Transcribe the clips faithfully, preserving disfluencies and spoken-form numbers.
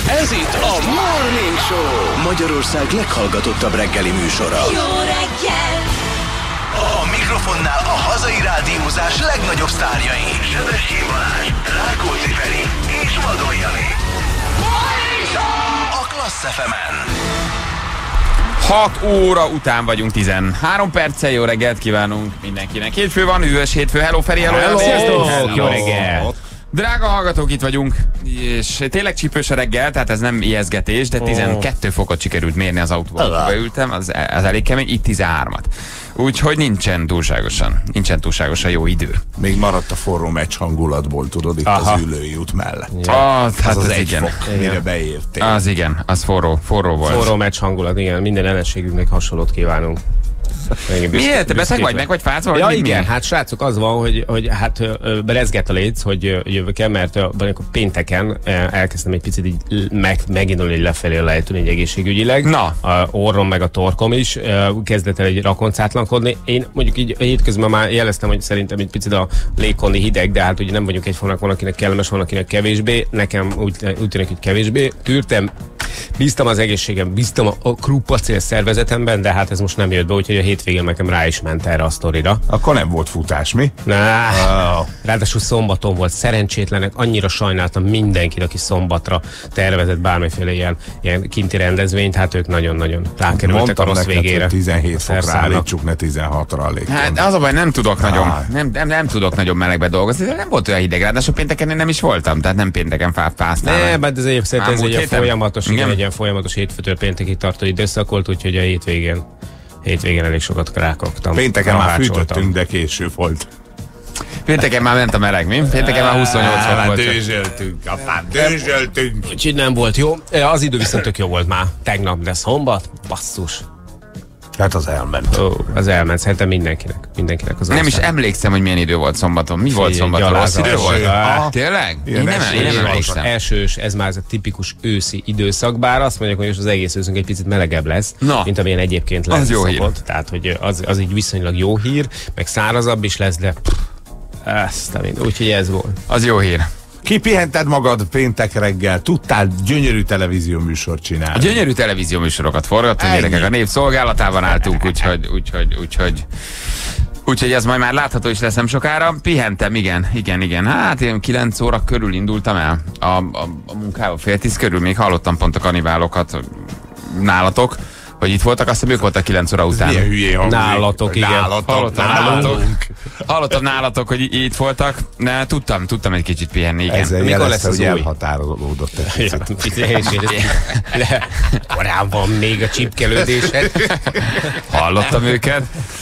Ez itt a Morning Show, Magyarország leghallgatottabb reggeli műsora. Jó reggel! A mikrofonnál a hazai rádiózás legnagyobb sztárjai. Sebesség Balázs, Rákóczi Feri és Vadon Jani. Morning Show! A Klassz ef emen. hat óra után vagyunk, tizenhárom perccel. Jó reggelt kívánunk mindenkinek. Hétfő van, üdvös hétfő. Hello Feri, hello, hello. Sziasztok! Hello. Jó reggel! Drága hallgatók, itt vagyunk, és tényleg csípős a reggel, tehát ez nem ijeszgetés, de tizenkét fokot sikerült mérni az autóban, ahol ültem, az, az elég kemény, itt tizenhármat. Úgyhogy nincsen túlságosan, nincsen túlságosan jó idő. Még maradt a forró meccs hangulatból, tudod, itt Aha. az ülői út mellett. Ja. Az, hát az, az az egy igen. fok, mire beértél. Az igen, az forró, forró volt. Forró meccs hangulat, igen, minden ellenségünknek hasonlót kívánunk. Miért? Te beteg vagy, meg vagy fázol? Ja, vagy igen, mi? hát srácok, az van, hogy, hogy hát ö, rezgett a léc, hogy ö, jövök el, mert ö, valamikor pénteken ö, elkezdtem egy picit így meg, megindulni egy lefelé lejteni egy egészségügyileg. Na. A orrom meg a torkom is ö, kezdett el egy rakoncátlankodni. Én mondjuk így hétközben már jeleztem, hogy szerintem egy picit a légkondi hideg, de hát ugye nem vagyunk egyformák, van akinek kellemes, van akinek kevésbé. Nekem úgy, úgy tűnik, hogy kevésbé. Tűrtem, bíztam az egészségem, bíztam a, a krúpacél szervezetemben, de hát ez most nem jött be, úgyhogy a hétvégén nekem rá is ment erre a sztorira. Akkor nem volt futás, mi? Nah, Oh. ráadásul szombaton volt, szerencsétlenek, annyira sajnáltam mindenkit, aki szombatra tervezett bármiféle ilyen, ilyen kinti rendezvényt, hát ők nagyon-nagyon rákerültek Mondtam a rossz neked, végére. hogy tizenhét A fokra szerszámnak. állítsuk, ne tizenhatra a légkon. Hát az a baj, nem tudok nagyon, Ah. nem, nem, nem tudok nagyon melegbe dolgozni, de nem volt olyan hideg, ráadásul pénteken én nem is voltam, tehát nem pénteken fá, fáztál. Ne, mert ez egy, szerintem ez Ám egy múlt ilyen héten? folyamatos, igen, Igen? egy ilyen folyamatos hétfőtől péntekig tartó időszak volt, úgyhogy a hétvégén, hétvégén elég sokat rákogtam. Pénteken már Ráhácsoltam. fűtöttünk, de késő volt. Pénteken már ment a meleg, mi? Pénteken már huszonnyolc fok volt. Dőzsöltünk, apám, dőzsöltünk. Úgyhogy nem volt jó. Az idő viszont tök jó volt már. Tegnap, de szombat, basszus. Hát az elment. Ó, az elment, szerintem mindenkinek. Mindenkinek az Nem is ország. emlékszem, hogy milyen idő volt szombaton. Mi volt Figyelj, szombaton? Rossz gyalázat. idő volt? Ah. Tényleg? Én Ilyen nem, eső- én nem eső- emlékszem. Elsős, ez már ez a tipikus őszi időszak, bár azt mondják, hogy most az egész őszünk egy picit melegebb lesz, Na. mint amilyen egyébként lesz. Az jó hír. szokott. Tehát, hogy az, az így viszonylag jó hír, meg szárazabb is lesz, de pff, ezt a mind. Úgyhogy ez volt. Az jó hír. Kipihented magad péntek reggel, tudtál gyönyörű televízió műsort A csinálni. gyönyörű televízió műsorokat forgattunk, Ennyi. gyerekek, a nép szolgálatában álltunk, úgyhogy, úgyhogy, úgyhogy, úgyhogy ez majd már látható is lesz nem sokára. Pihentem, igen, igen, igen. Hát én kilenc óra körül indultam el a, a, a munkába, fél tíz körül, még hallottam pont a kaniválokat nálatok, hogy itt voltak, azt hiszem ők voltak kilenc óra után. Milyen hülyé hangzik. Nálatok, igen. Nálatok, Hallottam nálunk. nálatok, hallottam nálatok, hogy itt voltak, de tudtam, tudtam egy kicsit pihenni, igen. Ezzel Mikor jelezte, lesz az hogy új? elhatárolódott egy Ja, picit. picit én is éreztem. Le- Korán van még a csipkelődésed. Hallottam őket.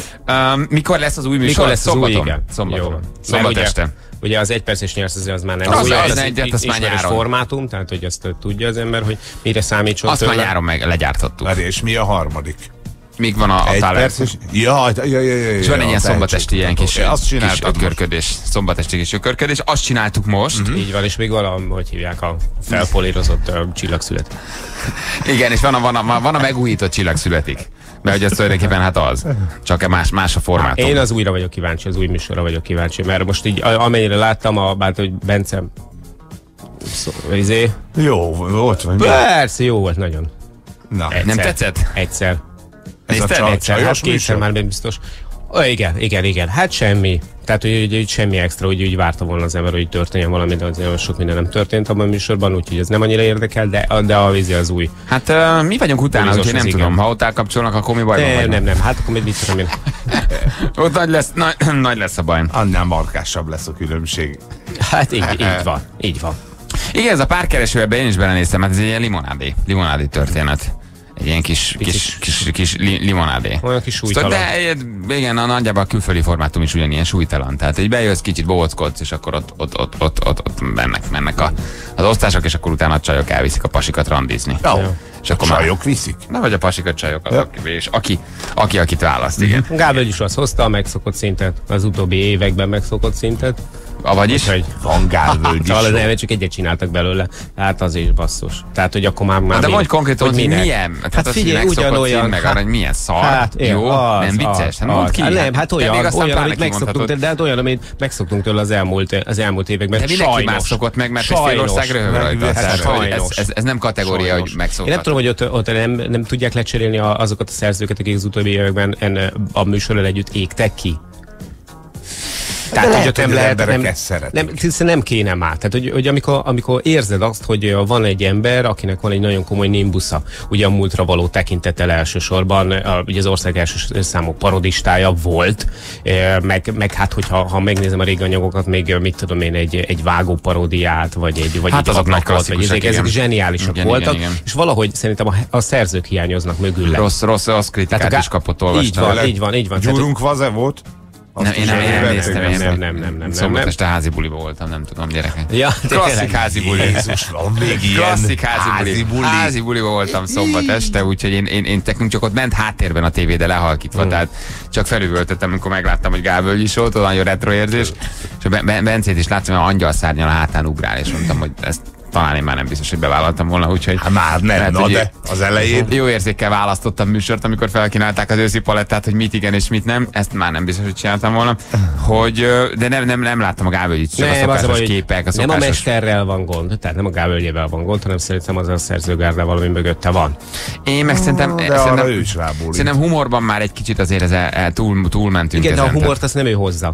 Um, mikor lesz az új műsor? Mikor lesz az új, Szombaton. igen. Szombaton. Jó. Szombat Mert este. Ugye, ugye az egyperces nyersz, az, az már nem Az új, az az egy, egy azt már ismerős nyáron. formátum, tehát hogy azt tudja az ember, hogy mire számítson Azt már tőle. nyáron meg legyártottuk. Várj, és mi a harmadik? Míg van a, a Egy talent. perces? Ja, ja, ja, ja, ja, És van egy ilyen szombatesti ilyen kis, Azt kis csináltad most. ökörködés, szombatesti kis ökörködés. Azt csináltuk most. Mhm. Mm-hmm. Így van, és még valami, hogy hívják, a felpolírozott uh, csillagszület. Igen, és van a, van, a, van a megújított csillag születik. Mert hogy az tulajdonképpen hát az. Csak más, más a formátum. Én az újra vagyok kíváncsi, az új műsorra vagyok kíváncsi, mert most így, a- amennyire láttam, a, bár hogy Bence szó, izé, Jó, volt vagy. persze, jó volt nagyon. Na, Egyszer. Nem tetszett? Egyszer. ez a Nézted? csaj- Egyszer, hát csajos kétszer műsor? már nem biztos. Ó, igen, igen, igen. Hát semmi. Tehát, hogy, hogy, hogy semmi extra, hogy úgy várta volna az ember, hogy történjen valami, de az nagyon sok minden nem történt abban a műsorban, úgyhogy ez nem annyira érdekel, de, de a vízi az új. Hát uh, mi vagyunk utána, Turizmus úgyhogy nem az tudom. igen. Ha ott elkapcsolnak, akkor mi baj van? Nem, vagy nem, nem, hát akkor mit mit tudom én. Ott nagy lesz, nagy, nagy lesz a baj. Annál markásabb lesz a különbség. Hát így, így van, így van. Igen, ez a párkereső, ebben én is belenéztem, hát ez egy ilyen limonádé, limonádé történet. Egy ilyen kis, kis, kis, kis li, limonádé. Olyan kis súlytalan. De igen, a nagyjából a külföldi formátum is ugyanilyen súlytalan. Tehát egy bejössz, kicsit bóckodsz, és akkor ott, ott, ott, ott, ott, ott mennek, mennek a, az osztások, és akkor utána a csajok elviszik a pasikat randizni. Jó. És akkor már, Csajok viszik. na vagy a pasikat csajok, Ja. aki, és aki, aki, akit választ, igen. Gábor is az hozta a megszokott szintet, az utóbbi években megszokott szintet. Vagyis? Úgyhogy Van gálvölgy is. Szóval nem, csak egyet csináltak belőle. Hát az is basszus. Tehát, hogy akkor már... már de mi, mondj konkrétan, hogy minek? milyen? Tehát Hát az, figyelj, hogy megszokott ugyanolyan... cím, meg arra, hogy milyen szar. Hát, jó, az, nem vicces? Hát mondd ki. Hát nem, hát Te olyan, még aztán olyan pláne amit megszoktunk, kimondhatod. de hát olyan, amit megszoktunk tőle az elmúlt, az elmúlt években. De mindenki Sajnos. más szokott meg, mert egy Sajnos. fél ország röhög rajta. Hát Tehát, hogy ez, sajnos. ez, ez nem kategória, Sajnos. hogy megszokhat. Én nem tudom, hogy ott, ott nem, nem tudják lecserélni a- azokat a szerzőket, akik az utóbbi években en, a műsorral együtt égtek ki. Tehát, lehet, ott hogy nem az lehet, emberek nem, ezt szeretik. nem, hiszen nem kéne már. Tehát, hogy, hogy amikor, amikor érzed azt, hogy van egy ember, akinek van egy nagyon komoly nimbusza, ugye a múltra való tekintettel elsősorban, a, ugye az ország első számú parodistája volt, eh, meg, meg hát, hogyha ha megnézem a régi anyagokat, még mit tudom én, egy, egy vágó paródiát, vagy egy, vagy Hát egy azok nagy ablakot, vagy klasszikusak, ezek, ezek igen. zseniálisak Igen, voltak, igen, igen. és valahogy szerintem a, a szerzők hiányoznak mögüle. Rossz, rossz, rossz kritikát Tehát a is gá- kapott, így olvastam. van, így van, így van. Tehát, Gyurunk vaze volt? Nem, én nem, én nem néztem, nem, én nem, nem, nem, nem, Szombat nem. este házi buliba voltam, nem tudom, gyerekek. Ja, Klasszik tényleg. házi buli. Jézus, van még ilyen. Klasszik házi buli. házi buli. Házi buliba voltam szombat este, úgyhogy én, én, én tekünk csak ott ment háttérben a tévé, de lehalkítva, Hmm. tehát csak felüvöltöttem, amikor megláttam, hogy Gálvölgy is volt, olyan nagyon retro érzés, és a Be- Bencét is láttam, hogy angyal szárnyal a hátán ugrál, és mondtam, hogy ezt talán én már nem biztos, hogy bevállaltam volna, úgyhogy... Hát már nem, lehet, na hogy de az elején. Jó érzékkel választottam műsort, amikor felkínálták az őszi palettát, hogy mit igen és mit nem. Ezt már nem biztos, hogy csináltam volna. Hogy, ö, de nem, nem, nem láttam a Gálvölgyit, csak a Nem, az a szokásos baj, hogy képek, a nem a szokásos... mesterrel van gond, tehát nem a Gálvölgyével van gond, hanem szerintem az a szerzőgárdával, ami mögötte van. Én meg szerintem, De arra szerintem, ő is rábólint. szerintem humorban már egy kicsit azért ez el, el, túl, túlmentünk Igen, de a ezen. humort azt nem ő hozza.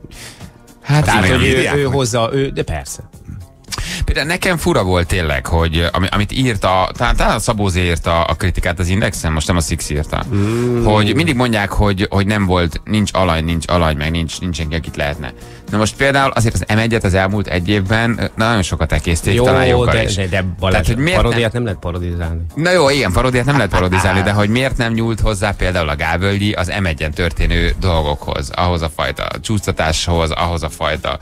Hát Tehát, igen. hogy ő, írják ő meg. hozza, ő, de persze. Például nekem fura volt tényleg, hogy ami, amit írta, talán, talán a Szabózé írta a kritikát az Indexen, most nem a Six írta, mm. hogy mindig mondják, hogy, hogy nem volt, nincs alany, nincs alany, meg nincs, nincs senki, akit lehetne. Na most például azért az em egyet az elmúlt egy évben nagyon sokat elkészték, Jó, talán joggal de, is. de, de Balázs, Tehát, hogy miért parodíát nem lehet parodizálni. Na jó, igen, paródiát nem lehet parodizálni, de hogy miért nem nyúlt hozzá például a Gálvölgyi az em egyen történő dolgokhoz, ahhoz a fajta csúsztatáshoz, ahhoz a fajta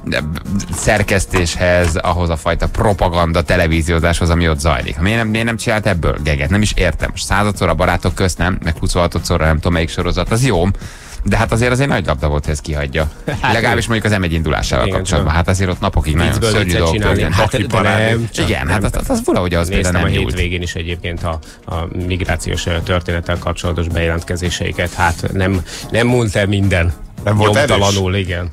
szerkesztéshez, ahhoz a fajta propaganda televíziózáshoz, ami ott zajlik. Miért nem, miért nem csinált ebből geget? Nem is értem. Most századszor a Barátok közt nem, meg huszonhatodszorra nem tudom melyik sorozat, az jó. De hát azért az egy nagy labda volt, hogy ezt kihagyja. Hát legalábbis mondjuk az em egy indulásával igen, kapcsolatban. Hát azért ott napokig nagyon Viccből szörnyű viccet dolgok csinálni. történtek. Hát, de Pakiparádé. nem, csak Igen, nem. hát az, az valahogy az például Néztem a nem nyúlt. hétvégén is egyébként a, a migrációs történettel kapcsolatos bejelentkezéseiket. Hát nem, nem múlt el minden. Nem volt erős? Nyomtalanul, igen.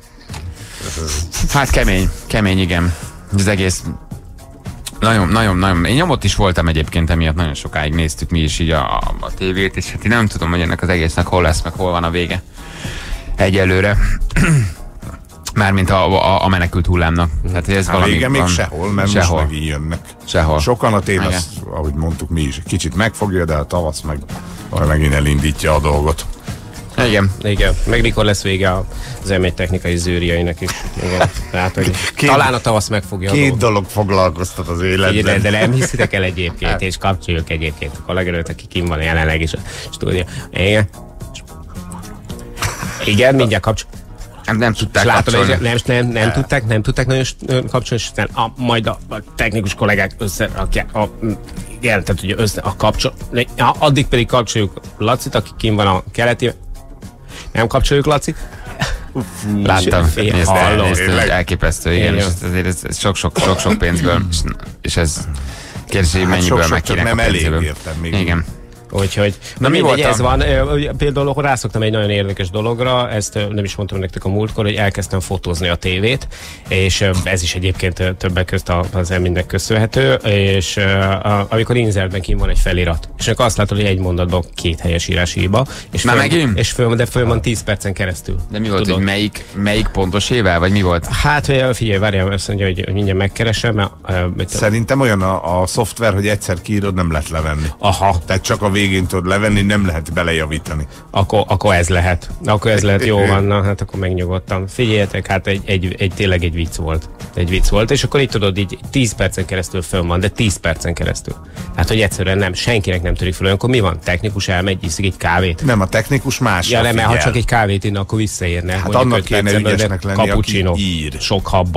Hát kemény, kemény, igen. Az egész nagyon, nagyon, nagyon. Én nyomott is voltam egyébként, emiatt nagyon sokáig néztük mi is így a, a, a tévét, és hát én nem tudom, hogy ennek az egésznek hol lesz, meg hol van a vége. Egyelőre. Mármint a, a, a menekült hullámnak. Tehát, hogy ez Hát valami vége még van. sehol, mert sehol. most megint jönnek. Sehol. Sokan a tév, Igen. azt, ahogy mondtuk mi is, kicsit megfogja, de a tavasz meg majd megint elindítja a dolgot. Igen. Igen, meg mikor lesz vége az em egy technikai zűrjeinek is. Igen. Tehát, hogy Két- talán a tavasz megfogja a Két dolgot. dolog foglalkoztat az Figyelj, életben. de nem hiszitek el egyébként, és kapcsoljuk egyébként a kolléganőt, aki kim van jelenleg is a stúdió. Igen. Igen, mindjárt kapcsol. Nem, nem tudták És látod, kapcsolni. hogy nem, nem, nem, tudták, nem tudták nagyon s- ö, kapcsolni, és aztán a, majd a, a technikus kollégák összerakják a, igen, tehát ugye össze, a kapcsol, ja, addig pedig kapcsoljuk Lacit, aki kim van a keleti, nem kapcsoljuk Lacit. Láttam, Fél- nézd, hallom. nézd, hogy elképesztő, igen, Igen. és azért ez, ez sok-sok, sok-sok pénzből, és, és ez kérdés, hogy Hát mennyiből, sok-sok, meg csak kinek a nem elég, pénzéből. értem még. Igen. Úgyhogy, na mi mindegy, voltam? ez van. Ö, Például akkor rászoktam egy nagyon érdekes dologra, ezt ö, nem is mondtam nektek a múltkor, hogy elkezdtem fotózni a tévét, és ö, ez is egyébként ö, többek közt a- az Eminnek köszönhető, és ö, a, amikor inzertben kint van egy felirat, és akkor azt látod, hogy egy mondatban két helyes írási hiba, és Már föl, megint? és föl, de föl van tíz percen keresztül. De mi volt, Tudod? hogy melyik, melyik pontos ével, vagy mi volt? Hát ö, figyelj, várjál, azt mondja, hogy, hogy mindjárt megkeresem, mert, ö, mit- Szerintem olyan a, a szoftver, hogy egyszer kiírod, nem lehet levenni. aha, Tehát csak a végén tudod levenni, nem lehet belejavítani. Akkor, akkor ez lehet. Akkor ez lehet, jó van, na, hát akkor megnyugodtam. Figyeljetek, hát egy, egy, egy, tényleg egy vicc volt. Egy vicc volt, és akkor így tudod, így tíz percen keresztül fönn van, de tíz percen keresztül. Hát, hogy egyszerűen nem, senkinek nem törik föl. Akkor mi van? Technikus elmegy, iszik egy kávét. Nem, a technikus más. Ja, nem, mert ha csak egy kávét inna, akkor visszaérne. Hát annak kéne ügyesnek lenni, cappuccino, aki ír. sok habbal.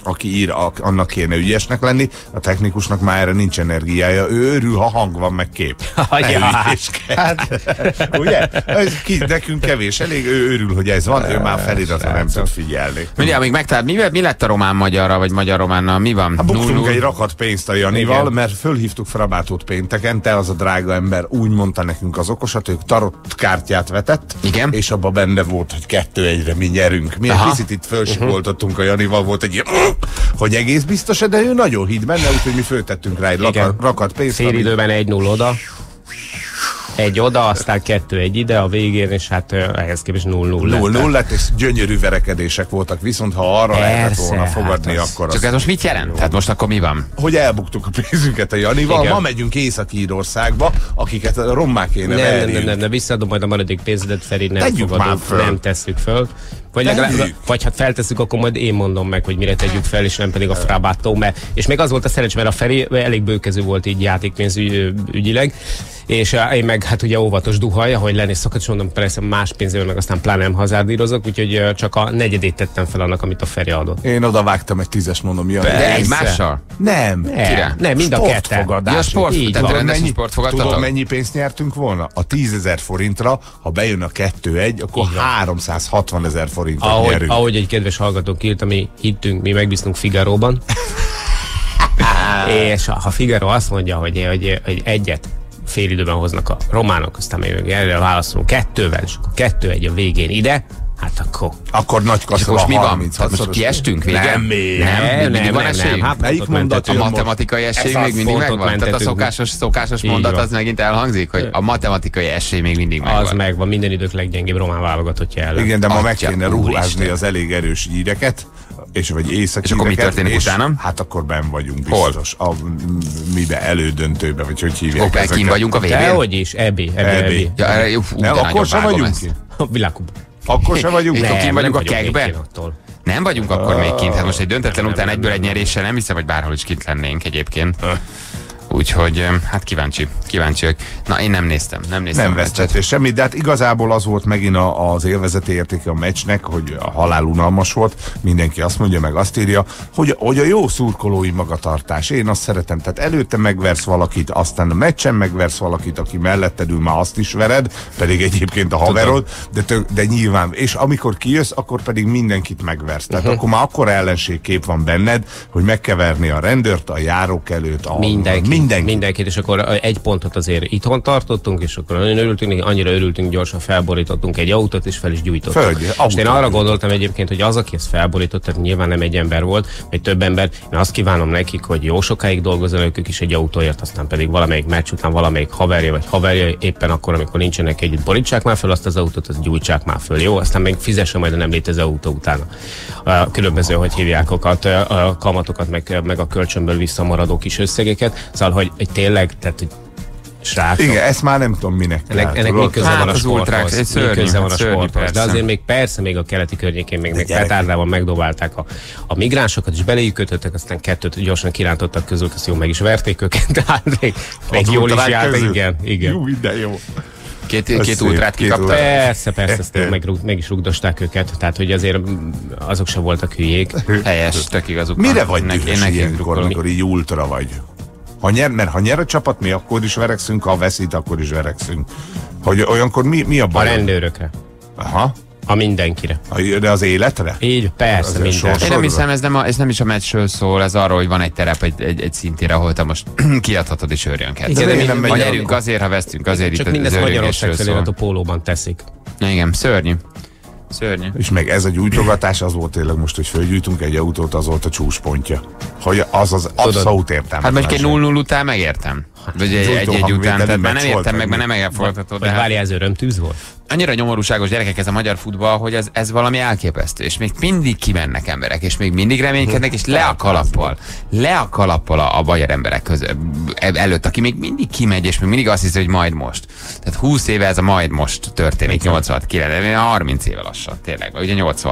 aki ír, annak kéne ügyesnek lenni, a technikusnak már erre nincs energiája, ő örül, ha hang van, meg kép. Hát, ugye? Ez ki, nekünk kevés, elég, ő örül, hogy ez van, ő már feliratra nem tud figyelni. Ugye, amíg megtalált, mi, mi lett a román-magyarra, vagy magyar-románnal, mi van? Hát buktunk egy rakat pénzt a Janival, igen, mert fölhívtuk Frabátót pénteken, te az a drága ember úgy mondta nekünk az okosat, ők tarott kártyát vetett, igen, és abban benne volt, hogy kettő egyre mi nyerünk. Mi egy picit itt fölsikoltottunk a Janival, volt egy ilyen, hogy egész biztos, de ő nagyon hitt benne, úgyhogy mi föltettünk rá egy rakat, rakat pénzt. Fél időben egy null oda. Egy oda, aztán kettő egy ide a végén, és hát ehhez képest null null lett. null null lett, és gyönyörű verekedések voltak, viszont ha arra persze, lehetett volna fogadni, hát akkor... Csak ez most mit jelent? Tehát most akkor mi van? Hogy elbuktuk a pénzünket a Janival, igen, ma megyünk Észak-Írországba, akiket rommá kéne ne, ne, ne, ne, ne, visszaadom majd a maradék pénzedet, Feri, nem tegyük fogadunk, nem tesszük föl. Vagy, legalább, vagy hát feltesszük, akkor majd én mondom meg, hogy mire tegyük fel, és nem pedig a Frabátó. Mert, és még az volt a szerencs, mert a Feri elég bőkező volt így játékpénz ügyileg, és én meg hát ugye óvatos duhaj, ahogy lenni szokott, és mondom, persze más pénzével meg aztán pláne nem hazárdírozok, úgyhogy csak a negyedét tettem fel annak, amit a Feri adott. Én oda vágtam egy tízes, mondom, jön. De egymással? Nem. Kire? Nem, mind a ketten. Ja, sport, tudod, mennyi, tudod, mennyi pénzt nyertünk volna? A tízezer forintra, ha bejön a kettő egy, akkor háromszázhatvanezer forintot ahogy, nyerünk. Ahogy egy kedves hallgatónk írt, mi hittünk, mi megbíztunk Figaróban. És ha Figaro azt mondja, hogy, hogy, hogy egyet fél időben hoznak a románok, aztán még erre válaszolunk kettővel, és akkor kettő egy a végén ide, hát akkor... Akkor nagy kaszol most mi van? harminc Most kiestünk végén? Nem, még. Nem, nem, nem, nem, van nem, esély? nem. Hát, melyik mondat? A matematikai esély még mindig megvan? Tehát a szokásos, szokásos mondat az megint elhangzik, hogy a matematikai esély még mindig megvan. Az megvan, minden idők leggyengébb román válogatottja ellen. Igen, de ma meg kéne ruházni az elég erős íreket, és vagy északi. És akkor mi történik és utána? Hát akkor benn vagyunk biztos. A, mibe elődöntőbe, vagy hogy hívják ezeket. Kim vagyunk a végén? Dehogy is, Ebi. Ebi. Nem, akkor sem vagyunk ki. A világkuba. Akkor sem vagyunk. Nem, kim vagyunk a kekbe? Nem vagyunk Ah. akkor még kint. Hát most egy döntetlen után egyből egy nyeréssel nem hiszem, hogy bárhol is kint lennénk egyébként. Úgyhogy, hát kíváncsi, kíváncsiak. Na, én nem néztem, nem néztem. Nem vesztettél semmit, de hát igazából az volt megint a, az élvezeti értéke a meccsnek, hogy a halál unalmas volt. Mindenki azt mondja, meg azt írja, hogy, hogy a jó szurkolói magatartás. Én azt szeretem, tehát előtte megversz valakit, aztán a meccsen megversz valakit, aki melletted ül, már azt is vered, pedig egyébként a haverod, de, tök, de nyilván, és amikor kijössz, akkor pedig mindenkit megversz. Tehát uh-huh. akkor már akkor ellenségkép van benned, hogy meg kell verni a rendőrt, a járókelőt, a mindenki. Mindenki. Mindenkit, és akkor egy pontot azért itthon tartottunk, és akkor nagyon örültünk, annyira örültünk, gyorsan felborítottunk egy autót, és fel is gyújtottunk. Földje, és én arra gondoltam egyébként, hogy az, aki ezt felborított, tehát nyilván nem egy ember volt, vagy több ember, én azt kívánom nekik, hogy jó sokáig dolgozzanak ők is egy autóért, aztán pedig valamelyik meccs után valamelyik haverja, vagy haverja éppen akkor, amikor nincsenek együtt, borítsák már fel azt az autót, azt gyújtsák már föl, jó? Aztán még fizesse majd a nem létező autó utána. A különböző, hogy hívják a kamatokat, meg, meg a kölcsönből visszamaradó kis összegeket. Szóval, hogy, hogy tényleg, tehát, hogy srácok. Igen, ezt már nem tudom minek. Ennek, ennek mi köze hát van a az sporthoz? szörnyű, Mi köze van a szörnyű, sporthoz? persze. De azért még persze, még a keleti környékén még, még petárdával megdobálták a, a migránsokat, és beléjük kötöttek, aztán kettőt gyorsan kirántottak közül, azt jó, meg is verték őket, tehát még, még jól is járt. Igen, igen. Jó, de jó. Két, két ultrát kikaptak. Persze, persze, ezt meg, meg is rugdosták őket, tehát hogy azért azok sem voltak hülyék. Helyes, tök igazuk. Mire vagy Nek- dühös nekik ilyenkor, drukkolom. amikor így ultra vagy? Ha nyer, mert ha nyer a csapat, mi akkor is verekszünk, ha veszít, akkor is verekszünk. Hogy olyankor mi, mi a A baj? rendőrökre, Aha. a mindenkire. De az életre? Így, persze, Azért minden. sors- Én nem hiszem, ez nem, a, ez nem is a meccsről szól, ez arról, hogy van egy terep, egy, egy, egy szintére, ahol te most kiadhatod és örjönket. Igen, de miért mi- nem megy Ha el nyerünk akkor? azért, ha vesztünk azért, Csak itt mindezt az Magyarország örjöngésről feliratú szól. pólóban teszik. Na igen, szörnyű. Szörnyű. És meg ez a gyújtogatás, az volt tényleg most, hogy fölgyújtunk egy autót, az volt a csúcspontja. Hogy az az abszolút értelmes. Hát mondjuk egy null null után megértem. Vagy egy egy, egy után, tehát már nem értem meg, mert nem elfogadható. Vagy várjál, ez örömtűz volt? Annyira nyomorúságos gyerekek ez a magyar futball, hogy ez, ez valami elképesztő, és még mindig kimennek emberek, és még mindig reménykednek, és le a kalappal, le a kalappal a, a magyar emberek közö, előtt, aki még mindig kimegy, és még mindig azt hiszi, hogy majd most. Tehát húsz éve ez a majd most történik, nyolcvankilenc, harminc éve lassan, tényleg, ugye nyolcvan.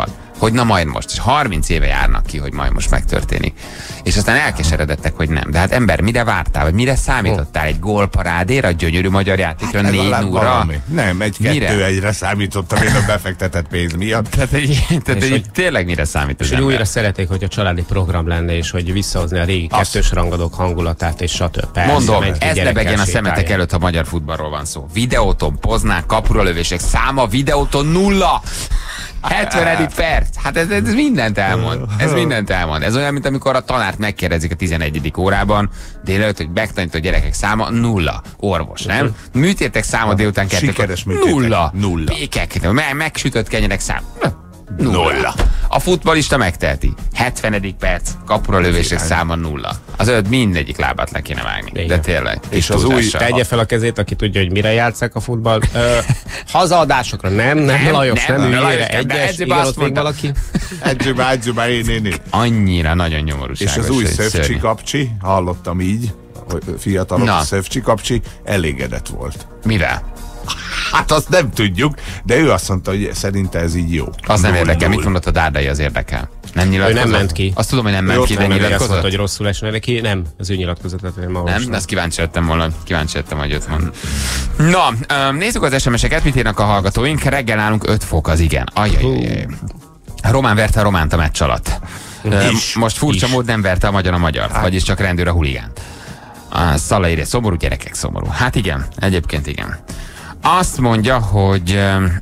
hogy na majd most. És harminc éve járnak ki, hogy majd most megtörténik. És aztán elkeseredettek, hogy nem. De hát ember, mire vártál, vagy mire számítottál? Egy gólparádéra, gyönyörű magyar játékra, hát négy nulla? Nem, egy-kettő egyre számítottam én a befektetett pénz miatt. Tehát, egy, tehát egy, hogy, tényleg mire számít az és hogy újra szeretnék, hogy a családi program lenne, és hogy visszahozni a régi Azt. kettős rangadók hangulatát, és stb. Mondom, ez lebegjen a szemetek előtt, ha magyar futballról van szó. Videóton, Poznán, kapura lövések száma, videóton nulla! hetvenedik perc. Hát ez, ez mindent elmond. Ez mindent elmond. Ez olyan, mint amikor a tanárt megkérdezik a tizenegyedik órában délelőtt, hogy megtanító gyerekek száma nulla. Orvos, nem? Műtétek száma délután kettőkor. Sikeres műtétek. Nulla. Nulla. Pékek. Meg, megsütött kenyerek száma. Nulla. A futballista megteheti. hetvenedik perc, kapura lövések száma nulla. Az öt mindegyik lábát le kéne vágni. Igen. De tényleg. És az új, tegye fel a kezét, aki tudja, hogy mire játsszák a futball. Ö, hazaadásokra nem, nem, nem Lajos, nem, nem üljére, egyes, igen, ott még valaki. Edzőbe, edzőbe, én, én, én. Annyira nagyon nyomorúságos. És az új Szövcsi kapcsi, hallottam így, fiatalok, Szövcsi kapcsi elégedett volt. Mivel? Hát azt nem tudjuk, de ő azt mondta, hogy szerinte ez így jó. Az nem érdekel, mit mondott a Dárdai, az érdekel. Nem nyilatkozott? Ő nem ment ki. Azt tudom, hogy nem ment ki, de nyilatkozott. Azt mondta, hogy rosszul esne neki. Nem, az ő nyilatkozatot nem olvastam. Nem, de azt kíváncsi lettem volna, kíváncsi lettem, hogy öt van. Na, nézzük az es em es-eket, mit írnak a hallgatóink. Reggel állunk öt fok, az igen. Ajajajaj. Román verte a románt a meccs alatt. Is, Most furcsa is. mód nem verte a magyar a magyar, hát. vagyis csak rendőr a huligánt. Szala írja, szomorú gyerekek, szomorú. Hát igen, egyébként igen. Azt mondja, hogy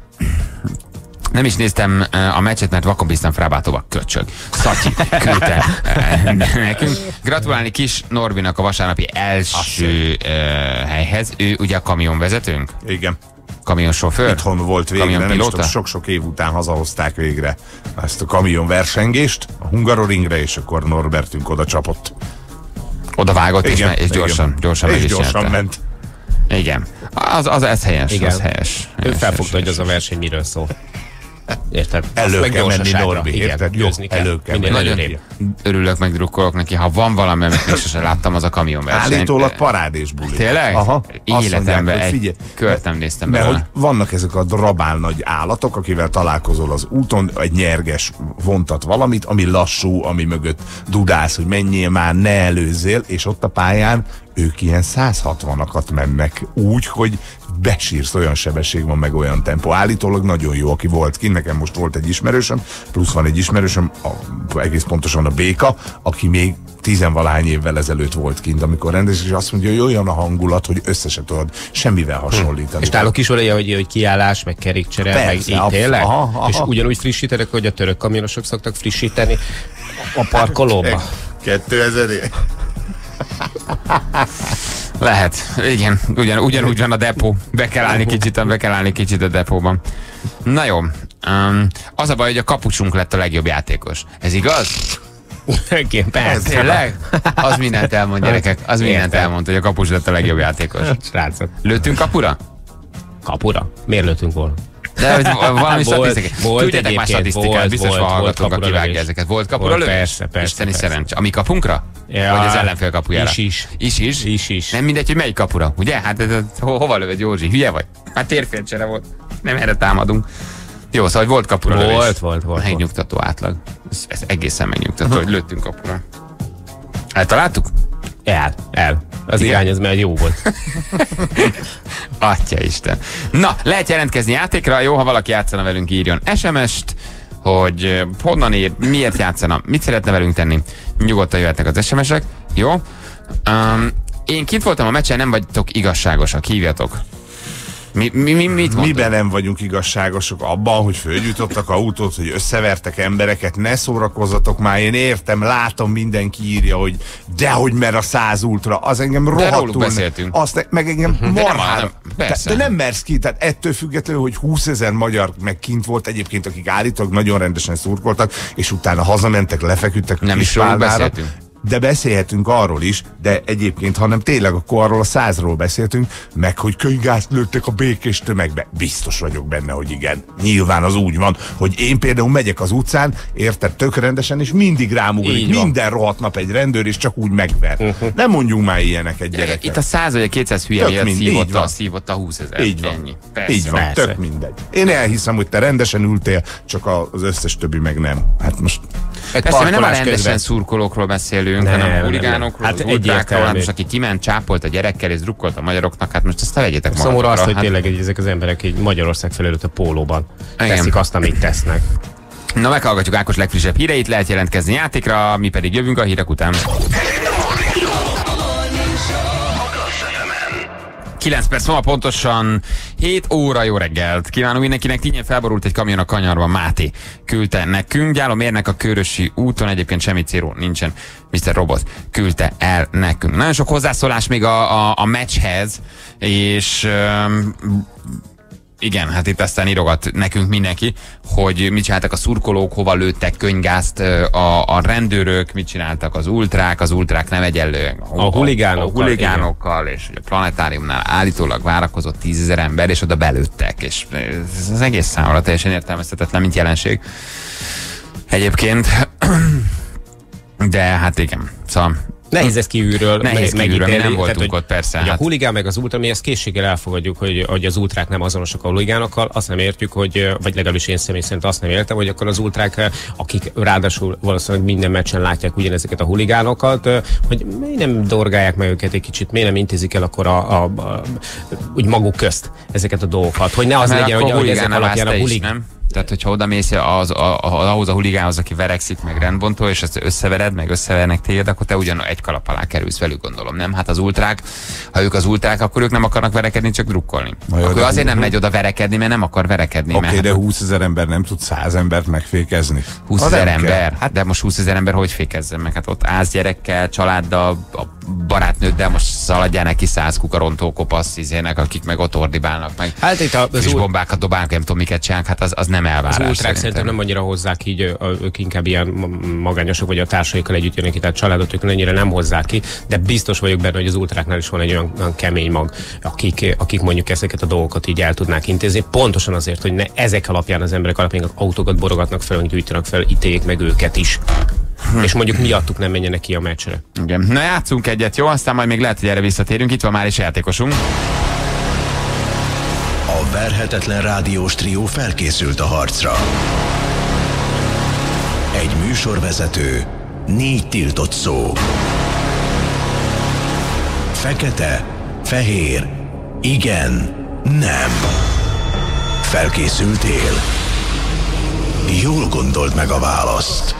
nem is néztem a meccset, mert vakon bíztam Frábátóba, köcsög. Szatyi küldte nekünk. Gratulálni Kis Norbinak a vasárnapi első uh, helyhez. Ő ugye a kamionvezetőnk? Igen. Kamionsofőr? Itthon volt végre, nem is tudom, sok-sok év után hazahozták végre ezt a kamionversengést a Hungaroringre, és akkor Norbertünk oda csapott. Oda vágott, igen, és, és gyorsan, igen. gyorsan és meg is gyorsan nyerte. ment. Igen. Az, az, ez helyes, igen. az helyes. Ő felfogta, hogy az a verseny miről szól. Érted? Elő kell menni, Norbi, érted? Győzni kell. Elő kell menni. Nagyon örülök, meg drukkolok neki. Ha van valami, amit még sosem láttam, az a kamionverseny. Állítólag parádés buli. Tényleg? Aha. Életemben egy kört nem néztem mert belőle. hogy vannak ezek a drabál nagy állatok, akivel találkozol az úton, egy nyerges vontat valamit, ami lassú, ami mögött dudálsz, hogy menjél már, ne előzzél, és ott a pályán ők ilyen száz hatvanakat mennek úgy, hogy besírsz, olyan sebesség van, meg olyan tempó. Állítólag nagyon jó, aki volt kint, nekem most volt egy ismerősöm, plusz van egy ismerősöm, a, egész pontosan a Béka, aki még tizenvalahány évvel ezelőtt volt kint, amikor rendes, és azt mondja, hogy olyan a hangulat, hogy össze se tudod semmivel hasonlítani. És náluk is olyan, hogy, hogy kiállás, meg kerékcsere, persze, meg így tényleg? Aha, aha. És ugyanúgy frissítenek, hogy a török kamionosok szoktak frissíteni a parkolóba. kétezer Lehet, igen, ugyan, ugyanúgy van a depó. Be kell állni kicsit, be kell állni kicsit a depóban. Na jó, um, az a baj, hogy a kapucsunk lett a legjobb játékos. Ez igaz? Igen, persze. Tényleg? Az mindent elmond, gyerekek. Az mindent elmond, hogy a kapus lett a legjobb játékos. Srácok. Lőttünk kapura? Kapura? Miért lőttünk volna? De hogy valami statisztikát. Küldjetek már statisztikát, volt, biztos volt, van hallgatók, aki vágja lövés. ezeket. Volt kapura lövés? Persze, persze. Isteni persze. szerencsé. A mi kapunkra? Ja, vagy az ellenfél kapujára? Is is. Is is? Is is. Nem mindegy, hogy melyik kapura, ugye? Hát ez, ez, ho, hova löved, Józsi? Hülye vagy? Hát térfélcsere volt. Nem erre támadunk. Jó, szóval volt kapura volt, lövés. Volt, volt, volt. Megnyugtató átlag. Ez, ez egészen megnyugtató, hogy lőttünk kapura. Eltaláltuk? El, el. Az igen. irány az már jó volt. Atyaisten. Na, lehet jelentkezni játékra, jó, ha valaki játszana velünk, írjon es em est, hogy honnan ír, miért játszana, mit szeretne velünk tenni. Nyugodtan jöhetnek az es em esek, jó? Um, én kint voltam a meccsen, nem vagytok igazságosak, hívjatok. Mi, mi, mi, mit Miben nem vagyunk igazságosok? Abban, hogy fölgyújtottak autót, hogy összevertek embereket, ne szórakozzatok már, én értem, látom, mindenki írja, hogy dehogy mer a száz ultra, az engem rohadtul. beszéltünk. Azt meg engem de marhára. Nem, de, de nem mersz ki, tehát ettől függetlenül, hogy húszezer magyar meg kint volt egyébként, akik állítólag nagyon rendesen szurkoltak, és utána hazamentek, lefeküdtek. Nem is róluk beszéltünk. de beszélhetünk arról is, de egyébként, hanem tényleg akkor arról a százról beszéltünk, meg hogy könygázt lőttek a békés tömegbe. Biztos vagyok benne, hogy igen. Nyilván az úgy van, hogy én például megyek az utcán, érted, tök rendesen, és mindig rám ugrik minden rohadt nap egy rendőr, és csak úgy megver. Uh-huh. Nem mondjunk már ilyenek egy gyerekek. Itt a száz vagy a kétszáz hülye miatt szívott, szívott a húszezer. Így van. Ennyi. Persze, így van, persze. Tök mindegy. Én elhiszem, hogy te rendesen ültél, csak az összes többi meg nem. Hát most... Persze, nem a rendesen közben szurkolókról beszélünk, nem, hanem a huligánokról, hát az ultrákról, hát most aki kiment, csápolt a gyerekkel és drukkolt a magyaroknak, hát most ezt te vegyétek magadra. Szomorú azt, hogy hát... tényleg ezek az emberek így Magyarország felelőtt a pólóban teszik azt, amit tesznek. Na, meghallgatjuk Ákos legfrissebb híreit, lehet jelentkezni játékra, mi pedig jövünk a hírek után. kilenc perc múlva pontosan hét óra, jó reggelt. Kívánunk mindenkinek, tényleg felborult egy kamion a kanyarban, Máté küldte nekünk. Gyálom-érnek a Körösi úton, egyébként semmi célról nincsen. miszter Robot küldte el nekünk. Nagyon sok hozzászólás még a, a, a meccshez, és... Um, igen, hát itt aztán írogat nekünk mindenki, hogy mit csináltak a szurkolók, hova lőttek könygázt a, a rendőrök, mit csináltak az ultrák, az ultrák nem egyenlően a, a huligánokkal, a huligánokkal és a planetáriumnál állítólag várakozott tízezer ember, és oda belőttek, és ez az egész számomra teljesen értelmezhetetlen, mint jelenség. Egyébként, de hát igen, szóval nehéz ez kívülről, nehéz kívülről, mi nem voltunk tehát, ott, persze. Hát. Hát. A huligán meg az ultra, mi ezt készséggel elfogadjuk, hogy, hogy az ultrák nem azonosak a huligánokkal, azt nem értjük, hogy, vagy legalábbis én személy szerint azt nem értem, hogy akkor az ultrák, akik ráadásul valószínűleg minden meccsen látják ugyanezeket a huligánokat, hogy miért nem dorgálják meg őket egy kicsit, miért nem intézik el akkor a, a, a, úgy maguk közt ezeket a dolgokat, hogy ne az mert legyen, hogy, hogy ezek alapján a huligán. Tehát, hogyha oda mész az, a, a, ahhoz a huligánhoz, aki verekszik, meg rendbontó, és ezt összevered, meg összevernek téged, akkor te ugyan egy kalap alá kerülsz velük, gondolom, nem? Hát az ultrák, ha ők az ultrák, akkor ők nem akarnak verekedni, csak drukkolni. Jó, akkor azért nem megy oda verekedni, mert nem akar verekedni. Oké, okay, mert de húszezer ember nem tud száz embert megfékezni. húszezer ember? Hát de most húszezer ember hogy fékezzen meg? Hát ott áz gyerekkel, családdal, a barátnőddel most szaladjál neki száz kukarontó kopasz izének, akik meg ott ordibálnak meg. Hát itt a, és bombákat dobálnak, nem tudom miket csinálnak, hát az, az nem elvárás. Az ultrák szerintem nem annyira hozzák így, ők inkább ilyen magányosok, vagy a társaikkal együtt jönnek ki, tehát családot ők ennyire nem hozzák ki, de biztos vagyok benne, hogy az ultráknál is van egy olyan, olyan kemény mag, akik, akik mondjuk ezeket a dolgokat így el tudnák intézni, pontosan azért, hogy ne ezek alapján az emberek alapján autókat borogatnak fel, gyűjtenek fel, ítéljék meg őket is. Hm. És mondjuk miattuk nem menjenek ki a meccsre. Igen. Na, játszunk egyet, jó? Aztán majd még lehet, hogy erre visszatérünk. Itt van már is játékosunk. A verhetetlen rádiós trió felkészült a harcra. Egy műsorvezető, négy tiltott szó. Fekete, fehér, igen, nem. Felkészültél? Jól gondold meg a választ.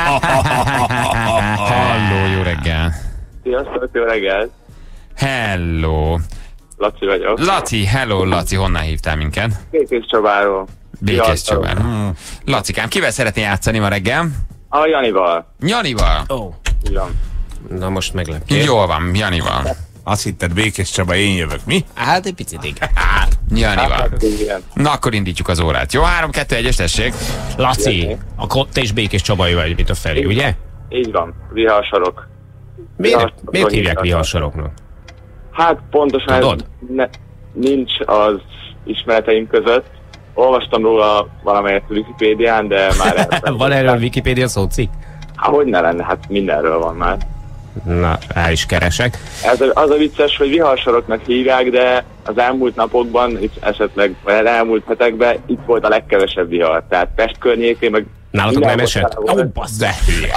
Halló, jó reggel. Sziasztok, jó reggel. Hello. Laci vagyok. Laci, hello, Laci, honnan hívtál minket? Békés Csabáról. Békés Csabáról. Hmm. Lacikám, kivel szeretnél játszani ma reggel? A Janival. Janival? Ó. Oh. Igen. Na most megleptél. Jól van, Janival. Azt hitted, Békés Csaba, én jövök, mi? Hát egy picit igen. Janival. Hát, na akkor indítjuk az órát. Jó, három, kettő, egyes, tessék. Laci, akkor te is Békés Csaba vagy, mint a Feri, ugye? Így van, viharsarok. Miért, Vihar, miért hívják viharsaroknak? Hát pontosan Tudod? Ez ne, nincs az ismereteim között. Olvastam róla valamelyet a Wikipédián, de már... Van erről a Wikipédia szócikk? Hát hogy ne lenne, hát mindenről van már. Na, el is keresek. Ez a, az a vicces, hogy viharsaroknak hívják, de az elmúlt napokban, itt esetleg, vagy az elmúlt hetekben itt volt a legkevesebb vihar. Tehát Pest környékén, meg... Nálatok nem esett? Ó, oh, bassz! De hülye!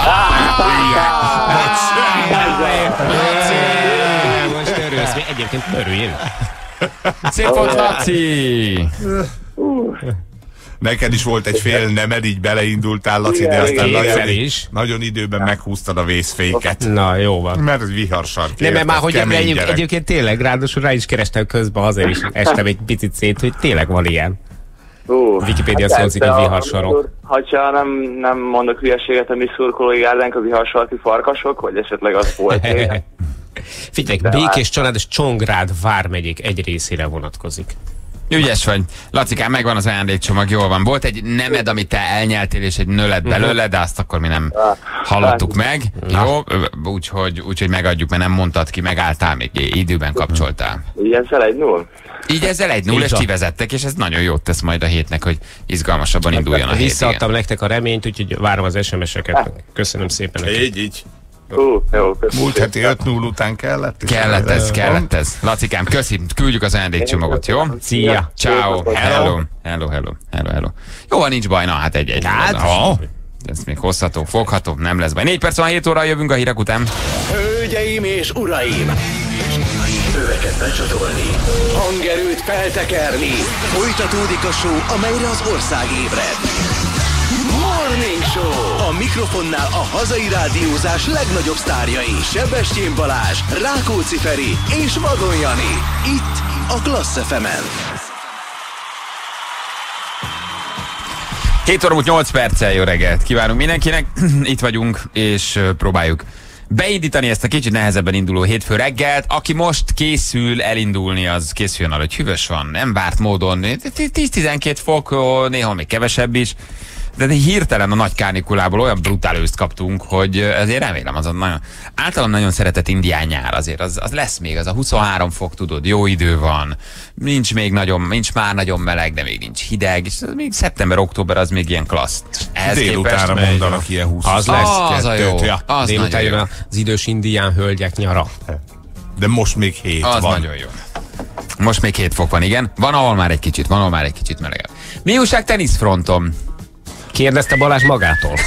Most örülsz, mi egyébként örüljön. Szép volt, Laci! Neked is volt egy fél nemed, így beleindultál, Laci, de aztán nagyon, is. nagyon időben meghúztad a vészféket. Na, jó van. Mert ez viharsark. Nem, mert már hogy egyéb, egyébként tényleg, ráadásul rá is kerestem közben, azért is estem egy picit szét, hogy tényleg van ilyen. Uh, Wikipédia hát szózik, hogy viharsarok. Ha nem, nem mondok hülyeséget, a mi szurkolói gárdánk a viharsarki farkasok, vagy esetleg az volt. Figyelj, Békés család és Csongrád vármegyék egy részére vonatkozik. Ügyes vagy. Lacikám, megvan az ajándékcsomag, jól van. Volt egy nemed, amit te elnyeltél, és egy nő lett belőle, de azt akkor mi nem hallottuk meg. Jó, úgyhogy, úgyhogy megadjuk, mert nem mondtad ki, megálltál, még időben kapcsoltál. Így ezzel egy null? Így ezzel egy null, és kivezettek, és ez nagyon jót tesz majd a hétnek, hogy izgalmasabban induljon a hét. Visszaadtam nektek a reményt, úgyhogy várom az es em es-eket. Köszönöm szépen. Így, így. Hú, jó, köszönöm. Múlt heti öt null után kellett? Kellett ez, kellett ez. Lacikám, köszi, küldjük az ajándékcsomagot, jó? Szia! Ciao. Hello. Hello, hello, hello, hello. Jó, van, nincs baj, na hát egy-egy. Hát, ha. Ez még hozható, fogható, nem lesz baj. négy perc van, hét óra, jövünk a hírek után. Hölgyeim és uraim! Öveket becsatolni, hangerőt feltekerni. Folytatódik a show, amelyre az ország ébred. Morning Show! A mikrofonnál a hazai rádiózás legnagyobb sztárjai. Sebestyén Balázs, Rákóczi Feri és Vadon Jani. Itt a Klassz ef emen. hét óra múlt nyolc perccel, jó reggelt kívánunk mindenkinek. Itt vagyunk, és próbáljuk beindítani ezt a kicsit nehezebben induló hétfő reggelt. Aki most készül elindulni, az készüljön arra, hogy hűvös van, nem várt módon. tíz-tizenkét fok, néha még kevesebb is. De hirtelen a nagy kárnikulából olyan brutál őszt kaptunk, hogy azért remélem az a nagyon... Általában nagyon szeretett indián nyár azért, az, az lesz még, az a huszonhárom fok, tudod, jó idő van, nincs még nagyon, nincs már nagyon meleg, de még nincs hideg, és még szeptember-október az még ilyen klassz. Délutánra mondanak ilyen húsz. Az lesz. Az a jó. Ja. Az délután jön az idős indián hölgyek nyara. De most még hét az van. nagyon jó. Most még hét fok van, igen. Van, ahol már egy kicsit, van, ahol már egy kicsit melegebb. Mi újság teniszfronton? Kérdezte Balázs magától.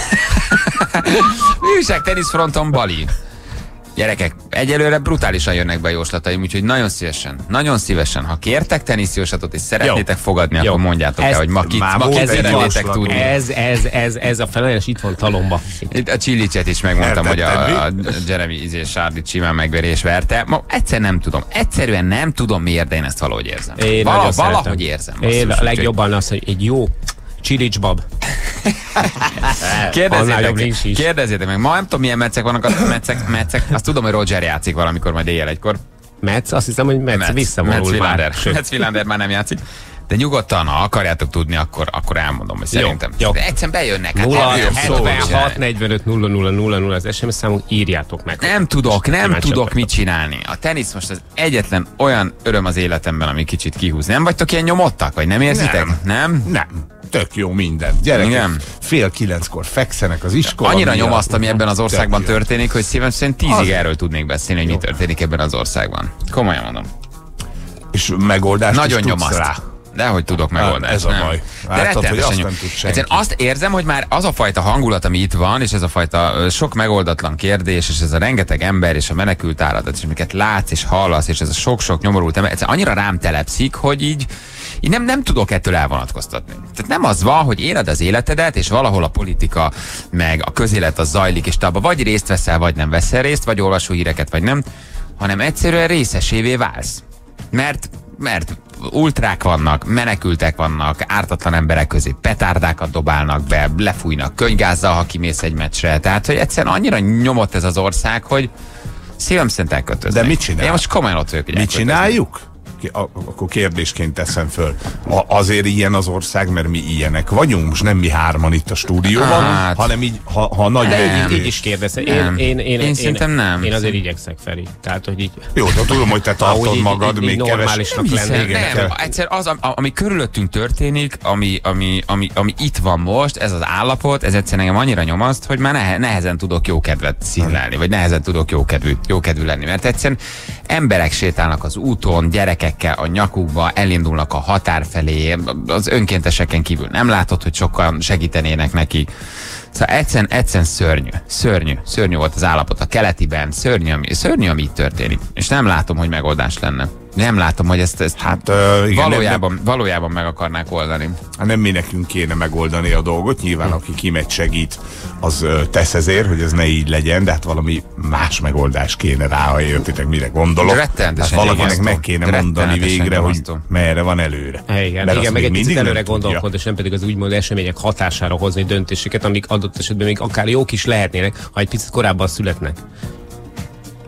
Mi újság teniszfronton, Bali? Gyerekek, egyelőre brutálisan jönnek be a jóslataim, úgyhogy nagyon szívesen, nagyon szívesen, ha kértek teniszjóslatot és szeretnétek jó. fogadni, jó. akkor mondjátok el, hogy ma kit, ma kit szeretnétek tudni. Ez, ez, ez, ez a felelős itt van talomba. Itt a Csillicset is megmondtam, hogy a, a Jeremy izés Sárdit simán megverés verte. Ma egyszer nem tudom, egyszerűen nem tudom miért, de én ezt valahogy érzem. Én Vala, valahogy érzem. Én a legjobban az, hogy egy jó csilicsbab. Kérdezzétek, kérdezzétek meg, ma nem tudom milyen meccek vannak, a meccek, meccek, azt tudom, hogy Roger játszik valamikor majd éjjel egykor. Metsz? Azt hiszem, hogy Metsz visszavonul már. Metsz Villander már nem játszik. De nyugodtan, ha akarjátok tudni, akkor, akkor elmondom, hogy szerintem. Jó, jó. De egyszerűen bejönnek. Hát nulla hetvenhat negyvenöt nulla nulla nulla nulla az es em es számunk, írjátok meg. Nem tudok, nem tudok mit csinálni. A tenisz most az egyetlen olyan öröm az életemben, ami kicsit kihúz. Nem vagytok ilyen nyomottak, vagy nem érzitek? Nem. Nem? Nem. Tök jó minden. Gyerekek, igen. fél kilenckor fekszenek az iskola. Annyira nyomaszt, ami ebben az országban történik, hogy szívem szerint tízig erről tudnék beszélni, hogy mi történik ebben az országban. Komolyan mondom. És megoldást nagyon is nyomaszt rá. Dehogy tudok megoldást. Ez a baj. De rettenetesen nyom. Azt érzem, hogy már az a fajta hangulat, ami itt van, és ez a fajta sok megoldatlan kérdés, és ez a rengeteg ember, és a menekült áradat, és amiket látsz és hallasz, és ez a sok-sok nyomorult ember, ez annyira rám telepszik, hogy így, így nem, nem tudok ettől elvonatkoztatni. Tehát nem az van, hogy éled az életedet, és valahol a politika, meg a közélet az zajlik, és te abba vagy részt veszel, vagy nem veszel részt, vagy olvasó híreket, vagy nem, hanem egyszerűen részesévé válsz. Mert, mert ultrák vannak, menekültek vannak, ártatlan emberek közé petárdákat dobálnak be, lefújnak könygázzal, ha kimész egy meccsre. Tehát, hogy egyszerűen annyira nyomott ez az ország, hogy szívem szerint elkötöznek. De mit csinál? Én most komolyan ott vagyok, hogy mit csináljuk? Akkor kérdésként teszem föl. A, azért ilyen az ország, mert mi ilyenek vagyunk. Most nem mi hárman itt a stúdióban, hát, hanem így, ha, ha nagy... De így, így is kérdezze. Én, én, én, én, én szerintem nem. Én azért igyekszek, Feri. Tehát, hogy így... Jó, de tudom, hogy te tartod így, magad így, még normálisnak lenni. Nem, egyszer az, ami körülöttünk történik, ami, ami, ami, ami itt van most, ez az állapot, ez egyszerűen engem annyira nyomaszt, hogy már nehe, nehezen tudok jó kedvet színlelni, vagy nehezen tudok jó kedvű, jó kedvű lenni. Mert egyszerűen emberek sétálnak az úton, gyerekek a nyakukba, elindulnak a határ felé, az önkénteseken kívül nem látod, hogy sokan segítenének nekik. Szóval egyszerűen, egyszerűen szörnyű, szörnyű, szörnyű volt az állapot a keletiben, szörnyű, ami, szörnyű, ami itt történik. És nem látom, hogy megoldás lenne. Nem látom, hogy ezt, ezt hát, uh, igen, valójában, nem, valójában meg akarnák oldani. Hát nem mi nekünk kéne megoldani a dolgot. Nyilván, aki kimegy segít, az uh, tesz ezért, hogy ez ne így legyen, de hát valami más megoldás kéne rá, ha értitek, mire gondolok. Hát valakinek meg kéne mondani végre, hogy merre van előre. É, igen, mert igen meg egy picit előre gondolkod, és nem pedig az úgymond események hatására hozni döntéseket, amik adott esetben még akár jók is lehetnének, ha egy picit korábban születnek.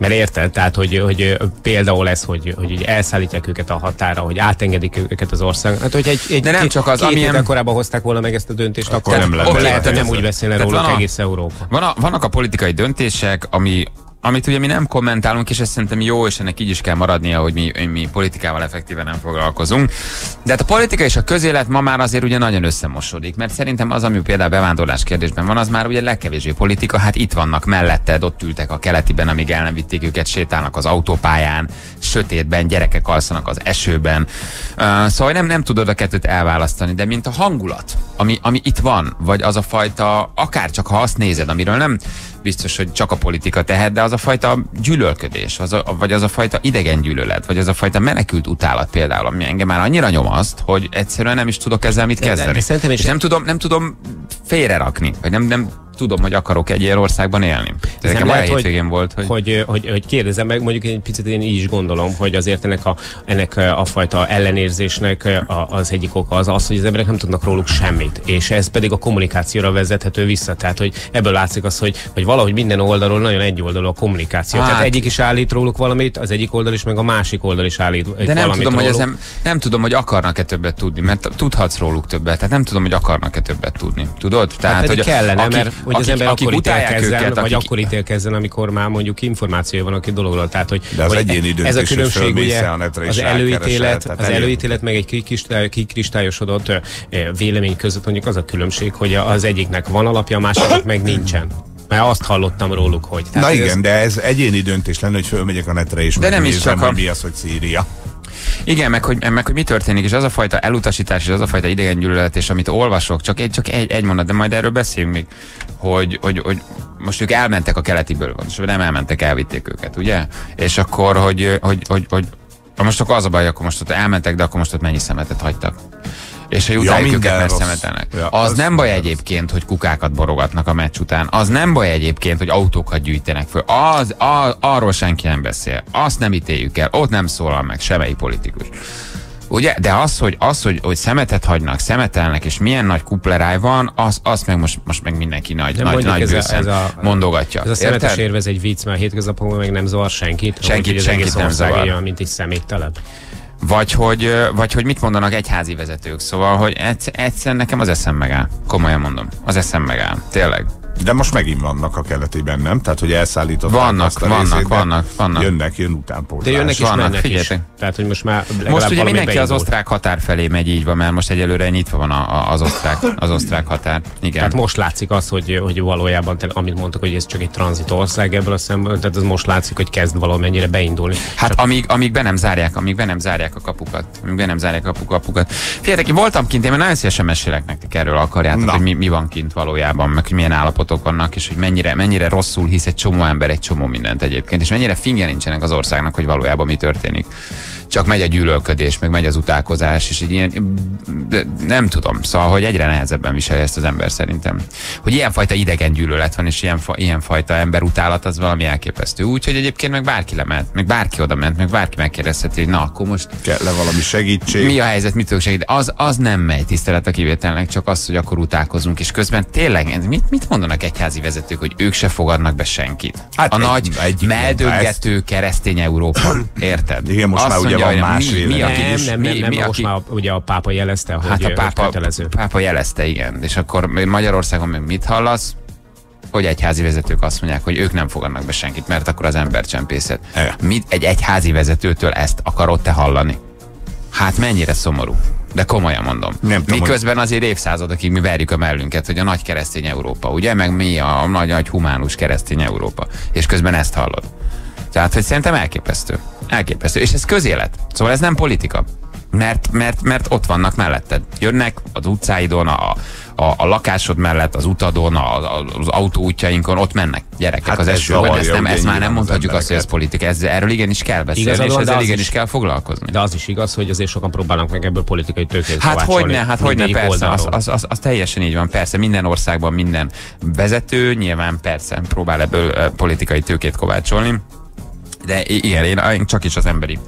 Mert érted? Tehát, hogy, hogy például ez, hogy, hogy elszállítják őket a határa, hogy átengedik őket az ország. Hát, hogy egy, egy de nem két, csak az, két amilyen... héttel korábban hozták volna meg ezt a döntést, akkor, akkor nem akkor lehet. lehet, hogy nem Ez- úgy beszélne Tehát róluk van a- egész Európa. Van a, vannak a politikai döntések, ami, amit ugye mi nem kommentálunk, és ez szerintem jó, és ennek így is kell maradnia, hogy mi, mi politikával effektíven nem foglalkozunk. De hát a politika és a közélet ma már azért ugye nagyon összemosodik, mert szerintem az, ami például bevándorlás kérdésben van, az már ugye legkevésbé politika, hát itt vannak melletted, ott ültek a keletiben, amíg el nem vitték őket, sétálnak az autópályán, sötétben, gyerekek alszanak az esőben. Uh, szóval nem, nem tudod a kettőt elválasztani, de mint a hangulat, ami, ami itt van, vagy az a fajta, akár csak ha azt nézed, amiről nem biztos, hogy csak a politika tehet, de az a fajta gyűlölködés, az a, vagy az a fajta idegen gyűlölet, vagy az a fajta menekült utálat például, ami engem már annyira nyomaszt, hogy egyszerűen nem is tudok ezzel mit kezdeni. De, de szerintem is és nem tudom, nem tudom félrerakni, vagy nem, nem tudom, hogy akarok egy ilyen országban élni. Ez nekem olyan hétvégén volt, hogy... Hogy, hogy, hogy kérdezem meg, mondjuk egy picit én így is gondolom, hogy azért ennek a, ennek a fajta ellenérzésnek a, az egyik oka az az, hogy az emberek nem tudnak róluk semmit, és ez pedig a kommunikációra vezethető vissza. Tehát, hogy ebből látszik az, hogy, hogy valahogy minden oldalról nagyon egyoldalú a kommunikáció. Hát. Tehát egyik is állít róluk valamit, az egyik oldal is, meg a másik oldal is állít De nem valamit tudom, hogy róluk. ez nem, nem tudom, hogy akarnak-e többet tudni, mert tudhatsz róluk többet, tehát nem tudom, hogy akarnak-e többet tudni. Tudod? Tehát, Hát pedig hogy kellene, akik, mert hogy az akik, ember akik akkor utálják ítélkezzen, őket, vagy akik, akkor ítélkezzen, amikor már mondjuk információja van a két dologról. Tehát, hogy, De az hogy egyéni ez döntés, a hogy különbség fölmész ugye a netre és az rákeresel, előítélet, tehát az elég- előítélet meg egy kikristály- kikristályosodott ö, vélemény között mondjuk az a különbség, hogy az egyiknek van alapja, a másiknak meg nincsen. Mert azt hallottam róluk, hogy... Na Tehát igen, ez, de ez egyéni döntés lenne, hogy fölmegyek a netre és De nem is megnézem, csak a- hogy mi az, hogy Szíria. Igen, meg hogy, meg hogy mi történik, és az a fajta elutasítás, és az a fajta idegengyűlölet, és amit olvasok, csak egy, csak egy, egy mondat, de majd erről beszélünk még, hogy, hogy, hogy most ők elmentek a keletiből, és nem elmentek, elvitték őket, ugye? És akkor, hogy, hogy, hogy, hogy most akkor az a baj, akkor most ott elmentek, de akkor most ott mennyi szemetet hagytak. És hogy utáljuk minden őket, mert rossz. szemetelnek. Ja, az, az nem baj minden egyébként, hogy kukákat borogatnak a meccs után. Az nem baj egyébként, hogy autókat gyűjtenek föl. Az, a, arról senki nem beszél. Azt nem ítéljük el. Ott nem szólal meg semmelyik politikus. Ugye? De az, hogy, az, hogy, hogy szemetet hagynak, szemetelnek, és milyen nagy kupleráj van, az, azt meg most, most meg mindenki nagy, De nagy, mondjuk nagy ez a- bőszen ez a- mondogatja. ez a szemetes Érted? érve ez egy vicc, mert a hétköznapokban meg nem zavar senkit. Senkit- Úgyhogy az senkit egész nem ország zavar. egy olyan, mint egy szeméttelep. Vagy hogy, ö, vagy hogy mit mondanak egyházi vezetők. Szóval, hogy egyszer, egyszer nekem az eszem megáll. Komolyan mondom. Az eszem megáll. Tényleg. De most megint vannak a keletében, nem? Tehát, hogy elszállították Vannak, azt a vannak, részét, de vannak, vannak. Jönnek, jön utánpótlás. De jönnek és vannak, mennek figyeljetek. is. Tehát, hogy most már legalább Most ugye valami mindenki az beindult. osztrák határ felé megy, így van, mert most egyelőre nyitva van a, a, az, osztrák, az osztrák határ. Igen. Tehát most látszik az, hogy, hogy valójában, te, amit mondtak, hogy ez csak egy tranzit ország ebből a szemben, tehát ez most látszik, hogy kezd valamennyire beindulni. Hát Csak amíg, amíg be nem zárják, amíg be nem zárják a kapukat. Amíg be nem zárják a kapu- kapukat. Figyeljetek, én voltam kint, én már nagyon szívesen mesélek nektek erről, akarjátok, Na. hogy mi, mi van kint valójában, meg hogy milyen állapotok vannak, és hogy mennyire, mennyire rosszul hisz egy csomó ember egy csomó mindent egyébként, és mennyire fingje nincsenek az országnak, hogy valójában mi történik. Csak megy a gyűlölködés, meg megy az utálkozás, és egy ilyen, de nem tudom, szóval, hogy egyre nehezebben viseli ezt az ember szerintem. Hogy ilyenfajta idegen gyűlölet van, és ilyen, ilyenfajta emberutálat, az valami elképesztő. Úgyhogy egyébként meg bárki lement, meg bárki oda ment, meg bárki megkérdezheti, hogy na, akkor most Kell-e valami segítség? mi a helyzet, mit tudok segíteni? Az, az nem megy, tisztelet a kivételnek, csak az, hogy akkor utálkozunk, és közben tényleg, mit, mit mondanak egyházi vezetők, hogy ők se fogadnak be senkit? Hát a egy- nagy, egyik meldőgető keresztény Európa, érted? Igen, most Azt már ugye mondja, van hogy más mi, mi, vélemény. aki, nem, is- nem, mi, nem, nem, mi, most aki, már ugye a pápa jelezte, hogy hát a hogy pápa, kötelező. pápa jelezte, igen. És akkor Magyarországon meg mit hallasz? Hogy egyházi vezetők azt mondják, hogy ők nem fogadnak be senkit, mert akkor az embercsempészet. Igen. Mit egy egyházi vezetőtől ezt akarod te hallani? Hát mennyire szomorú. De komolyan mondom. Nem tudom, Miközben azért évszázadokig mi verjük a mellünket, hogy a nagy keresztény Európa, ugye? Meg mi a nagy, nagy humánus keresztény Európa. És közben ezt hallod. Tehát, hogy szerintem elképesztő. Elképesztő. És ez közélet. Szóval ez nem politika. Mert, mert, mert ott vannak melletted. Jönnek az utcáidon, a, a, a lakásod mellett, az utadon, a, a, az autóútjainkon, ott mennek gyerekek Hát az ez esőben. zavarja, Ezt, nem, ugye, ezt már nem nyilván az mondhatjuk azt, hogy ez embereket. politika. Ez, erről igenis kell beszélni, Igazad és van, de ezzel az igenis is- kell foglalkozni. De az is igaz, hogy azért sokan próbálnak meg ebből politikai tőkét Hát kovácsolni. hogyne, hát hogyne, mindegyik persze, az, oldalról. az, az, az teljesen így van, persze, minden országban minden vezető nyilván persze próbál ebből uh, politikai tőkét kovácsolni, de i- igen, én, én csak is az emberi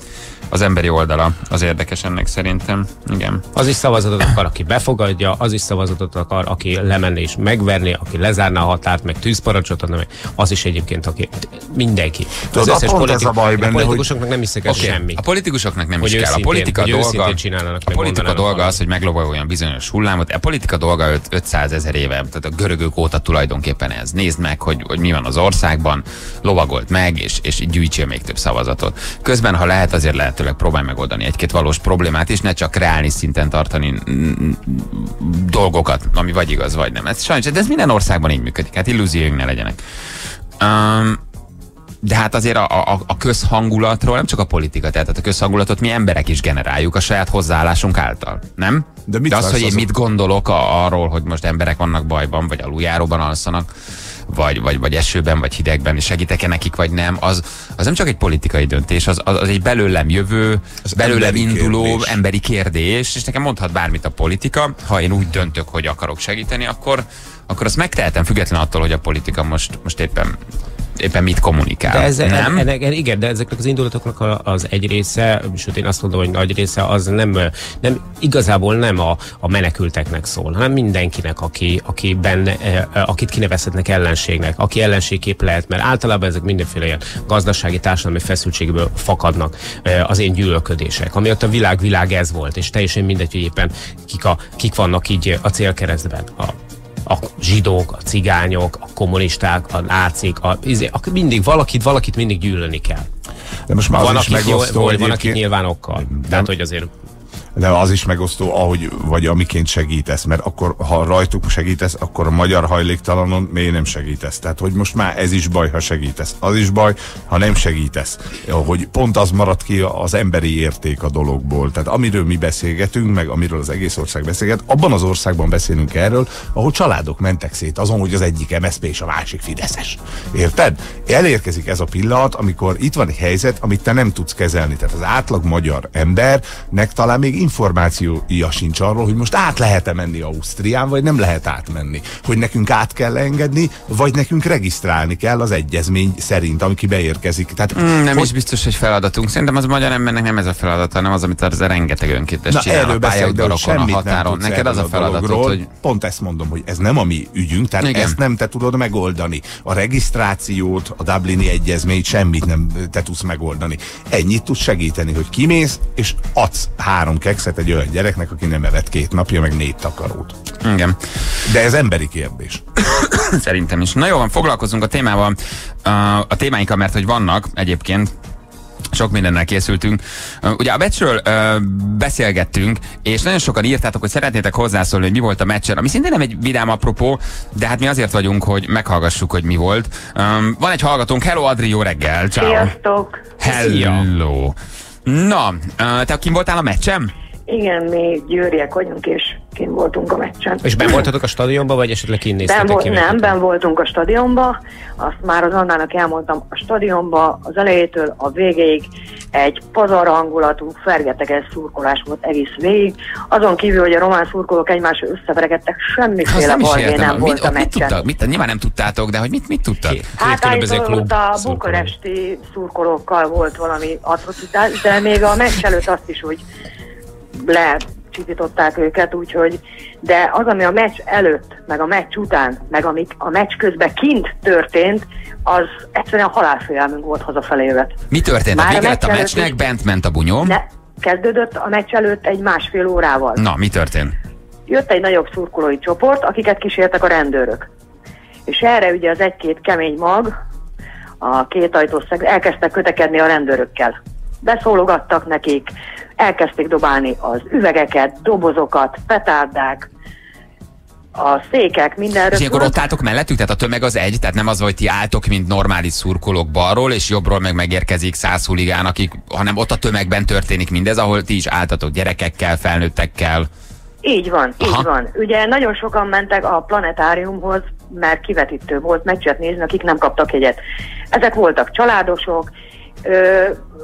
az emberi oldala az érdekes ennek szerintem. Igen. Az is szavazatot akar, aki befogadja, az is szavazatot akar, aki lemenni és megverni, aki lezárná a határt, meg tűzparancsot adna, meg az is egyébként, aki mindenki. Tudod, az összes politik, a, baj benne, a politikusoknak nem hiszek el okay. semmi. A politikusoknak nem hogy is kell. A politika dolga, a politika dolga az, hogy meglovagoljon bizonyos hullámot. A politika dolga ötszázezer éve, tehát a görögök óta tulajdonképpen ez. Nézd meg, hogy, hogy mi van az országban, lovagolt meg, és, és gyűjtsél még több szavazatot. Közben, ha lehet, azért lehetőleg próbálj megoldani egy-két valós problémát, és ne csak reális szinten tartani dolgokat, ami vagy igaz, vagy nem. Ez sajnos, de ez minden országban így működik. Hát illúzióink ne legyenek. Um, De hát azért a, a, a közhangulatról, nem csak a politika, tehát a közhangulatot mi emberek is generáljuk a saját hozzáállásunk által, nem? De, De az, hogy én mit gondolok a, arról, hogy most emberek vannak bajban, vagy aluljáróban alszanak, vagy, vagy, vagy esőben, vagy hidegben, és segítek-e nekik, vagy nem, az, az nem csak egy politikai döntés, az, az, az egy belőlem jövő, az belőlem emberi induló kérdés. emberi kérdés, és nekem mondhat bármit a politika, ha én úgy döntök, hogy akarok segíteni, akkor, akkor azt megtehetem, független attól, hogy a politika most, most éppen éppen mit kommunikál. De ez, nem? En, en, igen, de ezeknek az indulatoknak az egy része, sőt én azt mondom, hogy nagy része az nem, nem igazából nem a, a menekülteknek szól, hanem mindenkinek, aki, aki benne, akit kinevezhetnek ellenségnek, aki ellenségkép lehet, mert általában ezek mindenféle ilyen gazdasági, társadalmi feszültségből fakadnak az én gyűlölködések, ami ott a világ, világ ez volt, és teljesen mindegy, hogy éppen kik, a, kik vannak így a célkeresztben. A, a zsidók, a cigányok, a kommunisták, a nácik, a, a, mindig valakit, valakit mindig gyűlölni kell. De most már van, az is megosztó, jól, van, aki nyilván okkal. Tehát, hogy azért... De az is megosztó, ahogy vagy amiként segítesz, mert akkor, ha rajtuk segítesz, akkor a magyar hajléktalanon miért nem segítesz? Tehát, hogy most már ez is baj, ha segítesz. Az is baj, ha nem segítesz. Hogy pont az marad ki az emberi érték a dologból. Tehát amiről mi beszélgetünk, meg amiről az egész ország beszélget, abban az országban beszélünk erről, ahol családok mentek szét azon, hogy az egyik em es zé pé és a másik fideszes. Érted? Elérkezik ez a pillanat, amikor itt van egy helyzet, amit te nem tudsz kezelni. Tehát az átlag magyar embernek talán még információja sincs arról, hogy most át lehet-e menni Ausztrián, vagy nem lehet átmenni. Hogy nekünk át kell engedni, vagy nekünk regisztrálni kell az egyezmény szerint, ami ki beérkezik. Tehát, mm, nem hogy... is biztos, hogy feladatunk. Szerintem az magyar embernek nem ez a feladata, hanem az, amit az rengeteg önkéntes csinál a pályaudvarokon, a határon. Neked az a feladatod, hogy... Pont ezt mondom, hogy ez nem a mi ügyünk, tehát igen. Ezt nem te tudod megoldani. A regisztrációt, a Dublini egyezményt, semmit nem te tudsz megoldani. Ennyit tudsz segíteni, hogy kimész, és adsz három kekszet egy olyan gyereknek, aki nem evett két napja, meg négy takarót. Igen. De ez emberi kérdés. Szerintem is. Na jó, van, foglalkozunk a témával, a témáinkkal, mert hogy vannak egyébként, sok mindennel készültünk. Ugye a meccsről uh, beszélgettünk, és nagyon sokan írtátok, hogy szeretnétek hozzászólni, hogy mi volt a meccsen, ami szintén nem egy vidám apropó, de hát mi azért vagyunk, hogy meghallgassuk, hogy mi volt. Um, van egy hallgatónk, hello Adri, jó reggel, ciao. Sziasztok! Hello! Na, uh, te kim voltál a meccsen? Igen, mi győriek vagyunk, és kint voltunk a meccsen. És benn voltatok a stadionba, vagy esetleg kint néztetek ben ki? Nem, benn voltunk a stadionba, azt már az Annának elmondtam, a stadionba az elejétől a végéig egy pazar hangulatú, fergeteges szurkolás volt egész végig. Azon kívül, hogy a román szurkolók egymásra összeverekedtek, semmiféle balhé nem volt mit, a meccsen. Mit, mit, nyilván nem tudtátok, de hogy mit, mit tudtak? Két, hát állítólag a bukaresti szurkolókkal volt valami atrocitás, de még a meccs előtt azt is, hogy lecsitították őket, úgyhogy, de az, ami a meccs előtt, meg a meccs után, meg amik a meccs közben kint történt, az egyszerűen halálfélelmünk volt hazafelé jövet. Mi történt? Már a vége lett a meccsnek, is, bent ment a bunyom? Ne, kezdődött a meccs előtt egy másfél órával. Na, mi történt? Jött egy nagyobb szurkolói csoport, akiket kísértek a rendőrök. És erre ugye az egy-két kemény mag, a két ajtós szeg, elkezdtek kötekedni a rendőrökkel. Beszólogattak nekik, elkezdték dobálni az üvegeket, dobozokat, petárdák, a székek, mindenről. És ilyenkor ott álltok mellettük? Tehát a tömeg az egy, tehát nem az, hogy ti álltok, mint normális szurkolók balról, és jobbról meg megérkezik száz huligán, akik, hanem ott a tömegben történik mindez, ahol ti is álltatok gyerekekkel, felnőttekkel. Így van, Aha. így van. Ugye nagyon sokan mentek a planetáriumhoz, mert kivetítő volt meccset nézni, akik nem kaptak jegyet. Ezek voltak családosok, Ö,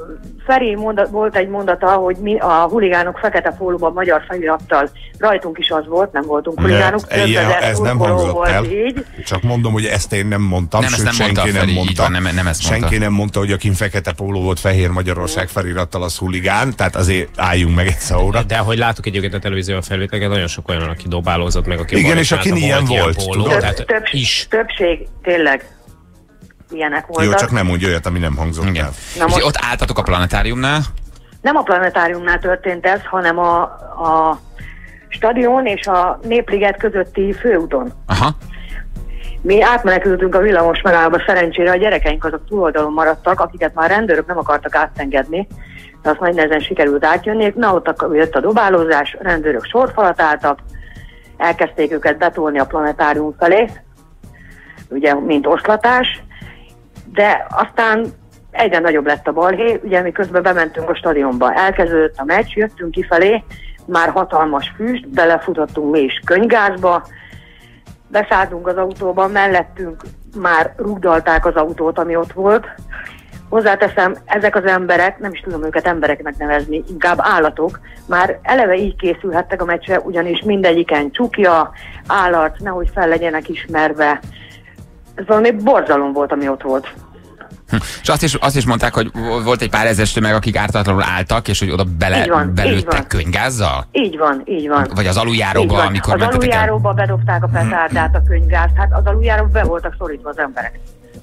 Feri mondat, volt egy mondata, hogy mi a huligánok fekete pólóban magyar felirattal, rajtunk is az volt, nem voltunk huligánok. Ne, ilyen, ez nem hangzott el. Így. Csak mondom, hogy ezt én nem mondtam, nem, sőt, nem senki mondta, nem Feri, mondta. van, nem, nem ezt mondta. Senki nem mondta, hogy akin fekete póló volt, Fehér Magyarország felirattal az huligán, tehát azért álljunk meg egy szóra. De ahogy látok egyébként a televízió felvételeket, nagyon sok olyan, aki dobálózott meg, aki igen, és akin ilyen volt, póló, Több, tehát több, is. Többség, tényleg ilyenek voltak. Jó, csak nem mondja olyat, ami nem hangzott Igen. el. Na most, Ott álltatok a planetáriumnál? nem a planetáriumnál történt ez, hanem a, a stadion és a Népliget közötti főúton. Aha. Mi átmenekültünk a villamos megállóba, szerencsére a gyerekeink azok túloldalon maradtak, akiket már rendőrök nem akartak átengedni, de azt nagy nehezen sikerült átjönni. Na, ott jött a dobálózás, rendőrök sorfalat álltak, elkezdték őket betolni a planetárium felé, ugye, mint oszlatás, de aztán egyre nagyobb lett a balhé, ugye mi közben bementünk a stadionba, elkezdődött a meccs, jöttünk kifelé, már hatalmas füst, belefutottunk mi is könygázba, beszálltunk az autóba, mellettünk már rugdalták az autót, ami ott volt. Hozzáteszem, ezek az emberek, nem is tudom őket embereknek nevezni, inkább állatok, már eleve így készülhettek a meccsre, ugyanis mindegyiken csukja, állat, nehogy fel legyenek ismerve. Ez valami borzalom volt, ami ott volt. Hm. És azt is, azt is mondták, hogy volt egy pár ezer tömeg, akik ártatlanul álltak, és hogy oda bele, van, belőttek könygázzal? Így van, így van. Vagy az aluljáróba, amikor az mentetek el? Az aluljáróba bedobták a petárdát, a könyvgázt, hát az aluljáróba be voltak szorítva az emberek.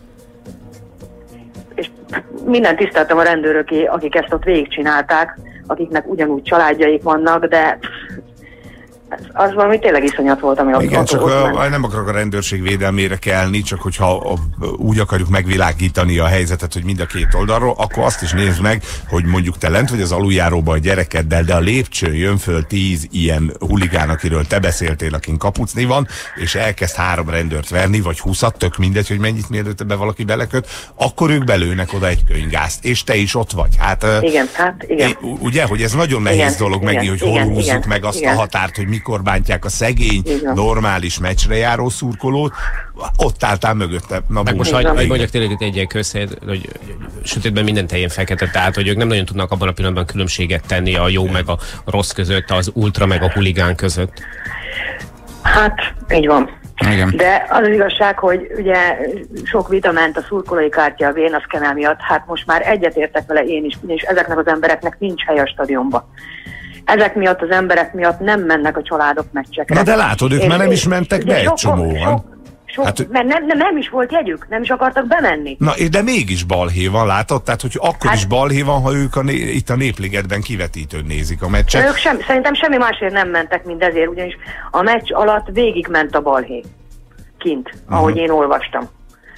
És minden tiszteltem a rendőröké, akik ezt ott végigcsinálták, akiknek ugyanúgy családjaik vannak, de az valami tényleg iszonyat volt, ami igen, ott, csak ott a, nem akarok a rendőrség védelmére kelni, csak hogyha a, úgy akarjuk megvilágítani a helyzetet, hogy mind a két oldalról, akkor azt is nézd meg, hogy mondjuk te lent vagy az aluljáróban a gyerekeddel, de a lépcsőn jön föl tíz ilyen huligán, akiről te beszéltél, akin kapucni van, és elkezd három rendőrt verni, vagy húszat, tök mindegy, hogy mennyit mielőtt be valaki beleköt, akkor ők belőnek oda egy könyvgázt, és te is ott vagy. Hát, igen, hát igen. Ugye, hogy ez nagyon nehéz igen, dolog igen, megint, hogy igen, hol húzzuk igen, meg azt igen. a határt, hogy mikor bántják a szegény, igen. normális meccsre járó szurkolót, ott álltál mögötte. Na, meg most, hogy mondjak tényleg itt egy ilyen közhelyet, hogy sötétben minden teljén fekete, tehát hogy ők nem nagyon tudnak abban a pillanatban különbséget tenni a jó meg a rossz között, az ultra meg a huligán között. Hát, így van. Igen. De az az igazság, hogy ugye sok vita ment a szurkolói kártya a vénaszkenel miatt, hát most már egyetértek vele én is, és ezeknek az embereknek nincs hely a stadionba. Ezek miatt az emberek miatt nem mennek a családok meccsekre. Na de látod, ők és, már nem is mentek be egy csomóan. Sok, sok, hát, mert nem, nem, nem is volt jegyük, nem is akartak bemenni. Na, de mégis balhé van, látod? Tehát, hogy akkor hát, is balhé van, ha ők a né itt a Népligetben kivetítőn nézik a meccset. Ők sem, szerintem semmi másért nem mentek, mint ezért, ugyanis a meccs alatt végigment a balhé. Kint, ahogy uh-huh. én olvastam.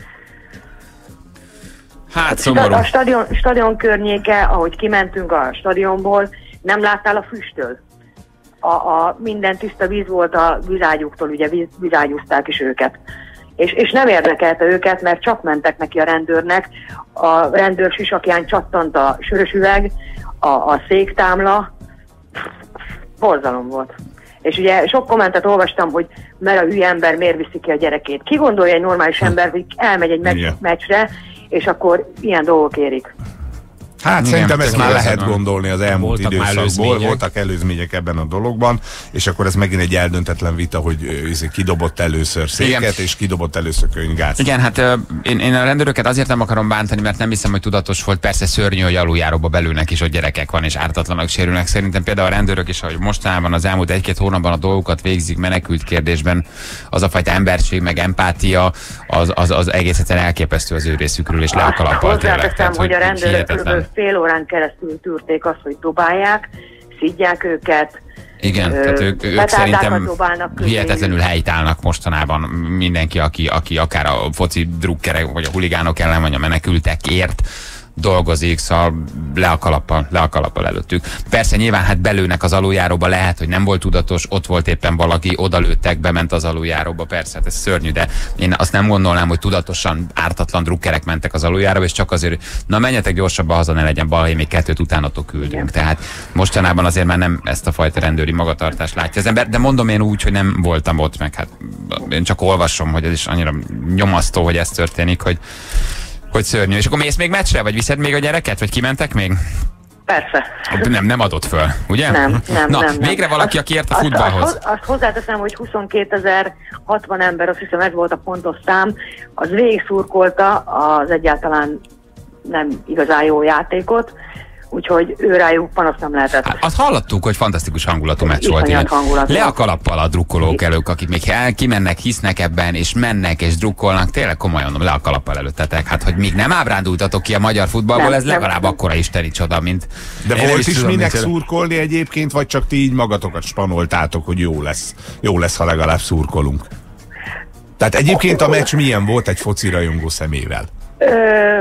Hát szomorú. A stadion, stadion környéke, ahogy kimentünk a stadionból, nem láttál a füsttől. A, a minden tiszta víz volt a vízágyúktól, ugye víz, vízágyúzták is őket. És, és nem érdekelte őket, mert csak mentek neki a rendőrnek. A rendőr sisakján csattant a sörös üveg, a, a széktámla. Borzalom volt. És ugye sok kommentet olvastam, hogy mert a hülye ember miért viszi ki a gyerekét. Ki gondolja egy normális ember, hogy elmegy egy meccs, meccsre, és akkor ilyen dolgok érik. Hát igen, szerintem ezt már lehet van. gondolni az elmúlt voltak időszakból, előzmények. voltak előzmények ebben a dologban, és akkor ez megint egy eldöntetlen vita, hogy ö, kidobott először széket, igen. és kidobott először könyvgázt. Igen, hát ö, én, én a rendőröket azért nem akarom bántani, mert nem hiszem, hogy tudatos volt. Persze szörnyű, hogy aluljáróba belülnek is, hogy gyerekek van, és ártatlanak sérülnek. Szerintem például a rendőrök is, hogy mostanában az elmúlt egy-két hónapban a dolgokat végzik menekült kérdésben, az a fajta emberség, meg empátia, az, az, az egész egyszerűen elképesztő az ő részükről, és le a kalappal tényleg. Hozzáteszem, hogy a rendőrök kb. fél órán keresztül tűrték azt, hogy dobálják, szidják őket. Igen, ö, tehát ők, ők szerintem hihetetlenül helytállnak mostanában mindenki, aki, aki akár a foci drukkerek, vagy a huligánok ellen, vagy a menekültekért dolgozik, szóval le a kalappal, le a kalappal előttük. Persze nyilván hát belőnek az aluljáróba, lehet, hogy nem volt tudatos, ott volt éppen valaki, odalőttek, bement az aluljáróba, persze, hát ez szörnyű, de én azt nem gondolnám, hogy tudatosan ártatlan drukkerek mentek az aluljáróba, és csak azért, na menjetek gyorsabban haza, ne legyen balhé, még kettőt utánatok küldünk. Igen. Tehát mostanában azért már nem ezt a fajta rendőri magatartást látja az ember, de mondom én úgy, hogy nem voltam ott, meg hát én csak olvasom, hogy ez is annyira nyomasztó, hogy ez történik, hogy Hogy szörnyű. És akkor mész még meccsre? Vagy viszed még a gyereket? Vagy kimentek még? Persze. Nem, nem adott föl, ugye? Nem, nem, Na, nem, nem. végre valaki, aki ért a Azt- futballhoz. Azt, azt hozzáteszem, hogy huszonkétezer-hatvan ember, azt hiszem ez volt a pontos szám, az végig szurkolta az egyáltalán nem igazán jó játékot, úgyhogy ő rájuk panaszt nem lehetett. Hát, azt hallottuk, hogy fantasztikus hangulatú meccs Iszonyat volt. Igen. hangulatú. Le a kalappal a drukkolók elők, akik még el, kimennek, hisznek ebben, és mennek, és drukkolnak. Tényleg komolyan mondom, le a kalappal előttetek. Hát, hogy még nem ábrándultatok ki a magyar futballból, Nem, ez legalább nem. akkora isteni csoda, mint... De Én nem volt is tudom, minek micsoda. szurkolni egyébként, vagy csak ti így magatokat spanoltátok, hogy jó lesz. Jó lesz, ha legalább szurkolunk. Tehát egyébként a meccs milyen volt egy foci rajongó szemével? Ö,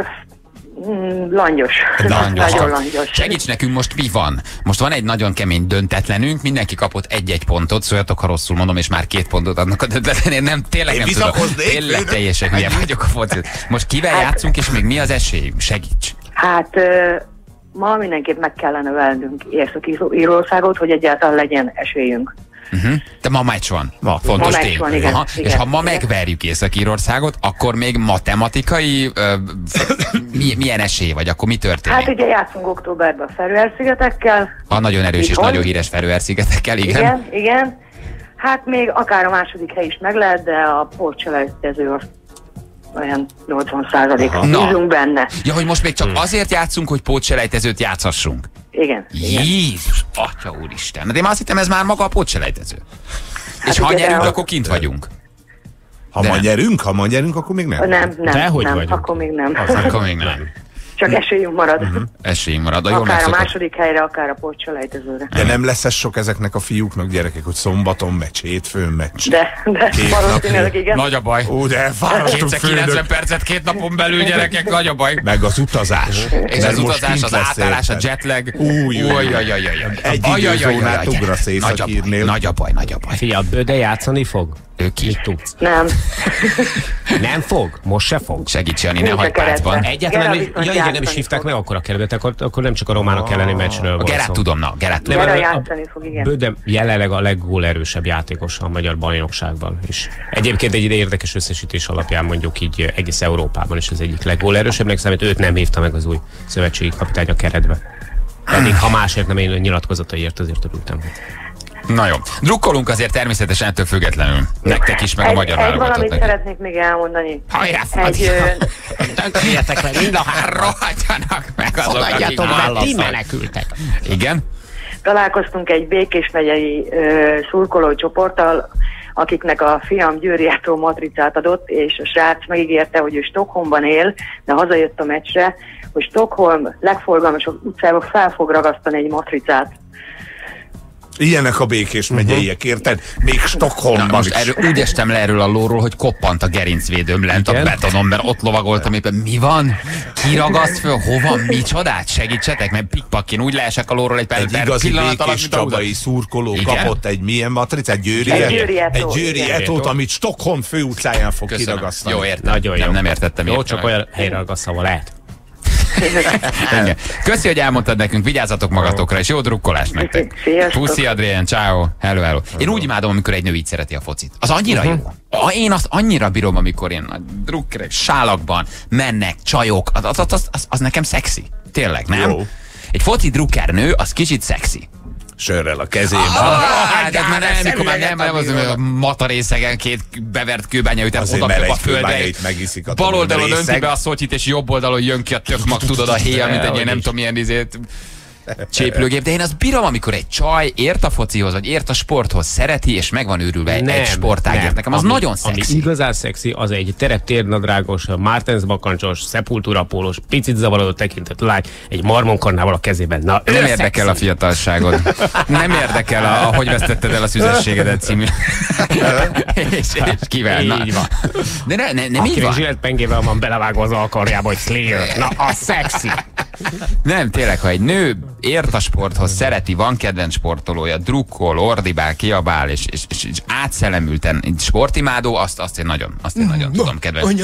mm, langyos. Langyos. Nagyon langyos. Segíts nekünk, most mi van? Most van egy nagyon kemény döntetlenünk, mindenki kapott egy-egy pontot, szóljatok, ha rosszul mondom, és már két pontot adnak a döntetlenért. Nem, tényleg Én nem tudom. bizakodnék, Tényleg főnök. teljesen hülye vagyok a focit. Most kivel játszunk, és még mi az esélyünk? Segíts! Hát ö, ma mindenképp meg kellene velnünk Észak-Írországot, hogy egyáltalán legyen esélyünk. Uh-huh. De ma meccs van. Ma, fontos Ma meccs tény. van, igen, Aha. igen, És ha ma igen. megverjük Észak-Írországot, akkor még matematikai ö, mi, milyen esély, vagy akkor mi történik? Hát ugye játszunk októberben a Feröer-szigetekkel. A nagyon erős és Itthon. nagyon híres Feröer-szigetekkel, igen. Igen, igen. Hát még akár a második hely is meg lehet, de a portselejtező az olyan nyolcvan százalék. Na. Bízunk benne. Ja, hogy most még csak azért játszunk, hogy pótselejtezőt játszhassunk. Igen. igen. Jézus, atya úristen. De én azt hittem, ez már maga a pótselejtező. És ha ugye, nyerünk, de- akkor kint vagyunk. Ha De ma nem. nyerünk, ha ma nyerünk, akkor még nem. Nem, nem, Dehogy nem, vagyunk. akkor még nem. Akkor még nem. Csak esélyünk marad. Esélyünk marad. A jól Akár a megszokott. második helyre, akár a portselejtezőre. De nem lesz ez sok ezeknek a fiúknak, gyerekek, hogy szombaton meccs, hétfőn meccs. De, de Két valószínűleg napja. igen. Nagy a baj. Ó, de elfáradtunk, kétszázkilencven főnök. percet két napon belül, gyerekek, nagy a baj. Meg az utazás. És Mert az most utazás, kint az lesz, átállás, a érted? jetlag. Új, új, új. Ajajajajajaj. Egy Ajajajajajaj. időzónát ugrasz Nagy a baj, Észak-Írnél. nagy a baj, nagy a baj. Figyelj, a Böde játszani fog? Ő ki? Mit tudsz? Nem. Nem fog? Most se fog? Segíts, Jani, ne Nincs a hagyd pácban. keretben. Egyáltalán, Gera nem- viszont ja igen, nem is játszani hívták fog. meg akkor a keretet, akkor, akkor nem csak a románok elleni meccsről A volt Gerát szó. tudom, na, Gerát tudom. Gera a- játszani fog, igen. Böde jelenleg a leggólerősebb játékos a magyar bajnokságban is. Egyébként egy ide érdekes összesítés alapján mondjuk így egész Európában is az egyik leggólerősebbnek számít, őt nem hívta meg az új szövetségi kapitány a keretbe. Pedig ha másért nem én nyilatkozataiért, azért örültem. Na jó. Drukkolunk azért természetesen ettől függetlenül. Nektek is, meg a egy, magyar egy valamit válogatottnak. szeretnék még elmondani. Hajrá, Egy, ö, Tönkréljetek meg mind a három! Rohadjanak meg azok, akik Fogadjatok be, ti válaszol. menekültek! Igen? találkoztunk egy Békés megyei ö, szurkoló csoporttal, akiknek a fiam Győriától matricát adott, és a srác megígérte, hogy ő Stockholmban él, de hazajött a meccsre, hogy Stockholm legforgalmasabb utcában fel fog ragasztani egy matricát. Ilyenek a Békés megyeiek, érted? Még Na, Stockholmban most is. erről, úgy estem le erről a lóról, hogy koppant a gerincvédőm lent Igen? a betonon, mert ott lovagoltam éppen. Mi van? Ki ragaszt föl? Hova? Micsodát? Segítsetek, mert pikpak, én úgy leesek a lóról egy, per, Egy per igazi pillanat alatt, Békés mint a húzat. csabai szurkoló Igen? kapott egy milyen matricát? Győri? Egy Győri Egy Etót, Győri igen. Etót, amit Stockholm főutcáján fog Köszönöm. kiragasztani. Jó, értem. Nagyon jó. Nem, nem értettem. Jó, értem. csak olyan helyre ragasszava lehet. Igen. Köszi, hogy elmondtad nekünk, vigyázzatok magatokra, és jó drukkolást nektek. Sziasztok. Puszi, Adrien, ciao, hello, hello. Én úgy imádom, amikor egy nő így szereti a focit. Az annyira jó. A- Én azt annyira bírom, amikor én nagy drukkerek, sálakban mennek, csajok, az, az, az, az, az nekem szexi. Tényleg, nem? Jó. Egy foci drukker nő, az kicsit szexi. Sörrel a kezében. Ah, de már nem, mikor már nem, nem az, hogy a matarészegen két bevert kőbánya után Azért, oda mert köp a egy földre. kőbányait megiszik a Bal oldalon részeg. önti be a szoltyit, és jobb oldalon jön ki a tök mag, tudod, a héja, mint egy ilyen nem tudom milyen izét cséplőgép, de én azt bírom, amikor egy csaj ért a focihoz, vagy ért a sporthoz, szereti, és meg van őrülve egy, egy sportágért. Nekem az ami, nagyon szexi. Ami igazán szexi, az egy tereptérnadrágos, Martens bakancsos, Sepultura pólós, picit zavarodó tekintet lány, egy marmonkarnával a kezében. Na, ő Nem szexi. érdekel a fiatalságod. Nem érdekel, a, a hogy vesztetted el a szüzességedet című. és, és kivel? Na. Így van. De ne, ne, nem így Akinek van. zsilletpengével van belevágva az alkarjába, hogy Slayer. Na, a szexi. Nem, tényleg, ha egy nő ért a sporthoz, szereti, van kedvenc sportolója, drukkol, ordibál, kiabál, és, és, és, és átszellemülten egy sportimádó, azt, azt én nagyon, azt én nagyon tudom kedvelni.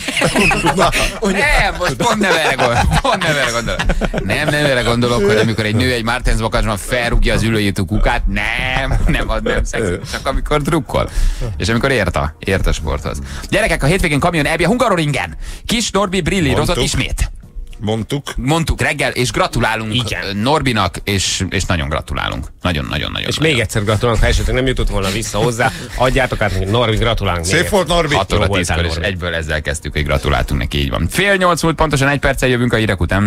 Nem, most pont nem erre gondolok. Pont nem erre gondolok. Nem, nem erre gondolok, hogy amikor egy nő egy Martens bakancsban felrúgja az ülőjét a kukát, nem, nem, az nem szexi, csak amikor drukkol. És amikor ért a, ért a sporthoz. Gyerekek, a hétvégén kamion elbje Hungaroringen. Kis Norbi brillírozott Mondtuk. ismét. Mondtuk. Mondtuk reggel, és gratulálunk Igen. Norbinak, és, és nagyon gratulálunk. Nagyon-nagyon-nagyon. És még egyszer gratulálunk, ha esetleg nem jutott volna vissza hozzá, adjátok át neki, Norbi, gratulálunk. Szép volt, Norbi. hat óra tízkor, és egyből ezzel kezdtük, hogy gratuláltunk neki, így van. Fél nyolc volt pontosan, egy perccel jövünk a hírek után.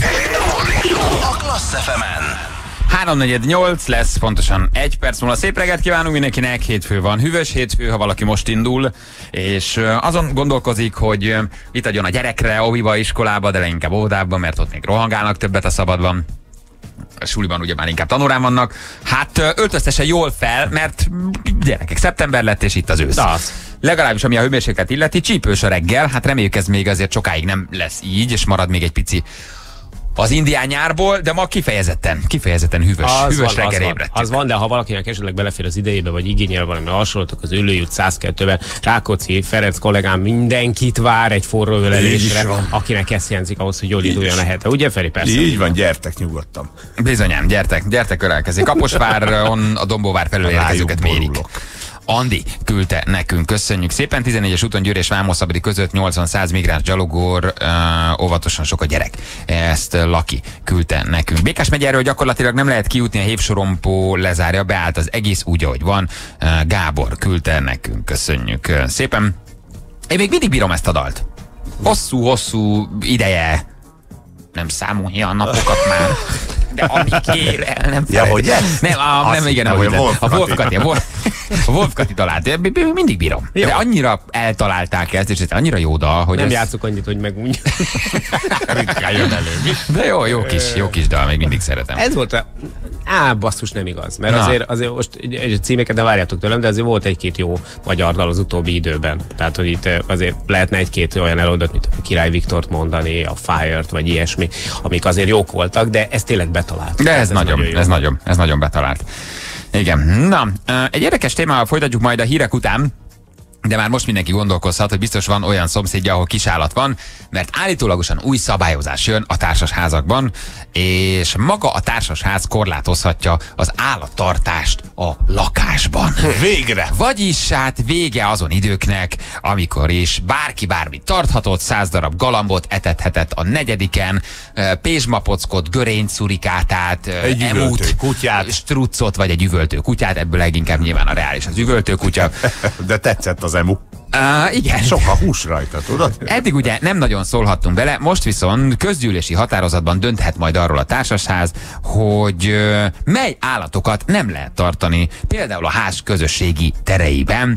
A Klassz ef emen. háromnegyed nyolc lesz, pontosan egy perc múlva. Szép reggelt kívánunk mindenkinek, hétfő van, hűvös hétfő, ha valaki most indul, és azon gondolkozik, hogy itt adjon a gyerekre, óviba, iskolába, de leginkább óvodába, mert ott még rohangálnak többet a szabadban. A suliban ugye már inkább tanórán vannak. Hát öltöztesse jól fel, mert gyerekek, szeptember lett, és itt az ősz. Az. Legalábbis ami a hőmérséklet illeti, csípős a reggel, hát reméljük ez még azért sokáig nem lesz így, és marad még egy pici az indián nyárból, de ma kifejezetten, kifejezetten hűvös, Az hűvös van, reggel az van, ébredtünk. az van, de ha valakinek esetleg belefér az idejébe, vagy igényel valami hasonlót, az Üllői út száz kettőben Rákóczi Ferenc kollégám mindenkit vár egy forró ölelésre, akinek ezt jelzik ahhoz, hogy jól induljon a hete. Ugye, Feri? Persze. Így van, gyertek nyugodtan. Bizonyám, gyertek, gyertek ölelkezni. Kaposváron a Dombóvár felől érkezőket Rájuk mérik. borulok. Andi küldte nekünk, köszönjük szépen. tizennégyes úton Győr és Vámos-Szabadi között nyolcvan-száz migráns gyalogor, uh, óvatosan sok a gyerek. Ezt uh, Laki küldte nekünk. Békás megyéről gyakorlatilag nem lehet kijutni, a hévsorompó lezárja, beállt az egész úgy, ahogy van. Uh, Gábor küldte nekünk, köszönjük uh, szépen. Én még mindig bírom ezt a dalt. Hosszú-hosszú ideje nem számolja a napokat már. De amíg ér el, nem Ja, hogy ez? Nem, a, nem igen, hittem, ahogy hogy a Wolf a Kati. Wolf Kati. A Wolf, a Wolf Kati talált. Én mindig bírom. Jó. De annyira eltalálták ezt, és ez annyira jó dal, hogy Nem ez... játszok annyit, hogy megunj. Ritkán jön elő. De jó, jó kis, jó kis dal, még mindig szeretem. Ez volt a... Á, basszus, nem igaz. Mert Na. azért, azért most egy címeket, de várjátok tőlem, de azért volt egy-két jó magyar dal az utóbbi időben. Tehát, hogy itt azért lehetne egy-két olyan előadót, mint a Király Viktort mondani, a Fire-t, vagy ilyesmi, amik azért jók voltak, de ez tényleg betalált. De ez, ez nagyon, nagyon jó. ez nagyon, ez nagyon betalált. Igen. Na, egy érdekes témával folytatjuk majd a hírek után, de már most mindenki gondolkozhat, hogy biztos van olyan szomszédja, ahol kisállat van, mert állítólagosan új szabályozás jön a társasházakban, és maga a társasház korlátozhatja az állattartást a lakásban. Végre! Vagyis hát vége azon időknek, amikor is bárki bármit tarthatott, száz darab galambot etethetett a negyediken, eh, pézsmapockot, görény-szurikátát, eh, Egy üvöltő emút, kutyát. struccot, vagy egy üvöltő kutyát, ebből leginkább nyilván a reális az üvöltő kutya. De tetszett az emu. Uh, igen. Sok a hús rajta, tudod? Eddig ugye nem nagyon szólhattunk bele, most viszont közgyűlési határozatban dönthet majd arról a társasház, hogy ö, mely állatokat nem lehet tartani, például a ház közösségi tereiben,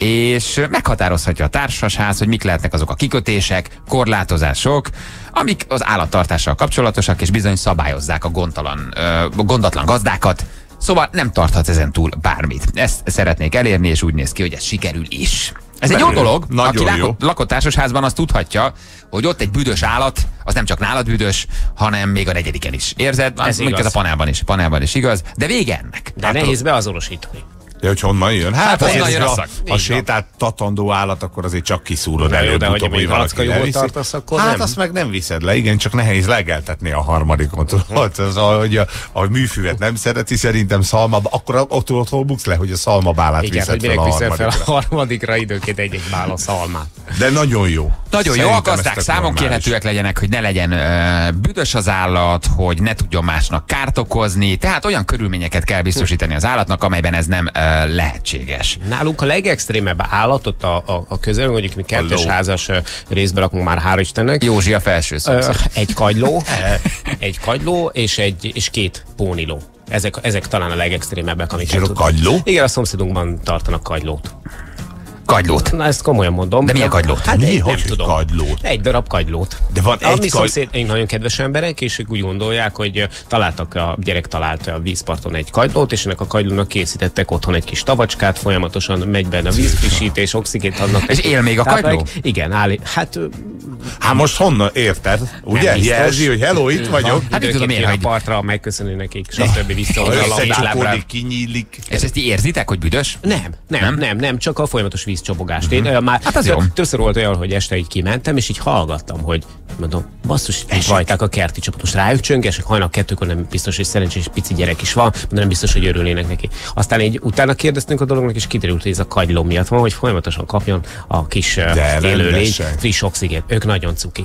és meghatározhatja a társasház, hogy mik lehetnek azok a kikötések, korlátozások, amik az állattartással kapcsolatosak, és bizony szabályozzák a gondtalan, ö, gondatlan gazdákat. Szóval nem tarthat ezen túl bármit. Ezt szeretnék elérni, és úgy néz ki, hogy ez sikerül is. Ez egy jó dolog. Nagyon Aki jó. lakott, lakott társasházban, az tudhatja, hogy ott egy büdös állat, az nem csak nálad büdös, hanem még a negyediken is. Érzed? Az, Ez mondjuk igaz. ez a panelban is, panelban is igaz, de vége ennek. De nehéz beazonosítani. De hogy honnan jön? Hát, Hát honnan azért, jön a ha, szak? ha Így van. sétált tatandó állat, akkor azért csak kiszúrod Na jó, előbb, de hogy utóbb, egy valaki malackajuhot leviszi. tartasz, akkor Hát nem. azt meg nem viszed le, igen, csak nehéz legeltetni a harmadikon. Tudod, az, hogy a, a műfüvet nem szereti, szerintem szalmaba, akkor ott otthon buksz le, hogy a szalmabálát Igen, viszed hogy fel minek a viszel fel harmadikra. a harmadikra időnként egy-egy bál a szalmát. De nagyon jó. Nagyon jó, a Szerintem gazdák ez tök számon normális. kérhetőek legyenek, hogy ne legyen ö, büdös az állat, hogy ne tudjon másnak kárt okozni, tehát olyan körülményeket kell biztosítani az állatnak, amelyben ez nem ö, lehetséges. Nálunk a legextrémebb állatot a, a, a közel, mondjuk mi kertesházas ö, részbe lakunk már, hála Istennek. Józsi a felső Ö, szomszéd. egy kagyló, egy kagyló és, egy, és két póniló. Ezek, ezek talán a legextrémebbek, amiket És a tudok. kagyló? Igen, a szomszédunkban tartanak kagylót. Kagylót. Na, ezt komolyan mondom. De milyen kagylót? Hát Mi? egy, nem Hogy tudom. kagylót? Egy darab kagylót. De van A egy mi kagy- szomszédaink nagyon kedves emberek, és ők úgy gondolják, hogy ö, találtak, a gyerek talált a vízparton egy kagylót, és ennek a kagylónak készítettek otthon egy kis tavacskát, folyamatosan megy benne a vízfrissítés, oxigént adnak. És él még a kagyló? Igen, áll. Hát ö, Hát most honnan érted? Ugye? biztos. Jelzi, hogy hello, itt vagyok. Hát így tudom időnként én, jön a hogy- partra, megköszönő nekik, stb. Visszahozza a labdát. Összecsukódik, kinyílik. És ezt ti érzitek, hogy büdös? Nem, nem, Nem? nem, nem, nem, csak a folyamatos vízcsobogást. Én uh, már Hát az tö- jó. többször volt olyan, hogy este így kimentem, és így hallgattam, hogy mondom, basszus, így vajták a kerti csapat, most rájuk csöngesek, hajnal kettőkor nem biztos, hogy szerencsés pici gyerek is van, de nem biztos, hogy örülnének neki. Aztán így utána kérdeztünk a dolognak, és kiderült, hogy ez a kagyló miatt van, hogy folyamatosan kapjon a kis uh, De élőlény rendesen. friss oxigént. Ők nagyon cukik.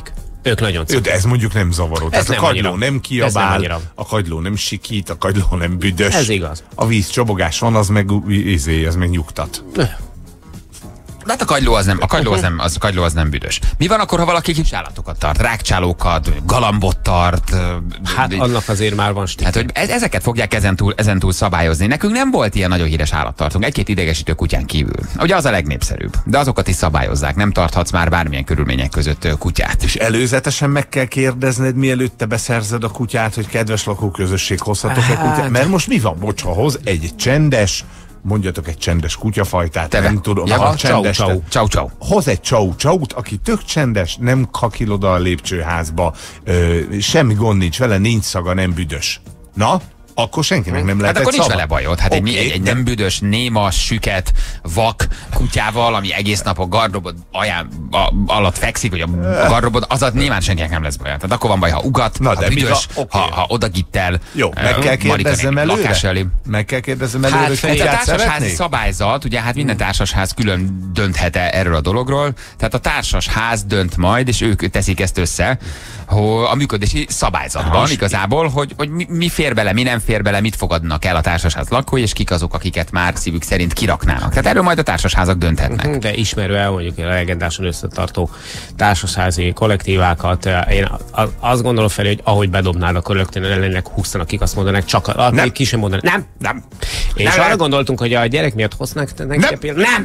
Ők nagyon Jó, de ez mondjuk nem zavaró. Tehát nem a kagyló annyira. nem kiabál, nem a kagyló nem sikít, a kagyló nem büdös. Ez igaz. A víz csobogás van, az meg izé, az meg nyugtat. De hát a kagyló az nem, a kagyló az nem, az, a kagyló az nem büdös. Mi van akkor, ha valaki kis állatokat tart? Rákcsálókat, galambot tart? Hát annak azért már van stíl. Hát, hogy e- ezeket fogják ezentúl, ezentúl szabályozni. Nekünk nem volt ilyen nagyon híres állattartunk, egy-két idegesítő kutyán kívül. Ugye az a legnépszerűbb. De azokat is szabályozzák. Nem tarthatsz már bármilyen körülmények között ö, kutyát. És előzetesen meg kell kérdezned, mielőtt te beszerzed a kutyát, hogy kedves lakóközösség, hozhatok-e kutyát? Mert most mi van? Bocs, ha hoz egy csendes, mondjatok egy csendes kutyafajtát, Teve. nem tudom. Ja, Ha csau, csendes, csau, csau, csau. Hoz egy csau-csaut, aki tök csendes, nem kakil oda a lépcsőházba, ö, semmi gond nincs vele, nincs szaga, nem büdös. Na, akkor senkinek nem lehet Hát akkor egy nincs szava. vele bajod. Hát Oké, egy, egy, egy de- nem büdös, néma, süket, vak kutyával, ami egész nap a gardrobod aján, a, alatt fekszik, vagy a gardrobod, az nyilván senkinek nem lesz baj. Tehát akkor van baj, ha ugat, Na, ha de mi büdös, van? Oké. ha, ha odagittel. Jó, ö, meg kell Marika kérdezzem néni lakás elé. előre? Meg kell kérdezzem előre, Hát, hogy Feri, Ez a kutyát társasházi szeretnék? szabályzat, ugye hát minden társasház külön dönthet erről a dologról, tehát a társasház dönt majd, és ők teszik ezt össze, hogy a működési szabályzatban Aha, igazából, hogy, hogy mi, mi fér bele, mi nem fér bele, mit fogadnak el a társasház lakói, és kik azok, akiket már szívük szerint kiraknának. Tehát erről majd a társasházak dönthetnek. De ismerve mondjuk a legendásan összetartó társasházi kollektívákat, én azt gondolom felé, hogy ahogy bedobnád, akkor rögtön ellennek húszan, akik azt mondanak, csak a, Nem. ki sem mondanak, nem, nem. És Nem, arra nem. gondoltunk, hogy a gyerek miatt hoznak, nem. nem.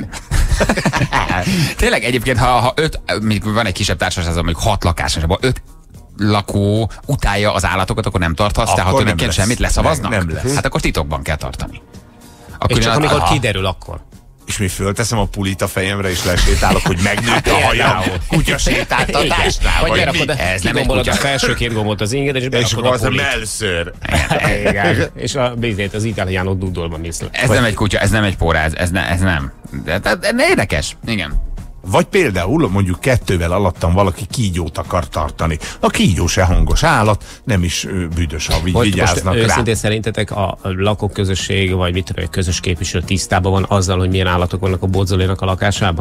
Tényleg egyébként, ha, ha öt, mondjuk van egy kisebb társaság, mondjuk hat lakás, és abban öt lakó utálja az állatokat, akkor nem tarthatsz, tehát ha Akkor nem tulajdonképpen lesz. semmit leszavaznak? Nem, nem lesz. Hát akkor titokban kell tartani. Akkor És csak én- amikor aha. kiderül, akkor. És mi fölteszem a pulit a fejemre, és lesétálok, hogy megnőtt a hajam kutya sétáltatásnál. Vagy vagy lerakod, mi? Ez nem egy kigombolod a kutya. felső két gombot az inged, és És berakod akkor a az a pulit. melszőr. Igen. És a bizét, az italiánok dudolban mész le. Ez nem egy kutya, ez nem egy poráz, ez, ne, ez nem. De, de, de, de érdekes, igen. Vagy például mondjuk kettővel alattam valaki kígyót akar tartani. A kígyó se hangos állat, nem is ö, büdös, ha így Hogy most vigyáznak rá. őszintén szerintetek a lakóközösség, vagy mit tudom, egy közös képviselő tisztában van azzal, hogy milyen állatok vannak a Bodzolinak a lakásában?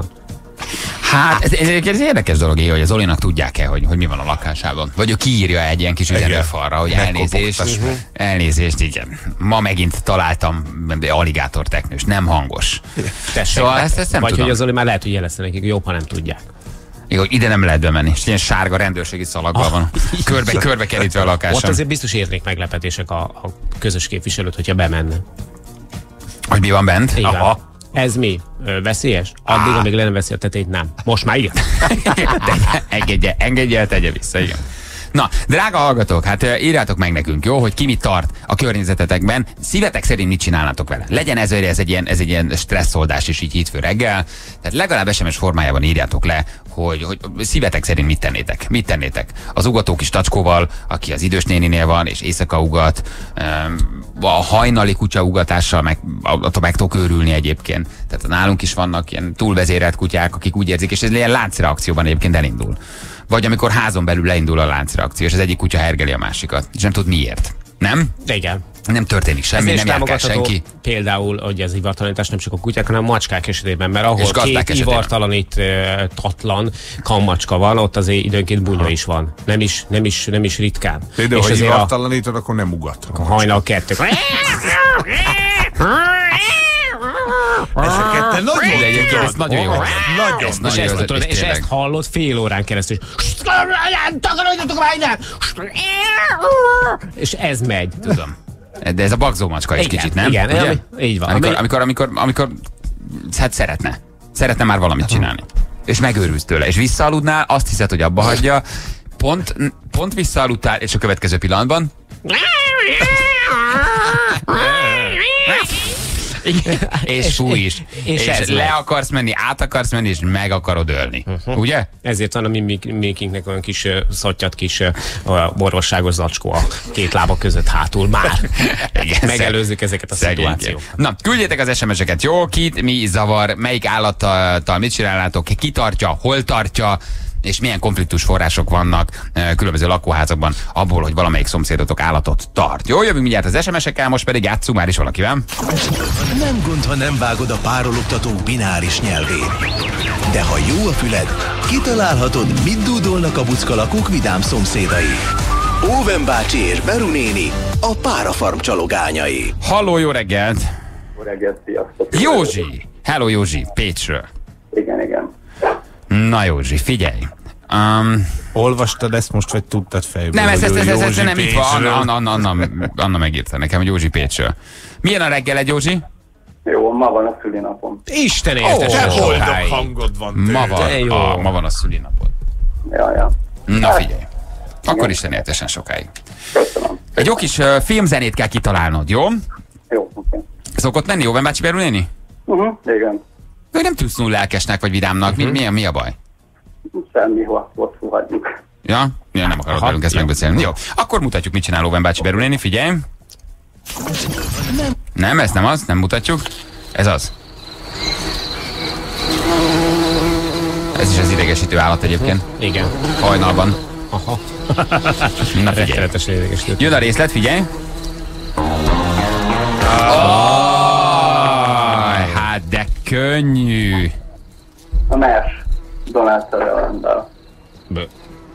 Hát ez, ez, ez érdekes dolog, hogy az Olinak tudják-e, hogy, hogy mi van a lakásában. Vagy ő kiírja egy ilyen kis üzenőfalra, hogy elnézést, Megkopogtass meg. elnézést, igen. Ma megint találtam alligátor teknős, nem hangos. Tessék, Szóval ezt, ezt nem vagy tudom. hogy az Oli már lehet, hogy jelezte nekik, jobb, ha nem tudják. Jó, ide nem lehet bemenni. És ilyen sárga rendőrségi szalagban van. Körbe, körbe kerítve a Ott lakásom. azért biztos érnék meglepetések a, a közös képviselőt, hogyha bemenne. Hogy mi van bent? Igen. Aha. Ez mi? Ö, veszélyes? Addig, amíg le nem veszi a tetejét, nem. Most már igen. De engedje, engedje el, tegye vissza, igen. Na, drága hallgatók, hát ö, írjátok meg nekünk, jó, hogy ki mit tart a környezetetekben, szívetek szerint mit csinálnátok vele. Legyen ez, ez egy ilyen, ez egy ilyen stresszoldás is így hétfő reggel, tehát legalább es em es formájában írjátok le, hogy, hogy szívetek szerint mit tennétek. Mit tennétek? Az ugató kis tacskóval, aki az idős néninél van, és éjszaka ugat, öm, a hajnali kutya ugatással meg, attól meg tudok őrülni egyébként. Tehát nálunk is vannak ilyen túlvezérelt kutyák, akik úgy érzik, és ez ilyen láncreakcióban egyébként elindul. Vagy amikor házon belül leindul a láncreakció, és az egyik kutya hergeli a másikat. És nem tud miért. Nem? Igen. Nem történik semmi, Ezért nem is járkál támogatható senki. például, hogy az ivartalanítás nem csak a kutyák, hanem a macskák esetében, mert ahol És gazdák két esetében. ivartalanítatlan kammacska van, ott azért időnként bunya is van. Nem is, nem is, nem is ritkán. Például, és ha azért a ivartalanítod, akkor nem ugat. hajnal kettő. Ezeket te nagyon De egyébként ez nagyon jó. Nagyon. Ez És nagyon ezt, jó, tudod, és és tényleg. ezt hallod fél órán keresztül. Takarodjatok már innen! És ez megy. Tudom. De ez a bagzó macska is Igen, kicsit, nem? igen, Ugye? ami- így van. Amikor, Ami- amikor, amikor, amikor, hát szeretne. Szeretne már valamit csinálni. És megőrülsz tőle. És visszaaludnál, azt hiszed, hogy abba hagyja. Pont, pont visszaaludtál, és a következő pillanatban és fúj is. és És, ez le megy. akarsz menni, át akarsz menni, és meg akarod ölni. Ugye? Ezért van a mimikinknek olyan kis uh, szottyat kis uh, orvosságos zacskó a két lába között hátul már. Igen, Megelőzzük ezeket a Szegények. szituációkat. Na, küldjétek az es em eseket, jó? Kit, mi zavar, melyik állattal mit csinálnátok, ki tartja, hol tartja, és milyen konfliktus források vannak e, különböző lakóházakban abból, hogy valamelyik szomszédotok állatot tart. Jó, jövünk mindjárt az es em esekkel, most pedig játsszunk már is valakivel. Nem gond, ha nem vágod a párologtatók bináris nyelvét. De ha jó a füled, kitalálhatod, mit dúdolnak a buckalakók vidám szomszédai. Óven bácsi és Beru néni, a Párafarm csalogányai. Halló, jó reggelt! Jó reggelt, sziasztok! Józsi! Hello, Józsi, Pécsről. Igen, igen. Na Józsi, figyelj! Um, Olvastad ezt most, vagy tudtad fejből? nem, ez, ez, ez, ez, ez Józsi nem itt van. Pécsről? Anna, Anna, Anna, Anna megírta nekem, hogy Józsi Pécsről. Milyen a reggeled, Józsi? Jó, ma van a szülinapom. Isten Ó, értesen De boldog sokáig. hangod van tőle. Ma van, de jó. a, ma van a szülinapod. Ja, ja. Na figyelj. Akkor Isten értesen sokáig. Köszönöm. Egy jó kis uh, filmzenét kell kitalálnod, jó? Jó, oké. Szokott menni Óven bácsi Beru néni? Uh-huh, igen. Ő nem tűnsz null lelkesnek vagy vidámnak. Uh-huh. mi, mi, a, mi a baj? Semmi, hosszú hagyjuk. Ja? Ja, nem akarod Aha, velünk ezt jó. megbeszélni. Jó, akkor mutatjuk, mit csinál Óven bácsi Beru néni, figyelj. Nem, ez nem az, nem mutatjuk. Ez az. Ez is az idegesítő állat egyébként. Igen. Hajnalban. Aha. Na figyelj. Rettenetes érdekes. Jön a részlet, figyelj. Aj, hát de könnyű. A MERS. Donald Sutherlanddal. Bö.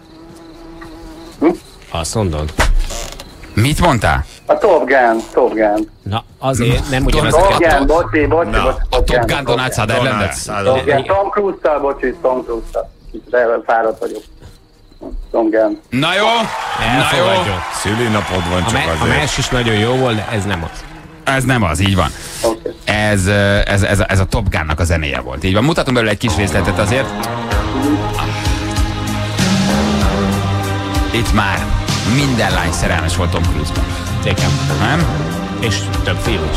Azt mondod? Mit mondtál? A Top Gun, Top Gun. Na, azért nem ugyanaz Top a kettő. Gun, bocsi, bocsi, Na, bocsi. A Top Gun Donald Sutherland. Donald Top Sutherland. Gun, Tom Cruise-tal, bocsi, Tom Cruise-tal. De fáradt vagyok. Tom Gun. Na jó, na jó. Elfogadjuk. Szülinapod van A, csak me- a azért. más is nagyon jó volt, de ez nem az. Ez nem az, így van. Oké. Ez, ez, ez, ez a Top Gun-nak a zenéje volt. Így van, mutatunk belőle egy kis részletet azért. Itt már minden lány szerelmes volt Tom Cruise-ban. Igen. Nem? És több fiú is.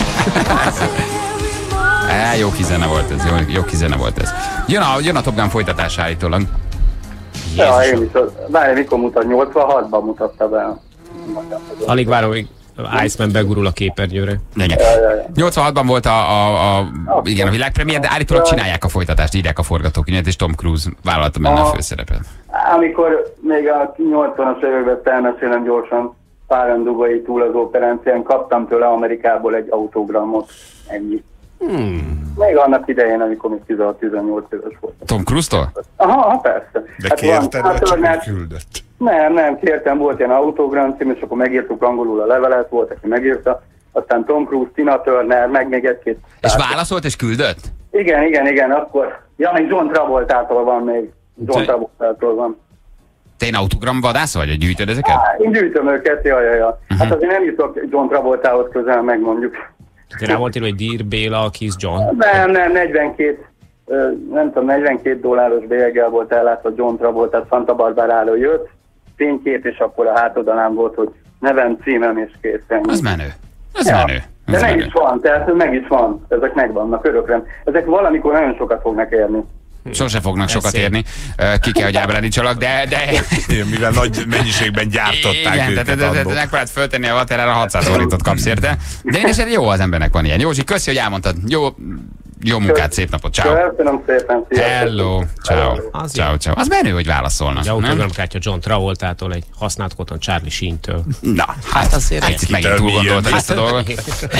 E, jó kis zene volt ez, jó, jó kis zene volt ez. Jön a, jön a Top Gun folytatása állítólag. Ja, én is. Várj, mikor mutat? nyolcvanhatban mutatta be. Alig várom, hogy Iceman begurul a képernyőre. Igen. nyolcvanhatban volt a, a, a, igen, a világpremiér, de állítólag csinálják a folytatást, írják a forgatókönyvet, és Tom Cruise vállalta benne a Aha. főszerepet. Amikor még a nyolcvanas években elmesélem gyorsan, Páran Dubai túl az operáncián, kaptam tőle Amerikából egy autogramot. Ennyi. Hmm. Még annak idején, amikor még tizenhat-tizennyolc éves voltam. Tom Cruise-tól? Aha, aha, persze. De Hát van, kérted, vagy hát, csak hát, úgy küldött? nem, nem, kértem, volt ilyen autogram cím, és akkor megírtuk angolul a levelet, volt, aki megírta. Aztán Tom Cruise, Tina Turner, meg még egy-két... És válaszolt és küldött? Igen, igen, igen, akkor... Ja, még John Travoltától van még. John Te- Travoltától van. Te én autogram vadász vagy, hogy gyűjtöd ezeket? Á, én gyűjtöm őket, jaj, jaj, jaj. Hát azért nem jutok John Travoltához közel, megmondjuk. Te rá volt írva, hogy Dear Béla, Kiss John. Nem, nem, negyvenkét, ö, nem tudom, negyvenkét dolláros bélyeggel volt ellátva John Travolta, Santa Barbaráról jött, fénykép, és akkor a hátodalán volt, hogy nevem, címem és kész. ennyi. Az menő. Az Ja, menő. de Az meg menő. is van, tehát meg is van, ezek megvannak örökre. Ezek valamikor nagyon sokat fognak érni. Sose fognak sokat szép. érni. Ö, Ki kell, hogy ábrándítsalak, de... de... Igen, mivel nagy mennyiségben gyártották Igen, őket tehát annól. megpróbált föltenni a vaterára, hatszáz forintot kapsz érte. De én is jó, az embernek van ilyen. Józsi, köszi, hogy elmondtad. Jó, jó munkát, szép napot, ciao. Köszönöm szépen, sziasztok. Hello, ciao. Az Ciao, ciao. Az menő, hogy válaszolnak. Egy nem? autogramkártya John Travoltától, egy használt koton Charlie Sheen-től. Na, hát azért egy Kitől megint túl mi jön? gondoltad ezt a dolgot.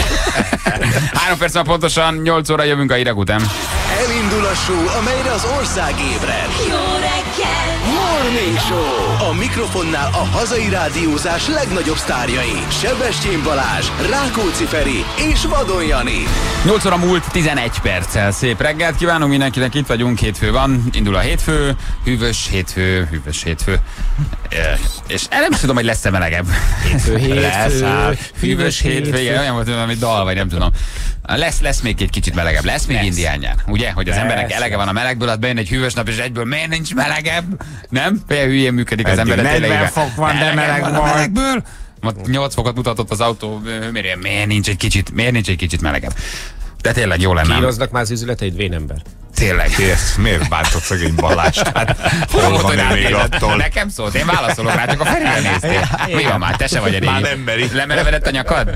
Három perc van pontosan, nyolc óra jövünk a hírek után. Elindul a show, amelyre az ország ébred. Jó reggel! Morning Show. A mikrofonnál a hazai rádiózás legnagyobb sztárjai. Sebestyén Balázs, Rákóczi Feri és Vadon Jani. nyolc óra múlt tizenegy perccel. Szép reggelt kívánunk mindenkinek, itt vagyunk, hétfő van, indul a hétfő, hűvös hétfő, hűvös hétfő. E, és nem is tudom, hogy lesz-e melegebb. Hétfő, hétfő, lesz, hát, hűvös hűvös hétfő, hétfő. igen, olyan volt, valami dal, vagy nem tudom. Lesz, lesz még egy kicsit melegebb, lesz még Lesz. indián nyár, ugye? Hogy az Lesz, embernek elege van a melegből, hát bejön egy hűvös nap, és egyből miért nincs melegebb? Nem? Olyan hülyén működik az Eddig ember. negyven fok van, de meleg van a van. melegből. Most nyolc fokot mutatott az autó, miért, miért nincs egy kicsit, miért nincs egy kicsit melegebb? De tényleg jó lenne. Kínoznak már az üzleteid, vénember. Tényleg. Kész, miért bántott szegény Balást? Hát, hol van ő még attól? Nekem szólt, én válaszolok rá, csak a Ferire néztél. Mi van már, te se vagy a Már régi. nem meri. Lemerevedett a nyakad?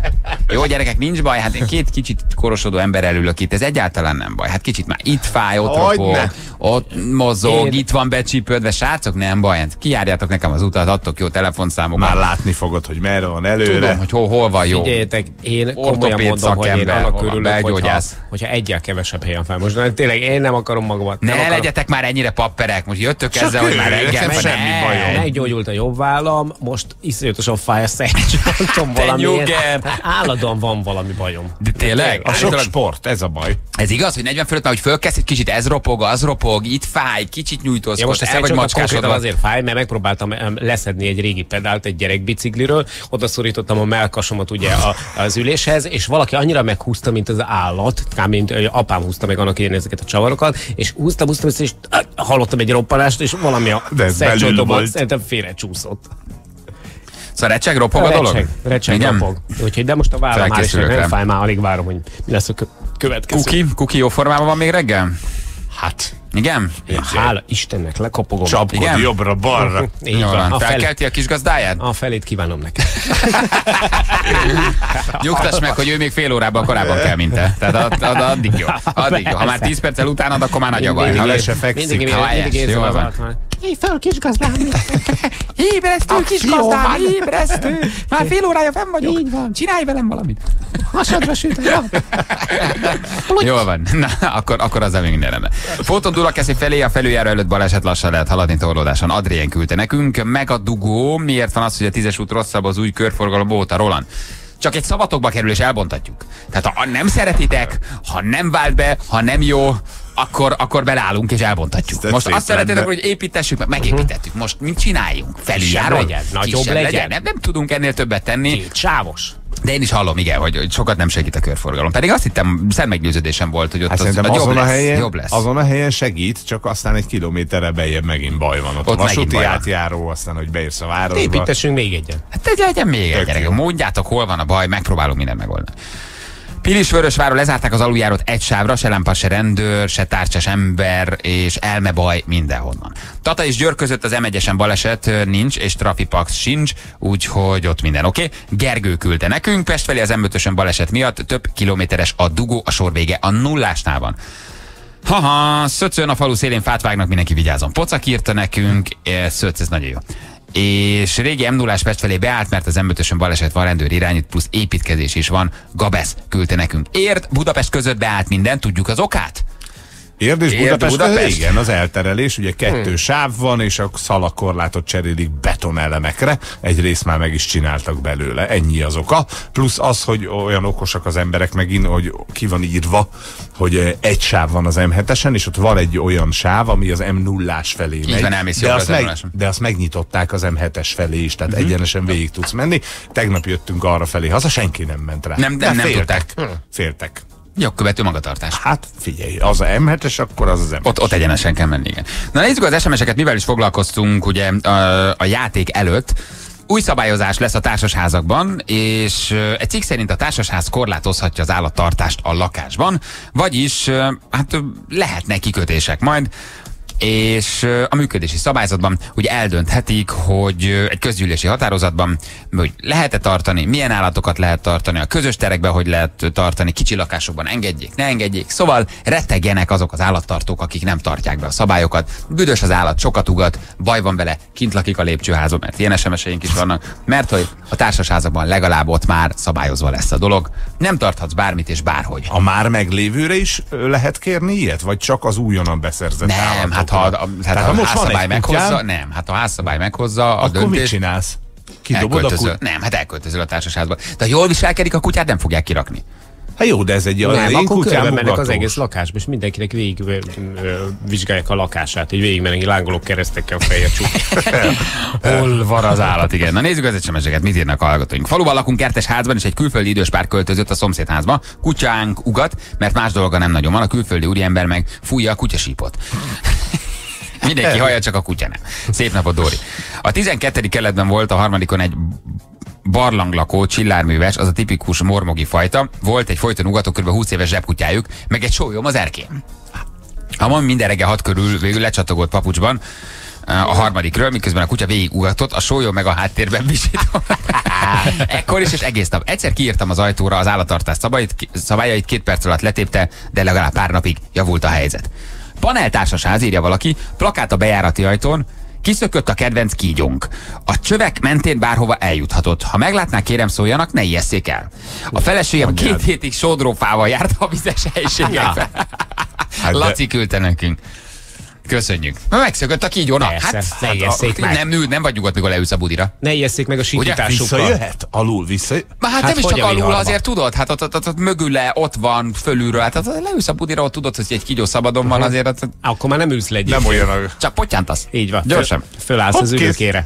Jó, gyerekek, nincs baj, hát én két kicsit korosodó ember elülök itt, ez egyáltalán nem baj. Hát kicsit már itt fáj, ott ropog, ott mozog, én... itt van becsípődve, srácok, nem baj, hát kijárjátok nekem az utat, adtok jó telefonszámokat. Már látni fogod, hogy merre van előre. Tudom, hogy hol, hol van jó. Figyeljetek, én komolyan mondom, hogy én annak örülök, hogyha, hogyha egyel kevesebb helyen fel. Most de tényleg én nem akarom magamat. Ne akarom. legyetek már ennyire papperek, most jöttök csak ezzel, hogy már reggel meg semmi bajom. Meggyógyult a jobb vállam, most iszonyatosan fáj a szentcsontom valamiért. Állandóan van valami bajom. De tényleg? A sok sport, ez a baj. Ez igaz, hogy negyven fölött már, hogy fölkezd egy kicsit, ez ropog, az ropog, itt fáj, kicsit nyújtózkod, ja, most el vagy macskásodva. Azért fáj, mert megpróbáltam leszedni egy régi pedált egy gyerekbicikliről, oda szorítottam a mellkasomat ugye a, az üléshez, és valaki annyira meghúzta, mint az állat, mint apám húzta meg annak idején ezeket a csavarokat, és húztam, húztam, és hallottam egy roppanást, és valami a szentcsontomban szerintem félrecsúszott. Szóval recseg, ropog a, a dolog? Recseg, recseg ropog. Úgyhogy, de most a vállam már is nem fáj, már alig várom, hogy mi lesz a következő. Kuki? Kuki jó formában van még reggel? Hát. Igen? Hála Istennek, lekopogom. Csapkod jobbra-balra. Jól van. Felkelti a kis gazdáját? A felét kívánom neki. Nyugtass meg, hogy ő még fél órában korábban kell, mint te. Tehát ad, ad, addig jó. Addig jó. Ha már tíz perccel utánad, akkor már nagy a baj. Ha le se fekszik. Mindig érzem az alatt. Hé, föl, kis gazdám! Ébresztő, kis gazdám, ébresztő! Már fél órája fenn vagyok. Így van. Csinálj velem valamit. Hasadra süt a jobb. Jól van. Na, akkor, akkor azzal még minden rendben. Fóton Dunakeszi felé a felüljáró előtt baleset, lassan lehet haladni torlódáson. Adrien küldte nekünk. Meg a dugó. Miért van az, hogy a tízes út rosszabb az új körforgalom óta, Roland? Csak egy szavatokba kerül és elbontatjuk. Tehát ha nem szeretitek, ha nem vált be, ha nem jó, akkor, akkor beleállunk és elbontatjuk. Most azt szeretitek, hogy építessük, meg megépítettük. Most mit csináljunk? Felüljáró? Legyen, nagyobb legyen. legyen. Nem, nem tudunk ennél többet tenni. Két sávos. De én is hallom, igen, hogy, hogy sokat nem segít a körforgalom. Pedig azt hittem, szemmeggyőződésem volt, hogy ott hát az, az jobb, azon lesz, a helyen, jobb lesz. Azon a helyen segít, csak aztán egy kilométerre bejebb megint baj van. Ott, ott a vasúti átjáró, aztán, hogy beérsz a városba. Építessünk még egyen. Hát egy legyen még egy, gyerek. Mondjátok, hol van a baj, megpróbálunk mindent megoldani. Pilisvörösváron lezárták az aluljárót egy sávra, se lámpa, se rendőr, se tárcsás ember, és elmebaj mindenhonnan. Tata és Győr között az em egyesen baleset nincs, és trafipax sincs, úgyhogy ott minden oké. Okay. Gergő küldte nekünk, Pest felé az em ötösen baleset miatt több kilométeres a dugó, a sor vége a nullásnál van. Haha, Szöcön a falu szélén fát vágnak, mindenki vigyázzon. Pocak írta nekünk, Szöc, ez nagyon jó. És régi em nullás Pest felé beállt, mert az em ötösen baleset van, rendőr irányít, plusz építkezés is van. Gabesz küldte nekünk. Érd, Budapest között beállt minden, tudjuk az okát? Érd és Érd, Budapest, Budapest? igen, az elterelés, ugye kettő hmm. sáv van, és a szalagkorlátot cserélik betonelemekre, egy részt már meg is csináltak belőle, ennyi az oka. Plusz az, hogy olyan okosak az emberek megint, hogy ki van írva, hogy egy sáv van az em hetesen, és ott van egy olyan sáv, ami az em nullás felé megy. Így van, elmész de, azt meg, de azt megnyitották az em hetes felé is, tehát uh-huh. egyenesen végig tudsz menni. Tegnap jöttünk arra felé haza, senki nem ment rá. Nem, nem, nem féltek. tudták. Féltek. Jogkövető magatartás. Hát figyelj, az a em hetes, akkor az az em hetes. Ott, ott egyenesen kell menni, igen. Na nézzük az es em eseket, mivel is foglalkoztunk ugye a, a játék előtt. Új szabályozás lesz a társasházakban, és egy cikk szerint a társasház korlátozhatja az állattartást a lakásban, vagyis hát lehetnek kikötések majd, és a működési szabályzatban ugye eldönthetik, hogy egy közgyűlési határozatban, hogy lehet-e tartani, milyen állatokat lehet tartani, a közös terekben hogy lehet tartani, kicsi lakásokban engedjék, ne engedjék. Szóval rettegjenek azok az állattartók, akik nem tartják be a szabályokat. Büdös az állat, sokat ugat, baj van vele, kint lakik a lépcsőházon, mert ilyen es em eseink is vannak, mert hogy a társasházakban legalább ott már szabályozva lesz a dolog. Nem tarthatsz bármit és bárhogy. A már meglévőre is lehet kérni ilyet, vagy csak az újonnan beszerzett nem, állatokra? Hát ha a, a, hát ha a most házszabály meghozza, kutyán, nem, hát a házszabály meghozza a akkor döntést. mit csinálsz? Kidobod a kut... Nem, hát elköltözöl a társasházba. De ha jól viselkedik, a kutyát nem fogják kirakni. Hát jó, de ez egy olyan nem, akkor körbe mennek ugatós. az egész lakásba, és mindenkinek végig ö, ö, vizsgálják a lakását, hogy végig mennek lángoló keresztekkel fejjel csukják. Hol van az állat, igen. Na nézzük az es em eseket, mit írnak a hallgatóink. Faluban lakunk kertes házban, és egy külföldi idős pár költözött a szomszédházba. Kutyánk ugat, mert más dolga nem nagyon van, a külföldi úriember meg fújja a kutyasípot. Mindenki hallja, csak a kutya nem. Szép napot, Dóri. A tizenkettedik keletben volt a harmadikon egy barlanglakó, csillárműves, az a tipikus mormogi fajta. Volt egy folyton ugató, kb. húsz éves zsebkutyájuk, meg egy sólyom az erkén. A mami minden reggel hat körül végül lecsatogott papucsban, a harmadikről, miközben a kutya végigugatott, a sólyom meg a háttérben visított. Ekkor is és egész nap. Egyszer kiírtam az ajtóra az állattartás szabályait, szabályait, két perc alatt letépte, de legalább pár napig javult a helyzet. Paneltársasház, írja valaki, plakát a bejárati ajtón, kiszökött a kedvenc kígyónk. A csövek mentén bárhova eljuthatott. Ha meglátnák, kérem szóljanak, ne ijesszék el. A feleségem két hétig sodrófával járt a vizes helységekbe. Hát Laci küldte nekünk. Köszönjük. Megszökött a kígyónak. Hát, ne ijesszék meg. Nem ül, nem vagy nyugodt, mikor leülsz a budira. Ne ijesszék meg a sítításukkal. Visszajöhet? Alul visszajöhet? Hát, hát nem is csak alul, azért tudod, hát ott, ott, ott, ott mögüle, ott van, fölülről, hát ott leülsz a budira, ott tudod, hogy egy kígyó szabadon van, azért. Ott, akkor már nem ülsz le egyébként. Nem olyan. Csak pottyántasz. Így van. Gyorsan. Fölállsz az ülőkére.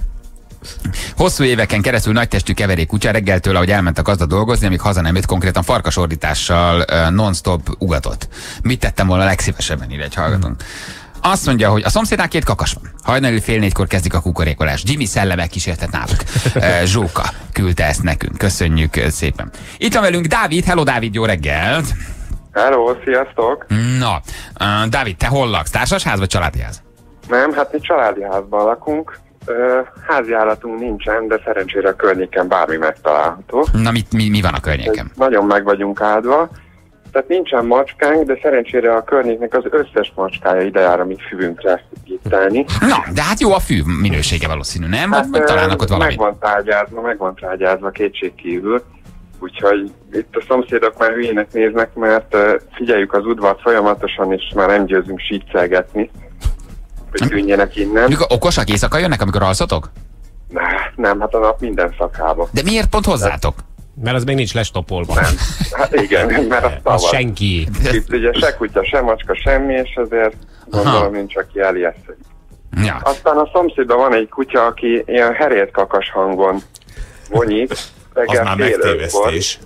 Hosszú éveken keresztül nagytestű keverék kutya reggeltől, ahogy elment a gazda dolgozni, amíg haza nem jött, konkrétan farkasordítással uh, non-stop ugatott. Mit tettem volna legszívesebben, ide egy hallgatunk. Azt mondja, hogy a szomszédnál két kakas van. Hajnali fél négykor kezdik a kukorékolást. Jimmy szellemek kísértet náluk. Uh, Zsóka küldte ezt nekünk. Köszönjük szépen. Itt van velünk Dávid. Hello Dávid, jó reggelt! Hello, sziasztok! Na, uh, Dávid, te hol laksz? Társasház vagy családi ház? Nem, hát mi családi házban lakunk. Házi állatunk nincsen, de szerencsére a környéken bármi megtalálható. Na, mit, mi, mi van a környéken? Nagyon meg vagyunk áldva. Tehát nincsen macskánk, de szerencsére a környéknek az összes macskája ide jár, amit füvünkre nyitálni. Na, de hát jó a fű minősége valószínű, nem? Hát, vagy találnak ott valamit? Meg van tárgyázva, meg van tárgyázva kétség kívül. Úgyhogy itt a szomszédok már hülyének néznek, mert figyeljük az udvart folyamatosan, és már nem győzünk sítszelgetni, hogy tűnjenek innen. Mikor okosak éjszaka jönnek, amikor alszotok? Ne, nem, hát a nap minden szakába. De miért pont hozzátok? Mert az még nincs lestopolva. Nem. Hát igen, mert az az szabad. senki. Itt ugye se kutya, se macska, semmi, és azért gondolom nincs, aki elijesztő. Ja. Aztán a szomszédban van egy kutya, aki ilyen herét kakas hangon vonyít. Az már megtévesztés.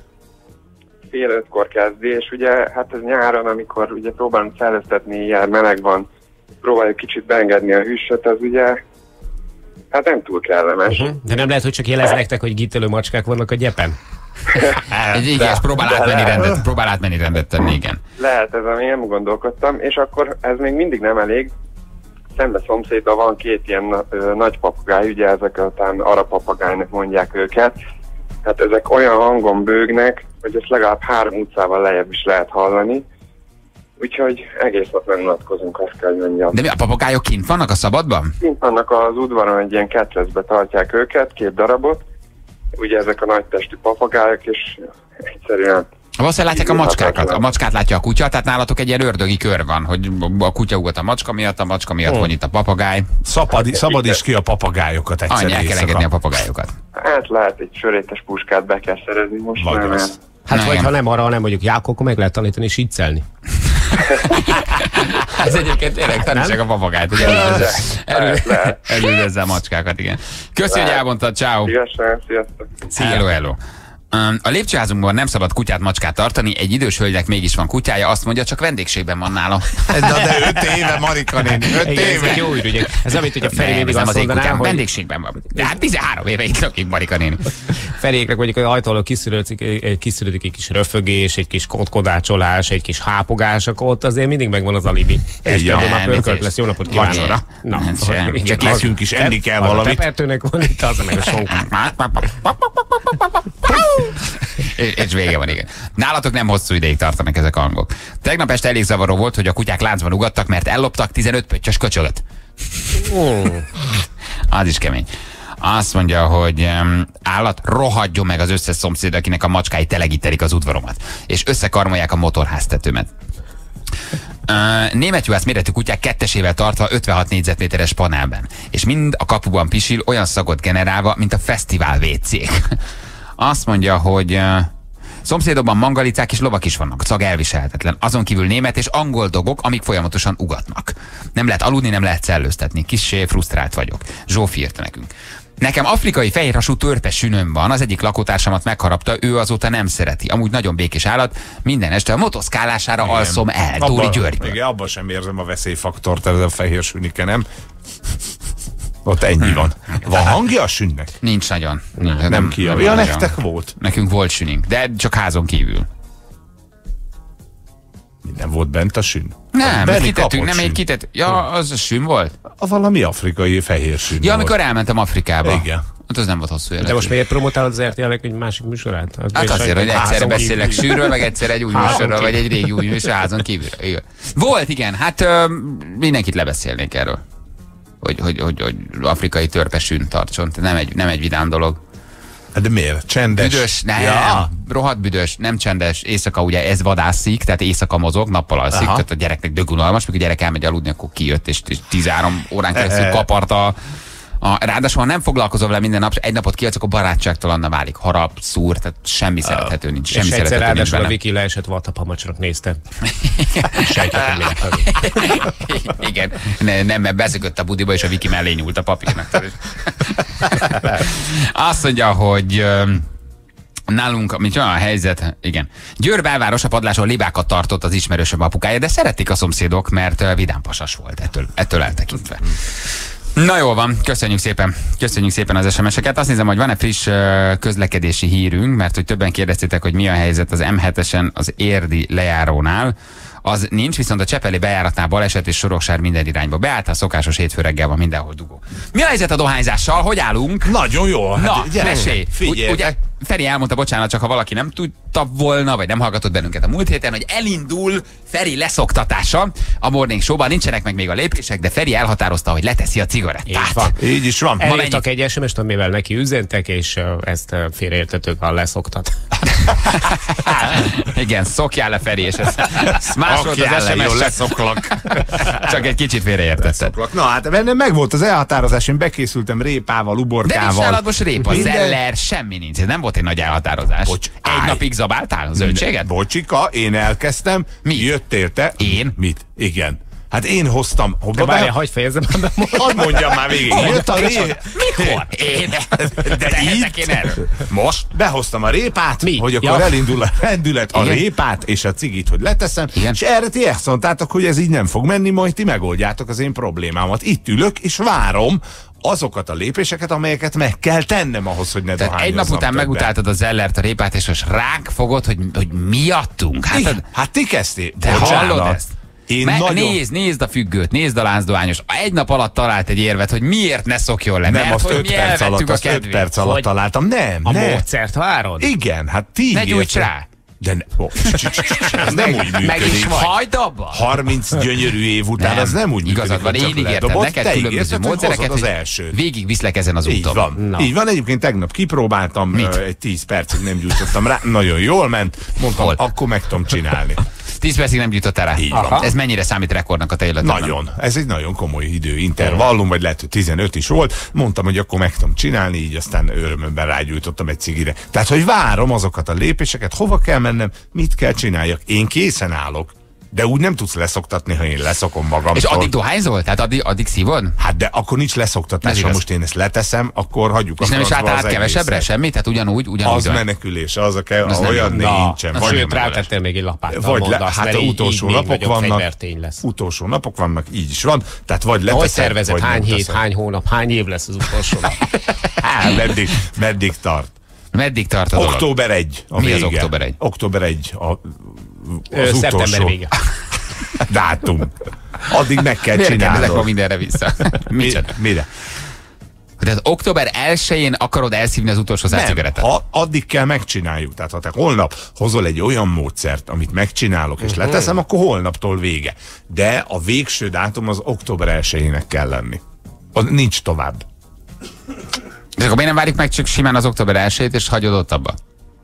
Fél ötkor kezdi, és ugye hát ez nyáron, amikor ugye próbálunk szellőztetni, ilyen meleg van, próbáljuk kicsit beengedni a hűsöt, az ugye hát nem túl kellemes. Uh-huh. De nem lehet, hogy csak jelez nektek, hogy gittelő macskák vannak a gyepen? Igen, és próbál de átmenni lehet. rendet, próbál átmenni rendet tenni, igen. Lehet, ez ami nem gondolkodtam, és akkor ez még mindig nem elég. Szembe szomszédban van két ilyen ö, nagy papagáj, ugye ezek után arapapagájnak mondják őket. Hát ezek olyan hangon bőgnek, hogy ezt legalább három utcával lejjebb is lehet hallani. Úgyhogy egész nap megunatkozunk, azt kell, hogy mondjam. De mi, a papagájok kint vannak a szabadban? Kint vannak az udvaron, egy ilyen ketrecbe tartják őket, két darabot. Ugye ezek a nagytestű papagájok, és egyszerűen... Valószínűleg látják a macskákat. A macskát látja a kutya, tehát nálatok egy ilyen ördögi kör van, hogy a kutya ugat a macska miatt, a macska miatt vonyít a papagáj. Szabad, szabad is ki a papagályokat egyszer Annyi el kell engedni a papagályokat. Hát lehet, egy sörétes puskát be kell szerezni most Vagy már. az. Hát Na, vagy igen. ha nem arra, hanem mondjuk Jákó, akkor meg lehet tanítani sítszelni. Ez egyébként tényleg tanítsák a papagájt, hogy elüldözze elüldözze a macskákat, igen. Köszi, hogy elmondtad, ciao. Szívesen, sziasztok. Hello, hello. Um, a lépcsőházunkban nem szabad kutyát, macskát tartani, egy idős hölgynek mégis van kutyája, azt mondja, csak vendégségben van nála. Na de öt éve, Marika néni, öt Igen, ez éve. egy jó ürügyek. Ez amit, hogy a Feri Nem, mindig ez nem azt az én mondaná, kutyám, hogy vendégségben van. De hát tizenhárom éve itt lakik, Marika néni. Feréknek mondjuk az ajtóról kiszűrődik, kiszűrődik egy kis röfögés, egy kis kotkodácsolás, egy kis hápogás, akkor ott azért mindig megvan az alibi. És Ja, már nem, pörkölt biztos. lesz, jó napot kívánok. Vacsora. Na, Nem, sem. igen, Csak az- nekünk is enni kell az valamit. A pepertőnek van itt, az meg a sonk. És és vége van, igen. Nálatok nem hosszú ideig tartanak ezek a hangok. Tegnap este elég zavaró volt, hogy a kutyák láncban ugattak, mert elloptak tizenöt pöttyös köcsögöt. Az is kemény. Azt mondja, hogy um, állat, rohadjon meg az összes szomszéd, akinek a macskái telegítelik az udvaromat, és összekarmolják a motorháztetőmet. Uh, német juhász méretű kutyák kettesével tartva ötvenhat négyzetméteres panelben, és mind a kapuban pisil, olyan szagot generálva, mint a fesztivál vécék. Azt mondja, hogy uh, szomszédokban mangalicák és lovak is vannak, szag elviselhetetlen. Azon kívül német és angol dogok, amik folyamatosan ugatnak. Nem lehet aludni, nem lehet szellőztetni. Kissé frusztrált vagyok. Zsófi írta nekünk. Nekem afrikai fehérhasú törpes sünöm van, az egyik lakótársamat megharapta, ő azóta nem szereti. Amúgy nagyon békés állat, minden este a motoszkálására Igen. alszom el. Abba- Dóri Györgyből. Igen, abban sem érzem a veszélyfaktort, ez a fehér sünike, nem? Ott ennyi van. Van hangja a sünnek? Nincs nagyon. Nincs, Nem, nem kijavja. Ja, nagyon. nektek volt. Nekünk volt sününk, de csak házon kívül. Nem volt bent a sün? Nem, Benni kitettünk, kapott nem egy sün. kitett. Ja, az a sün volt? A valami afrikai fehér sün Ja, volt. amikor elmentem Afrikába. Igen. Hát az nem volt hosszú életű. De most miért promotálod az er té el-nek egy másik műsorát? Az Hát azért, hogy egyszerre házon beszélek kívül. sűrről, meg egyszer egy új Házon műsorról, vagy kívül. egy régi új műsor házon kívül. Igen. Volt, igen, hát ö, mindenkit lebeszélnék erről. Hogy, hogy, hogy, hogy afrikai törpesűn tartson. Nem egy, nem egy vidám dolog. De miért? Csendes? Büdös, nem, Ja. rohadt büdös, nem csendes. Éjszaka ugye ez vadászik, tehát éjszaka mozog, nappal alszik, Aha. tehát a gyereknek dögunalmas, mikor a gyerek elmegy aludni, akkor kijött, és, és tizenhárom órán keresztül kaparta. A, ráadásul, ha nem foglalkozol vele minden nap, egy napot kiadsz, akkor barátságtalanná válik. Harap, szúr, tehát semmi szerethető nincs. Semmi És egyszer szerethető nincs ráadásul a benne. Viki leesett vatapamacsnak nézte. Sejtettem, mi lett. Igen, ne, nem, mert beszökött a budiba, és a Viki mellé nyúlt a papírnak. Azt mondja, hogy öm, nálunk, mint olyan a helyzet, igen. Győr belváros a padláson libákat tartott az ismerősöm apukája, de szerették a szomszédok, mert ö, vidám pasas volt ettől, ettől eltekintve. Na jól van, köszönjük szépen. Köszönjük szépen az es em es-eket. Azt nézem, hogy van-e friss ö, közlekedési hírünk, mert hogy többen kérdeztétek, hogy mi a helyzet az em hetesen az érdi lejárónál. Az nincs, viszont a Csepeli bejáratnál baleset és Soroksár minden irányba. Beállt a szokásos hétfő reggel van mindenhol dugó. Mi a helyzet a dohányzással? Hogy állunk? Nagyon jó. Na, Hát, gyere, mesélj! figyelj. Ugy, ugye Feri elmondta, bocsánat, csak ha valaki nem tudta volna, vagy nem hallgatott bennünket a múlt héten, hogy elindul Feri leszoktatása a Morning Show-ban. Nincsenek meg még a lépések, de Feri elhatározta, hogy leteszi a cigarettát. Így van. Így is van. Elírtak egy es em es-t, amivel neki üzentek, és uh, ezt uh, félreértetők, ha leszoktat. Igen, szokjál le, Feri, és ez, ez más volt az Akjál es le, em jól es, leszoklak. csak egy kicsit félreértetted. Leszoklak. Na hát bennem meg volt az elhatározás, én bekészültem répával, De uborkával. nincs nálad most répa, Minden- zeller, semmi nincs. Ez nem volt egy nagy elhatározás. Bocs, egy állj. napig zabáltál a zöldséget? Bocsika, én elkezdtem. Mi? Jött érte. Én? Mit? Igen. Hát én hoztam. De Hova várjál, be? hagyd fejezzem be. Hadd mondjam már végig. Jött a ré... Mikor? Én? De Tehetek így? én erről? Most? Behoztam a répát, Mi? hogy akkor Ja. elindul a rendület, a Igen. répát és a cigit, hogy leteszem, Igen. és erre ti ezt mondtátok, hogy ez így nem fog menni, majd ti megoldjátok az én problémámat. Itt ülök, és várom azokat a lépéseket, amelyeket meg kell tennem ahhoz, hogy ne Tehát egy dohányozzam nap után többet. megutáltad a zellert, a répát, és most ránk fogod, hogy, hogy miattunk. Hát, Igen, hát ti kezdték. te hallod ezt? Én Me- nagyon... Nézd, nézd a függőt, nézd a láncdohányos. Egy nap alatt talált egy érvet, hogy miért ne szokjon le. Nem, mert azt hogy öt mi perc alatt, elvettük a azt öt kedvét. perc alatt Hogy? találtam. Nem, A nem. módszert várod? Igen, hát ti Ne gyújts ígértek. rá. De ne, oh, ez nem úgy meg is működik. vagy. Hagyd abba! harminc gyönyörű év után az nem úgy igazad működik, van, hogy én csak ígértem ledobod. neked Te különböző ígérted, hogy módszereket, hozod az hogy elsőt. végig viszlek ezen az Így úton. van. Na. Így van, egyébként tegnap kipróbáltam, ö, egy tíz percig nem gyújtottam rá, nagyon jól ment, mondtam, Hol? akkor meg tudom csinálni. tíz percig nem gyújtottál rá. Így van. Ez mennyire számít rekordnak a te életedben? Nagyon. Ez egy nagyon komoly időintervallum, vagy lehet, hogy tizenöt is volt. Mondtam, hogy akkor meg tudom csinálni, így aztán örömömben rágyújtottam egy cigire. Tehát, hogy várom azokat a lépéseket, hova kell mennem, mit kell csináljak. Én készen állok. De úgy nem tudsz leszoktatni, ha én leszokom magam. És addig dohányzol? Tehát addig, addig szívod? Hát de akkor nincs Ez leszoktatás, ha igaz. most én ezt leteszem, akkor hagyjuk És a nem is francba álltál át az kevesebbre? egészet. Semmi? Tehát ugyanúgy, ugyanúgy. Az dohány. menekülés, az a kell, Az nem olyan jó. nincsen. Na, Vagy sőt, nem rátettél lesz. még egy lapáttal, Vagy le, mondasz, hát mert a így- utolsó így még napok nagyobb vannak. fegyvertény lesz. Utolsó napok vannak, így is van. Tehát vagy Hogy leteszem, szervezed? vagy Hány nem hét, teszem. hány hónap, hány év lesz az utolsó nap? Á, meddig, meddig tart? Meddig tart a dolog? Október elseje a Mi az vége. október elseje? Október elseje a, Ö, az Szeptember utolsó vége. dátum. Addig meg kell Miért kérdezek ma csinálnod. mindenre vissza? Mi, Micsoda? mire? Tehát október elsején akarod elszívni az utolsó száz Nem, cigarettát? ha addig kell megcsináljuk. Tehát ha te holnap hozol egy olyan módszert, amit megcsinálok és leteszem, akkor holnaptól vége. De a végső dátum az október elsejének kell lenni. Az nincs tovább. És akkor miért nem várjuk meg csak simán az október elsejét, és hagyod ott abba?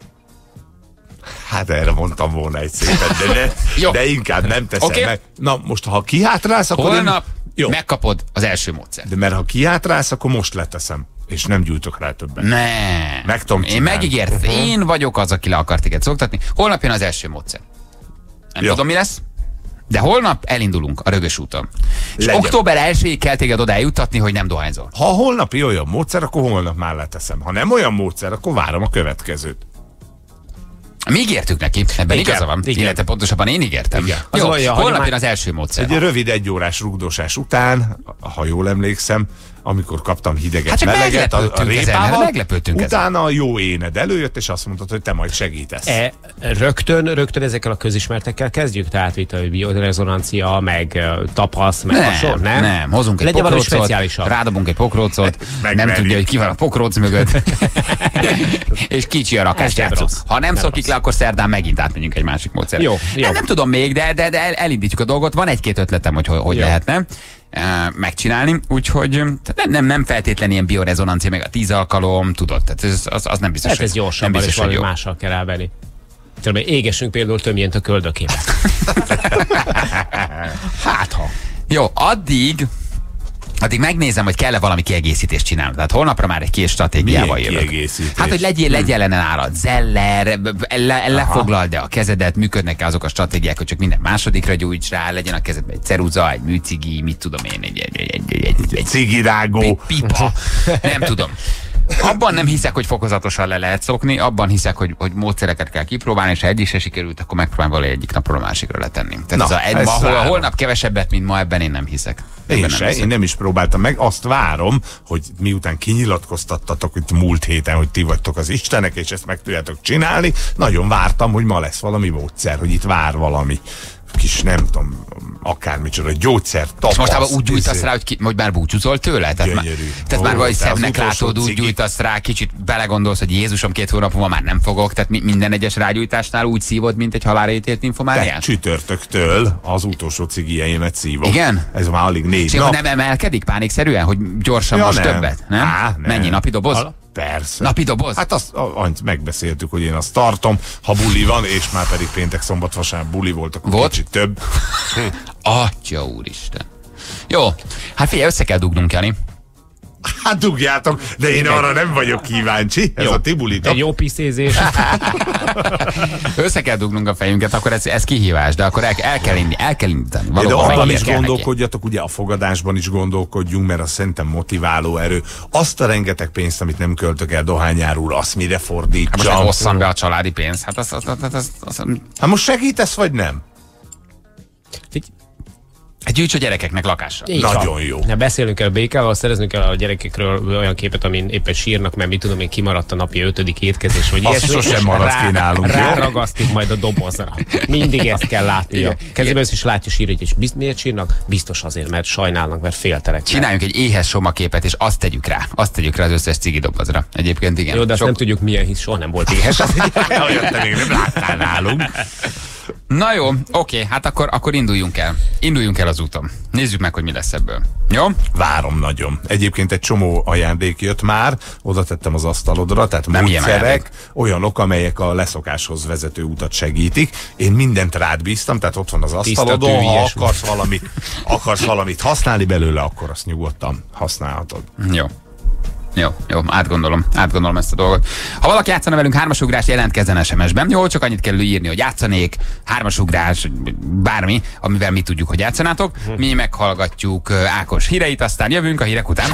Hát erre mondtam volna egy szépet, de, ne, Jó. de inkább nem teszem Oké. meg. Na most, ha kihátrálsz, akkor Holnap én... Jó. megkapod az első módszert. De mert ha kihátrálsz, akkor most leteszem. És nem gyújtok rá többet. Ne. Meg tudom Én csinálni. megígértem. Én vagyok az, aki le akar téged szoktatni. Holnap jön az első módszer. Nem Jó. tudom, mi lesz. De holnap elindulunk a Rögös úton. És Legyen. október elsejéig kell téged oda eljuttatni, hogy nem dohányzol. Ha holnap olyan módszer, akkor holnap már leteszem. Ha nem olyan módszer, akkor várom a következőt. Mi ígértük neki, ebben Igen, igaza van. igen. Illetve pontosabban én ígértem. Igen. Az Jó, olyan, holnap hagyomány- jön az első módszer. Egy rövid egyórás rugdosás után, ha jól emlékszem, amikor kaptam hideget, Hát csak meleget, a, a meglepődtünk ezen, répával, meglepődtünk ezen. utána a jó éned előjött, és azt mondtad, hogy te majd segítesz. E, rögtön, rögtön ezekkel a közismertekkel kezdjük? Tehát itt a biorezonancia, meg uh, tapasz, meg Nem, hasonló, nem? nem, hozunk egy Legyen valami pokrócot, speciálisabb. rádobunk egy pokrócot, nem Megverjük. tudja, hogy ki van a pokróc mögött, és kicsi a rakás, Ez sem játszunk. rossz. Ha nem, Nem szokik rossz. le, akkor szerdán megint átmegyünk egy másik módszerre. Jó, jó. Nem, nem tudom még, de, de, de el- elindítjuk a dolgot. Van egy-két ötletem, hogy hogy, hogy Jó. lehetne uh, megcsinálni, úgyhogy tehát nem, nem, nem feltétlenül ilyen biorezonancia, meg a tíz alkalom, tudod, tehát ez, az, az nem biztos, Hát ez hogy- gyorsabban nem és biztos, hogy valami jó. mással kell rávenni. Tudom, égessünk például tömjént a köldökébe. Hát ha. Jó, addig addig megnézem, hogy kell-e valami kiegészítést csinálni. Tehát holnapra már egy két stratégiával Milyen jövök. kiegészítés? Hát, hogy legyél, legyen ellen állad. Zeller, le, lefoglald de a kezedet, működnek-e azok a stratégiák, hogy csak minden másodikra gyújts rá, legyen a kezedben egy ceruza, egy műcigi, mit tudom én, egy, egy, egy, egy, egy, egy, egy Cigirágó. pipa. Nem tudom. Abban nem hiszek, hogy fokozatosan le lehet szokni, abban hiszek, hogy, hogy módszereket kell kipróbálni, és ha egy is se sikerült, akkor megpróbálom valahogy egyik napról a másikra letenni. Tehát Na, ez a, egy, ezt ma, hol, várom. holnap kevesebbet, mint ma, ebben én nem hiszek. Ebben Én nem se, hiszek. én nem is próbáltam meg. Azt várom, hogy miután kinyilatkoztattatok itt múlt héten, hogy ti vagytok az istenek, és ezt meg tudjátok csinálni, nagyon vártam, hogy ma lesz valami módszer, hogy itt vár valami kis, nem tudom, akármicsoda, gyógyszer, tapasz. És mostában úgy gyújtasz izé. rá, hogy, ki, hogy már búcsúzol tőle? Tehát már, Gyönyörű. tehát már Ó, vagy te az szebbnek utolsó látod, úgy cigi. gyújtasz rá, kicsit belegondolsz, hogy Jézusom, két hónap múlva már nem fogok, tehát mi- minden egyes rágyújtásnál úgy szívod, mint egy halálra ítélt Te infomániás? csütörtöktől az utolsó cigijeimet szívom. Igen? Ez már alig négy És nap. akkor nem emelkedik pánikszerűen, hogy gyorsan Ja, most nem. többet? Nem? Á, nem. Mennyi napi doboz? Hala? Persze. Napi doboz? Hát azt a- annyit megbeszéltük, hogy én azt tartom, ha buli van, és már pedig péntek, szombat, vasárnap buli volt, akkor Volt? kicsit több. Atya úristen. Jó, hát figyelj, össze kell dugnunk, Jani. Hát dugjátok, de én arra nem vagyok kíváncsi. Ez Jó. a ti bulitok. Egy jó piszézés. Össze kell dugnunk a fejünket, akkor ez, ez kihívás, de akkor el, el kell indítani, el kell indítani. De Valóban abban valami is kell neki. gondolkodjatok, ugye a fogadásban is gondolkodjunk, mert az szerintem motiváló erő. Azt a rengeteg pénzt, amit nem költök el dohányárul, azt mire Hát most fordítsam. nem hosszan be a családi pénz. Hát az, az, az, az, az, az, Hát most segítesz, vagy nem? egy gyűjts a gyerekeknek lakásra. Így Nagyon van. jó. Na, beszélnünk kell a békával, szereznünk kell a gyerekekről olyan képet, amin éppen sírnak, mert mit tudom én, kimaradt a napi ötödik étkezés, vagy Azt ilyesmi, sosem és marad rá- ki nálunk, jó? Ráragasztik majd a dobozra. Mindig ezt kell látnia. Kezében is látja sír, és bizt, miért sírnak? Biztos azért, mert sajnálnak, mert féltelek. Csináljunk egy éhes soma képet, és azt tegyük rá. Azt tegyük rá az összes cigi dobozra. Egyébként igen. Jó, de azt Sok- nem tudjuk milyen, hisz soha nem volt éhes. Olyat te még nem láttál nálunk. Na jó, oké, hát akkor, akkor induljunk el. Induljunk el az úton. Nézzük meg, hogy mi lesz ebből. Jó? Várom nagyon. Egyébként egy csomó ajándék jött már, oda tettem az asztalodra, tehát Nem ilyen ajándék. módszerek, olyanok, amelyek a leszokáshoz vezető utat segítik. Én mindent rád bíztam, tehát ott van az Tiszta asztalodon, tű, ha ilyesmi. akarsz valamit, akarsz valamit használni belőle, akkor azt nyugodtan használhatod. Jó. Jó, jó, átgondolom, átgondolom ezt a dolgot. Ha valaki játszana velünk hármasugrás, jelentkezzen es em es-ben. Jó, csak annyit kell írni, hogy játszanék, hármasugrás, bármi, amivel mi tudjuk, hogy játszanátok. Mi meghallgatjuk uh, Ákos híreit, aztán jövünk a hírek után.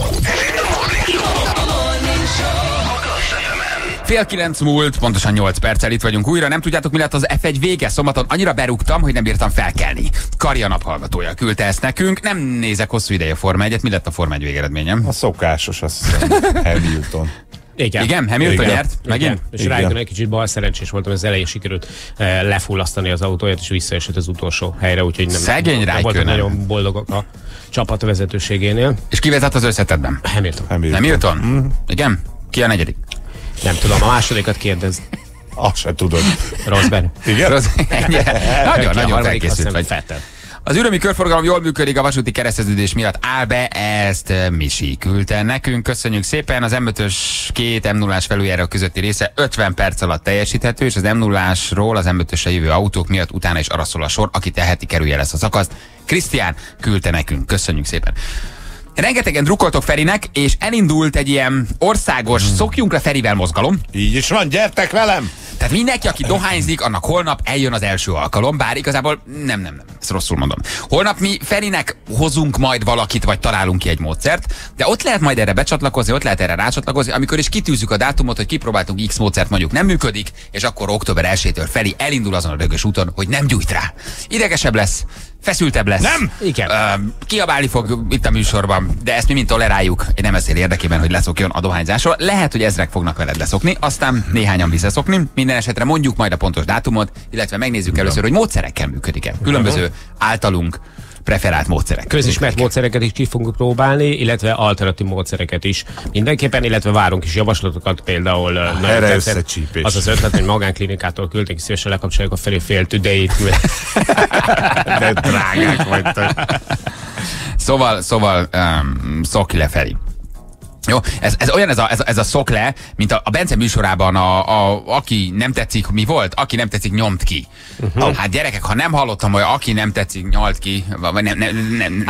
Fél kilenc múlt, pontosan nyolc perccel itt vagyunk újra. Nem tudjátok, mi lett az ef egy vége szombaton? Annyira berúgtam, hogy nem bírtam felkelni. Karja naphallgatója küldte ezt nekünk. Nem nézek hosszú ideje a Forma egyet. Mi lett a Forma egy végeredményem? A szokásos, azt hiszem, Hamilton. Igen. Igen, Hamilton Igen. nyert? Megint? Igen. És Igen. rájön egy kicsit bal szerencsés voltam, az elején sikerült eh, lefullasztani az autóját, és visszaesett az utolsó helyre, úgyhogy nem, Szegény nem voltak Räikkönen. nagyon boldogok a csapat vezetőségénél. És ki vezet az összetetben? Hamilton. Hamilton. Hamilton? Mm. Igen? Ki a negyedik? Nem tudom, a másodikat kérdez. Azt se tudod. Rosberg. Igen? Rossz- Ennyire. Nagyon, Ki a nagyon harmadik, azt felkészült hiszem, vagy. Vettel. Az ürömi körforgalom jól működik, a vasúti kereszteződés miatt áll be, ezt eh, Misi küldte nekünk. Köszönjük szépen. Az em ötös két em nullás felüljáró közötti része ötven perc alatt teljesíthető, és az em nullásról az em ötösre jövő autók miatt utána is arra szól a sor, aki teheti, kerülje lesz a szakaszt. Krisztián küldte nekünk. Köszönjük szépen. Rengetegen drukkoltok Ferinek, és elindult egy ilyen országos hmm. szokjunk le Ferivel mozgalom. Így is van, gyertek velem! Tehát mindenki, aki dohányzik, annak holnap eljön az első alkalom, bár igazából nem, nem, nem, ezt rosszul mondom. Holnap mi Ferinek hozunk majd valakit, vagy találunk ki egy módszert, de ott lehet majd erre becsatlakozni, ott lehet erre rácsatlakozni, amikor is kitűzzük a dátumot, hogy kipróbáltunk X módszert, mondjuk nem működik, és akkor október elsejétől Feri elindul azon a rögös úton, hogy nem gyújt rá. Idegesebb lesz, feszültebb lesz. Nem! Igen. Uh, kiabálni fog itt a műsorban, de ezt mi mind toleráljuk. Én nem ezért érdekében, hogy leszokjon a dohányzásról. Lehet, hogy ezrek fognak veled leszokni, aztán néhányan visszaszokni. Minden esetre mondjuk majd a pontos dátumot, illetve megnézzük először, hogy módszerekkel működik-e. Különböző általunk preferált módszerek. Közismert módszereket is ki fogunk próbálni, illetve alternatív módszereket is mindenképpen, illetve várunk is javaslatokat, például erre összecsípés. Az az ötlet, hogy magánklinikától küldték, szívesen lekapcsoljuk a felé fél tüdejét. De drágák vagytok. Szóval, szóval um, szokj le, Feri. Jó, ez, ez olyan ez a, ez a, ez a szok le, mint a, a Bence műsorában, a, a, aki nem tetszik, mi volt? Aki nem tetszik, nyomt ki. Uh-huh. Hát gyerekek, ha nem hallottam, hogy aki nem tetszik, nyalt ki, vagy nem, nem, nem.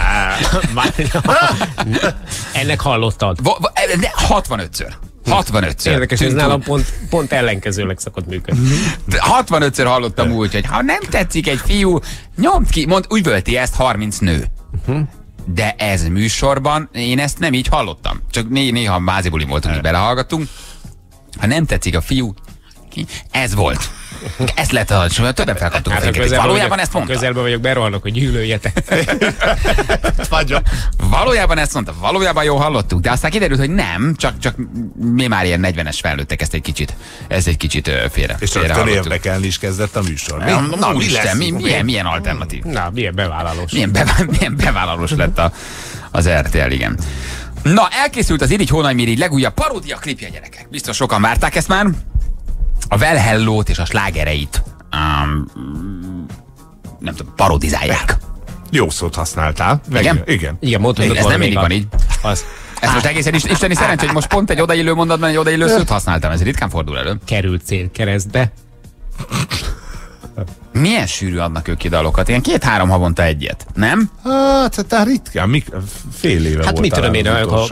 Ennek hallottad? hatvanötször. hatvanötször. Érdekes, ez nálam pont, pont ellenkezőleg szokott működni. hatvanötször hallottam úgy, hogy ha nem tetszik egy fiú, nyomt ki. Mond, úgy völti ezt harminc nő. Uh-huh. De ez műsorban, én ezt nem így hallottam. Csak né- néha mázibuli voltunk, hogy belehallgattunk. Ha nem tetszik a fiú, ez volt. Ez lett a többen felkaptuk a fejeket. Valójában vagyok, ezt mondta. Közelben vagyok, berohanok, hogy gyűlöljetek. Valójában ezt mondta. Valójában jól hallottuk, de aztán kiderült, hogy nem, csak, csak mi már ilyen negyvenes felnőttek, ezt egy kicsit, ez egy kicsit félre. És rögtön érdekelni is kezdett a műsor. Mi? Na, Na, mi, mi lesz? mi, milyen, milyen alternatív? Na, milyen bevállalós. Milyen, bevá- milyen bevállalós lett a, az er té el, igen. Na, elkészült az Irigy Hónaj Mirigy legújabb paródia klipje, gyerekek. Biztos sokan várták ezt már. A Well Hello-t és a slágereit um, nem tudom, parodizálják. Jó szót használtál. Meg, igen? Igen. Igen, mondtad, ez nem mindig van így. Az. Ez most egészen is, isteni szerencsé, hogy most pont egy odaillő mondatban egy odaillő szót használtam. Ez ritkán fordul elő. Került célkeresztbe. Milyen sűrű adnak ők ki dalokat? Ilyen két-három havonta egyet, nem? Hát, tehát ritkán, mik, fél éve Hát volt mit tudom én, ha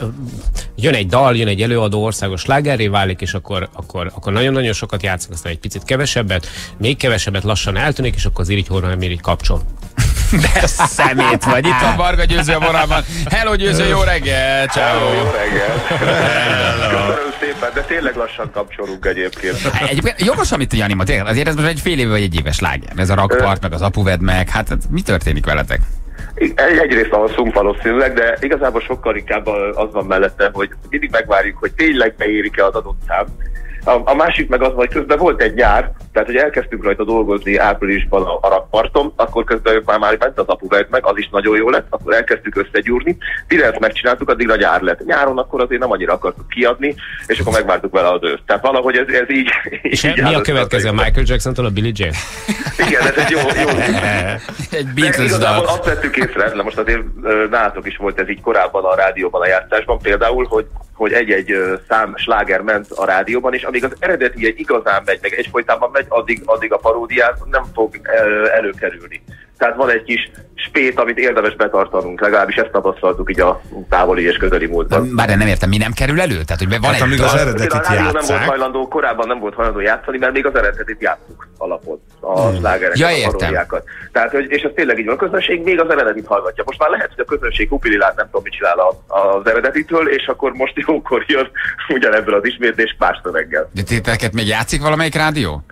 jön egy dal, jön egy előadó, országos slágerré válik, és akkor, akkor, akkor nagyon-nagyon sokat játszik, aztán egy picit kevesebbet, még kevesebbet lassan eltűnik, és akkor az Irigy Hónaj Mirigy kapcsol. De szemét vagy. Itt van Varga Győző a vonalban. Hello Győző, jó reggel! Ciao. Jó reggel! Köszönöm szépen, de tényleg lassan kapcsolunk egyébként. Egyébként jogos, amit Jani ma, tényleg, azért ez most egy fél éve vagy egy éves sláger. Ez a rakpart, meg az apuved meg, hát mi történik veletek? Egyrészt alszunk valószínűleg, de igazából sokkal inkább az van mellette, hogy mindig megvárjuk, hogy tényleg beérik-e az adott szám. A, a másik meg az, hogy közben volt egy nyár, tehát hogy elkezdtünk rajta dolgozni áprilisban a, a rakparton, akkor közben már, már ment az apuvert meg, az is nagyon jó lett, akkor elkezdtük összegyúrni, mire ezt megcsináltuk, addig a nyár lett. Nyáron akkor azért nem annyira akartuk kiadni, és akkor megvártuk vele az őszt. Tehát valahogy ez, ez így... És így mi a következő? Michael Jackson-tól a Billie Jean? Igen, ez egy jó... jó egy Beatles dal. Azt vettük észre, de most azért nálatok is volt ez így korábban a rádióban, a játszásban például, hogy hogy egy-egy szám sláger ment a rádióban, és amíg az eredeti egy igazán megy, meg egyfolytában megy, addig, addig a paródiát nem fog el, előkerülni. Tehát van egy kis spét, amit érdemes betartanunk, legalábbis ezt tapasztaltuk így a távoli és közeli múltban. Bár nem értem, mi nem kerül elő? Tehát, hogy van hát, egy az eredetit a rádió nem volt játszák. hajlandó, korábban nem volt hajlandó játszani, mert még az eredetit játszuk alapot, a slágereket, ja, a paródiákat. Tehát, hogy, és ez tényleg így van, a közönség még az eredetit hallgatja. Most már lehet, hogy a közönség upililát nem tudom, mit csinál a, az eredetitől, és akkor most jókor jön ugyanebből az ismétlés más szöveggel. De tételeket még játszik valamelyik rádió?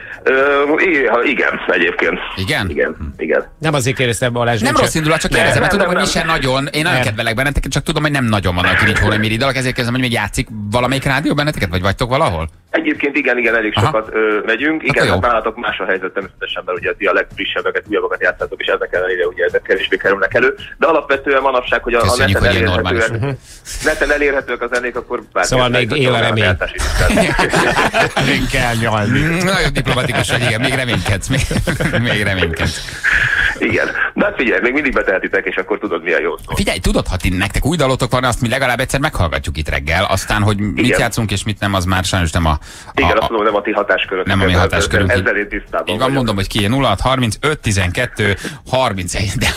Ö, igen, egyébként. Igen? Igen, igen. Nem azért kérdeztem Balázs. Nem rossz indulat, csak kérdezem, mert nem, tudom, nem, hogy mi sem nagyon. Én nagyon kedvelek benneteket, csak tudom, hogy nem nagyon van a Irigy Hónaj Mirigy dalok, ezért kérdezem, hogy még játszik valamelyik rádió benneteket, vagy vagytok valahol? Egyébként igen, igen, elég Aha. sokat ö, megyünk. Igen, jó. hát nálatok más a helyzet természetesen, mert ugye ti a legfrissebbeket, újabbakat játszátok, és ezek ellenére ugye ezek kevésbé kerülnek elő. De alapvetően manapság, hogy a, a neten elérhetőek, uh-huh. neten elérhetőek a zenék, akkor bárki. Szóval még él a remény. Én kell nyalni. Nagyon diplomatikus vagy, igen, még reménykedsz, még, még reménykedsz. Igen. De hát figyelj, még mindig betehetitek, és akkor tudod, mi a jó szó. Figyelj, tudod, ha ti, nektek új dalotok van, azt mi legalább egyszer meghallgatjuk itt reggel, aztán, hogy mit igen. játszunk és mit nem, az már sajnos nem a... a igen, azt mondom, nem a ti hatáskörök. Nem a mi hatáskörünk. Ezzel én tisztában így van, mondom, hogy ki nulla hat harmincöt tizenkettő harmincegy. De...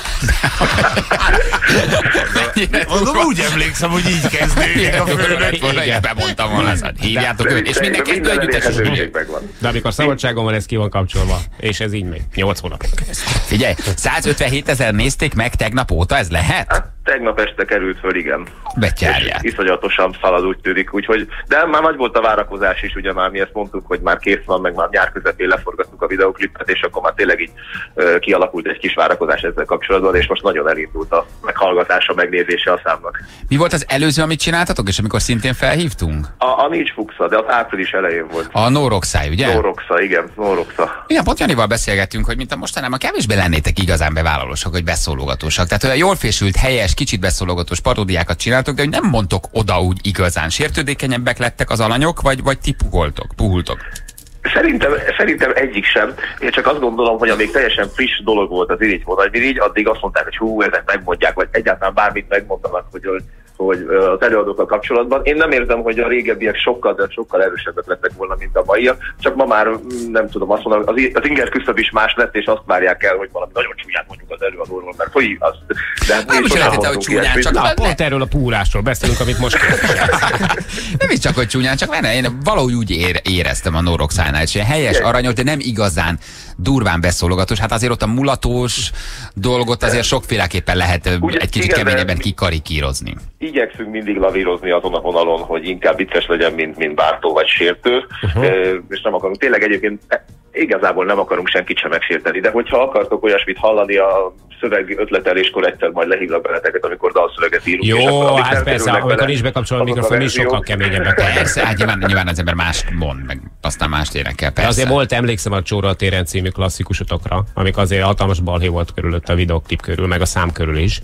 Mondom, úgy emlékszem, hogy így kezdődik a főnök. Volna, és bemondtam volna, hívjátok őt, és minden kettő együttes. De amikor szabadságon van, ez ki van kapcsolva, és ez így megy. nyolc hónapig. Figyelj, százötvenhét ezer nézték meg tegnap óta, ez lehet? Tegnap este került föl, igen. Betyárját. Iszonyatosan szalad, úgy tűnik, úgyhogy, de már nagy volt a várakozás is, ugye már mi ezt mondtuk, hogy már kész van, meg már nyár közepén leforgattuk a videoklipet, és akkor már tényleg így uh, kialakult egy kis várakozás ezzel kapcsolatban, és most nagyon elindult a meghallgatása, megnézése a számnak. Mi volt az előző, amit csináltatok, és amikor szintén felhívtunk? A, a nincs fuxa, de az április elején volt. A No Roxai, ugye? No Roxa, igen, No Roxa. Igen, pont Janival beszélgettünk, hogy mint a mostanában kevésbé lennétek igazán bevállalósak, vagy beszólogatósak. Tehát olyan jól fésült, helyes, kicsit beszólogatós paródiákat csináltok, de hogy nem mondtok oda úgy igazán. Sértődékenyebbek lettek az alanyok, vagy, vagy ti puholtok, puhultok? Szerintem, szerintem egyik sem. Én csak azt gondolom, hogy amíg teljesen friss dolog volt az irigy vonalmirigy, addig azt mondták, hogy hú, ezek megmondják, vagy egyáltalán bármit megmondanak, hogy, hogy az előadókkal kapcsolatban. Én nem érzem, hogy a régebbiek sokkal, de sokkal erősebbek lettek volna, mint a maiak. Csak ma már nem tudom, azt mondom, az, az inger küszöb is más lett, és azt várják el, hogy valami nagyon csúnyát mondjuk az előadóról, mert hogy az. De hát nem is lehet, hogy csúnyán, csak na, pont erről a púrásról beszélünk, amit most nem is csak, hogy csúnyán, csak mert én valahogy úgy ér, éreztem a No Roxánál, és ilyen helyes, aranyos, de nem igazán durván beszólogatós. Hát azért ott a mulatós dolgot azért sokféleképpen lehet ugye, egy kicsit igen, keményebben kikarikírozni. Igyekszünk mindig lavírozni azon a vonalon, hogy inkább vicces legyen, mint, mint bártó vagy sértő, uh-huh. e, és nem akarunk. Tényleg egyébként igazából nem akarunk senkit sem megsérteni, de hogyha akartok olyasmit hallani a szöveg ötleteléskor, egyszer majd lehívlak beleteket, amikor dalszöveget írunk. Jó, hát persze, amikor is bekapcsol a mikrofon, is sokkal keményebbek. Persze, hát nyilván, nyilván az ember mást mond, meg aztán mást énekel, persze. De azért volt, emlékszem a Csóra téren című klasszikusotokra, amik azért hatalmas balhé volt körülött a videoklip körül, meg a szám körül is.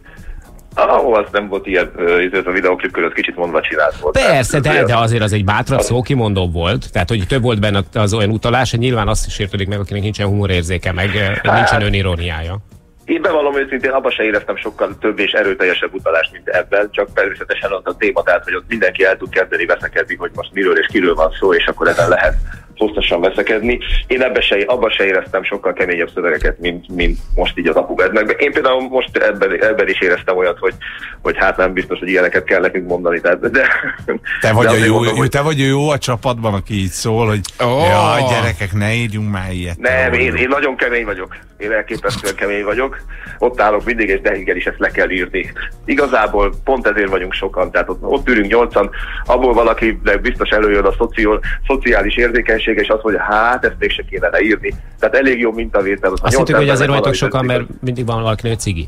Ahol az nem volt ilyen, uh, a videoklip körül kicsit mondva csinált volt. Persze, de, de azért az egy bátrabb szókimondó volt, tehát hogy több volt benne az olyan utalás, hogy nyilván azt is sértődik meg, akinek nincsen humorérzéke, meg hát, nincsen öniróniája. Én bevallom őszintén, abban se éreztem sokkal több és erőteljesebb utalást, mint ebben, csak természetesen az a téma, tehát hogy ott mindenki el tud kezdeni veszekedni, hogy most miről és kiről van szó, és akkor ezen lehet hosszasan veszekedni. Én ebben se, abban se éreztem sokkal keményebb szövegeket, mint, mint most így az Apuvedmekben. Én például most ebben, ebben is éreztem olyat, hogy, hogy hát nem biztos, hogy ilyeneket kell nekünk mondani. Tehát, de, te, vagy de a jó, mondom, hogy... te vagy a jó a csapatban, aki így szól, hogy oh. jaj, gyerekek, ne írjunk már ilyet. Nem, én, én nagyon kemény vagyok. Én elképesztően kemény vagyok. Ott állok mindig, és de igen is ezt le kell írni. Igazából pont ezért vagyunk sokan, tehát ott, ott ülünk nyolcan, abból valaki biztos előjön a szoció, szociális érzékenység, és azt mondja, hát ezt mégse kéne leírni. Tehát elég jó mintavétel. Azt hittük, hogy azért vagytok sokan, mert mindig van valaki nő cigi.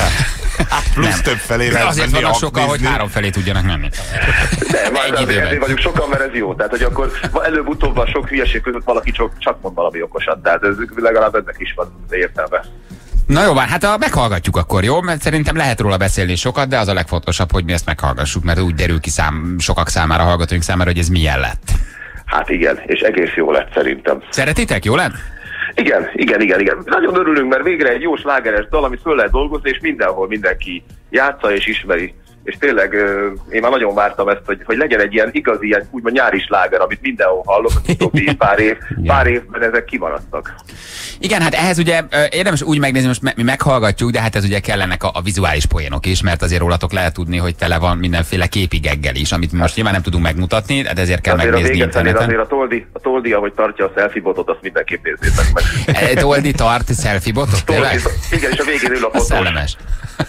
Plusz több felé lehet azért vannak sokan, hogy három felé tudjanak menni. Nem, ezért vagyunk sokan, mert ez jó. Tehát, hogy akkor előbb-utóbb a sok hülyeség között valaki csak, csak mond valami okosat. Tehát ez legalább ennek is van értelme. Na jó, hát a, meghallgatjuk akkor, jó? Mert szerintem lehet róla beszélni sokat, de az a legfontosabb, hogy mi ezt meghallgassuk, mert úgy derül ki szám, sokak számára, hallgatóink számára, hogy ez milyen lett. Hát igen, és egész jó lett szerintem. Szeretitek? Jó lett? Igen, igen, igen, igen. Nagyon örülünk, mert végre egy jó slágeres dal, amit föl lehet dolgozni, és mindenhol mindenki játsza és ismeri. És tényleg én már nagyon vártam ezt, hogy, hogy legyen egy ilyen igazi, ilyen úgymond nyári sláger, amit mindenhol hallok, az utóbbi pár, év, pár évben ezek kimaradtak. Igen, hát ehhez ugye érdemes úgy megnézni, most mi meghallgatjuk, de hát ez ugye kellenek a, a vizuális poénok is, mert azért rólatok lehet tudni, hogy tele van mindenféle képigeggel is, amit most nyilván nem tudunk megmutatni, de ezért kell azért megnézni interneten. Azért a Toldi, a Toldi, ahogy tartja a selfie botot, azt mindenképp nézzétek meg. Toldi tart selfie botot, tényleg? Igen, és a végén ül a fotós. Szellemes.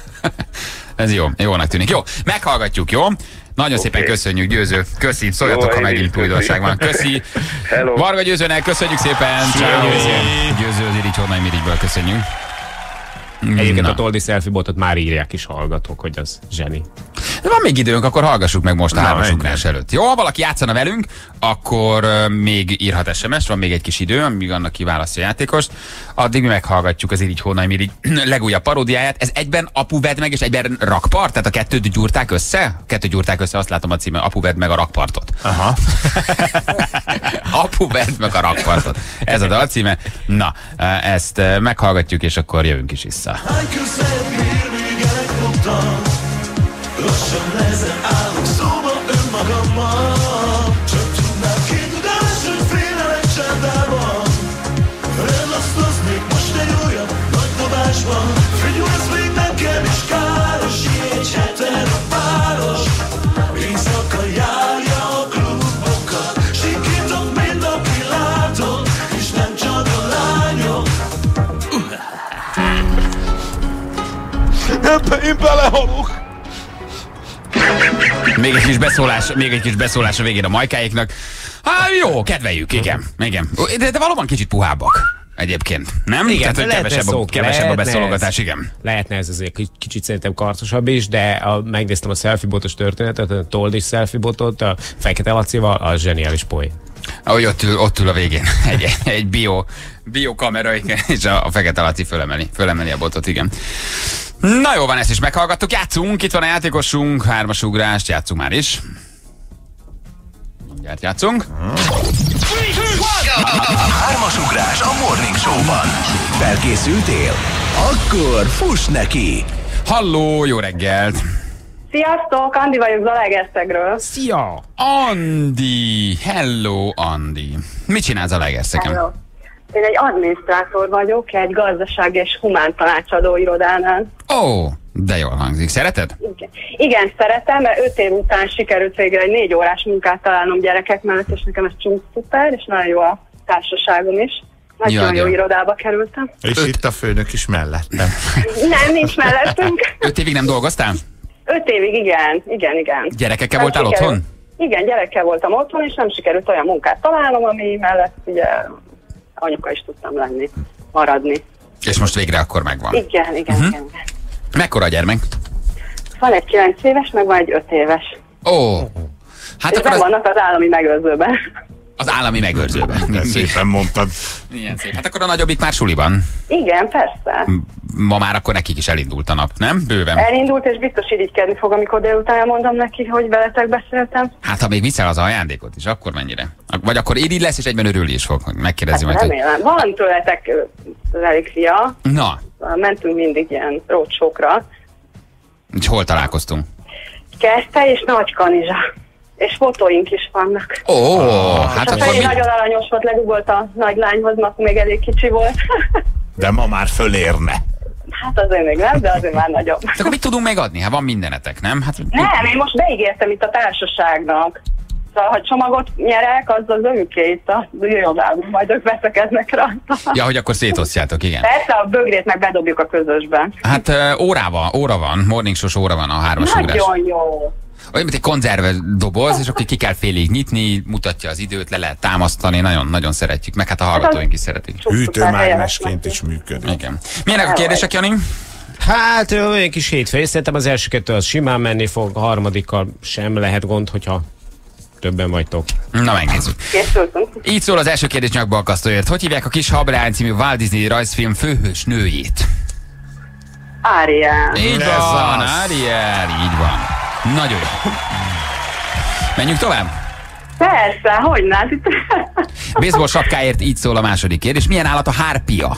Ez jó, jónak tűnik. Jó, meghallgatjuk, jó? Nagyon okay. szépen köszönjük, Győző. Köszi, szóljatok, ha megint újdonság van. Köszi. Hello. Varga Győzőnek köszönjük szépen. Győző az Irigy Hónai Mirigyből köszönjük. Egyébként Na. a Toldi selfie botot már írják is hallgatók, hogy az zseni. De van még időnk, akkor hallgassuk meg most a hármas ugrás előtt. Jó, ha valaki játszana velünk, akkor uh, még írhat es em es, van még egy kis idő, amíg annak kiválasztja a játékost. Addig mi meghallgatjuk az Irigy Hónai Mirigy legújabb paródiáját. Ez egyben Apuvedd meg, és egyben Rakpart? Tehát a kettőt gyúrták össze? A kettőt gyúrták össze, azt látom a címe, Apuvedd meg a Rakpartot. Aha. Apuvedd meg a Rakpartot. Ez a dal címe. Na, ezt meghallgatjuk, és akkor jövünk is vissza. Lassan nehezen állok szóba önmagammal. Csak tudnám két tudás, hogy félelek csendában. Relasztoznék most egy olyan nagy dobásban. Figyelj, ez még nem kell is káros. Egy heten a páros. Éjszaka járja a klubokat. Sikítok mind, aki látott, és nem csak a lányok. Ebbe én belehalok. Még egy kis beszólás, még egy kis beszólás a végén a majkáiknak. Hát jó, kedveljük, igen. igen. De, de valóban kicsit puhábbak egyébként, nem? Igen, tehát, hogy kevesebb, szó, a, kevesebb a beszólogatás, ez, igen. Lehetne ez azért kicsit szerintem karcosabb is, de a, megnéztem a selfie botos történetet, a Told is selfie botot, a Fekete Lacival, a zseniális poén. Ahogy ott ül, ott ül a végén egy, egy bio, bio kamera, és a, a Fekete Laci fölemeli, fölemeli a botot, igen. Na jó van, ezt is meghallgattuk, játszunk, itt van a játékosunk, hármas ugrást, játszunk már is. Mindjárt játszunk. Hármas ugrás a Morning Show-ban. Felkészültél? Akkor fuss neki! Halló, jó reggelt! Sziasztok, Andi vagyok Zalaegerszegről. Szia! Andi! Hello, Andi! Mit csinálsz Zalaegerszegen? Hello. Én egy adminisztrátor vagyok, egy gazdaság és humántanácsadó irodánál. Ó, oh, de jól hangzik. Szereted? Igen. Igen, szeretem, mert öt év után sikerült végre egy négy órás munkát találnom gyerekek mellett, és nekem ez csúcs szuper, és nagyon jó a társaságom is. Nagyon ja, jó ja. irodába kerültem. És öt... itt a főnök is mellettem. Nem, nincs mellettünk. Öt évig nem dolgoztál? Öt évig, igen, igen, igen. Gyerekekkel nem voltál sikerült. otthon? Igen, gyerekkel voltam otthon, és nem sikerült olyan munkát találnom, ami mellett ugye anyuka is tudtam lenni, maradni. És most végre akkor megvan. Igen, igen, uh-huh. igen. Mekkora a gyermek? Van egy kilenc éves, meg van egy öt éves. Ó. Oh. Hát és akkor az... az... vannak az állami megőrzőben. Az állami megőrzőben. Szépen mondtad. Milyen szép. Hát akkor a nagyobbik már suliban. Igen, persze. Ma már akkor nekik is elindult a nap, nem? Bőven. Elindult, és biztos irigykedni fog, amikor délután elmondom neki, hogy veletek beszéltem. Hát ha még viszel az ajándékot is, akkor mennyire? Vagy akkor irigy lesz, és egyben örülni is fog, megkérdezi hát meg. Remélem. Hogy... Van tőletek relikvia. Na. Mentünk mindig ilyen roadshow-kra. És hol találkoztunk? Keszte és Nagykanizsa. És fotóink is vannak. Ó, oh, hát akkor mi... nagyon aranyos volt, legugolt a nagy lányhoz, akkor még elég kicsi volt. De ma már fölérne. Hát azért még nem, de azért már nagyobb. De akkor mit tudunk még adni? Hát van mindenetek, nem? Hát, nem, én most beígértem itt a társaságnak. Szóval, ha csomagot nyerek, az az őké itt a irodában, majd ők veszekednek rajta. Ja, hogy akkor szétosztjátok, igen. Persze, a bögrét meg bedobjuk a közösbe. Hát órával, óra van, morning show óra van a hármas ugrás. Nagyon jó. Olyan, mint egy konzerve doboz, és akkor ki kell félig nyitni, mutatja az időt, le lehet támasztani, nagyon-nagyon szeretjük, meg hát a hallgatóink is szeretik. Hűtőmágnesként is működik. Igen. Milyenek a kérdések, Jani? Hát olyan kis hétfő, szerintem az első kettő az simán menni fog, a harmadikkal sem lehet gond, hogyha többen vagytok. Na, megnézzük. Így szól az első kérdés nyakbalkasztóért. Hogy hívják a Kis Hableány című Walt Disney rajzfilm főhős nőjét? Ariel. Így Ez van, az. Ariel, így van. Nagyon jó. Menjünk tovább? Persze, hogyne. Baseball sapkáért így szól a második kérdés. Milyen állat a hárpia?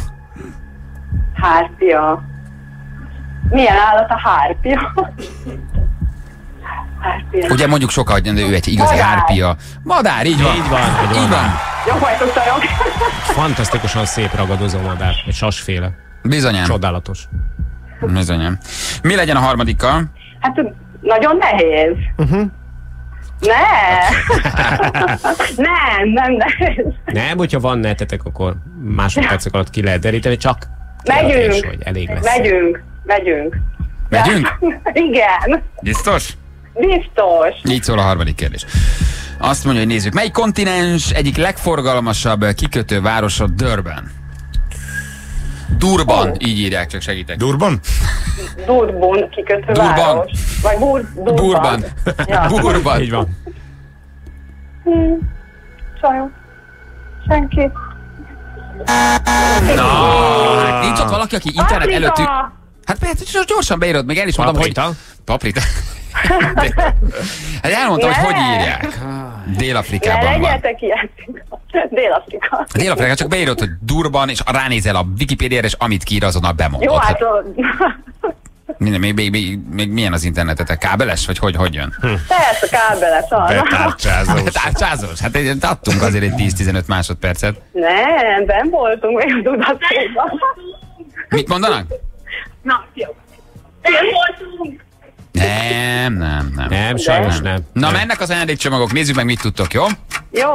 Hárpia. Milyen állat a hárpia? Hárpia. Ugye mondjuk sokat, de ő egy igazi Madár. hárpia. Madár, így van. Így van, így van. Így van. Jó vagytok, tajok. Fantasztikusan szép ragadozó madár, egy sasféle. Bizonyám. Csodálatos. Bizonyám. Mi legyen a harmadikkal? Hát nagyon nehéz. Uh-huh. Ne! nem, nem nehéz. Nem, hogyha van netetek, akkor másodpercek alatt ki lehet deríteni, csak megyünk, kérdés, hogy elég lesz. megyünk, megyünk. Megyünk? Igen. Biztos? Biztos. Így szól a harmadik kérdés. Azt mondja, hogy nézzük. Melyik kontinens egyik legforgalmasabb kikötő városa Durban? Durban, oh. Így írják, csak segítek. Durban? Durban kikötő Durban. város. Vagy bur, Durban. Durban. Ja. Durban. Így van. Hmm. Sajnos. Senki. Na, hát nincs ott valaki, aki internet Paprika. előttük... Hát persze, gyorsan beírod, még el is mondom, Paprita. hogy... Paprita. Hát elmondtam, hogy hogy írják. Dél-Afrikában Ne van. legyetek ilyen. Dél-Afrika. Dél-Afrika, csak beírod, hogy Durban, és ránézel a Wikipédiára, és amit kiír, azonnal bemondod. Jó, hát... Minden, még, még, még, még milyen az internetetek? Kábeles? Vagy hogy, hogy jön? Hm. Persze, kábeles. Betárcsázós. Betárcsázós? Hát egy, adtunk azért egy tíz-tizenöt másodpercet. Nem, ben voltunk még a Dudatóban. Mit mondanak? Na, jó. Ben voltunk. Nem, nem, nem. Nem, sajnos nem. Na, nem. mennek az ajándékcsomagok, nézzük meg, mit tudtok, jó? Jó.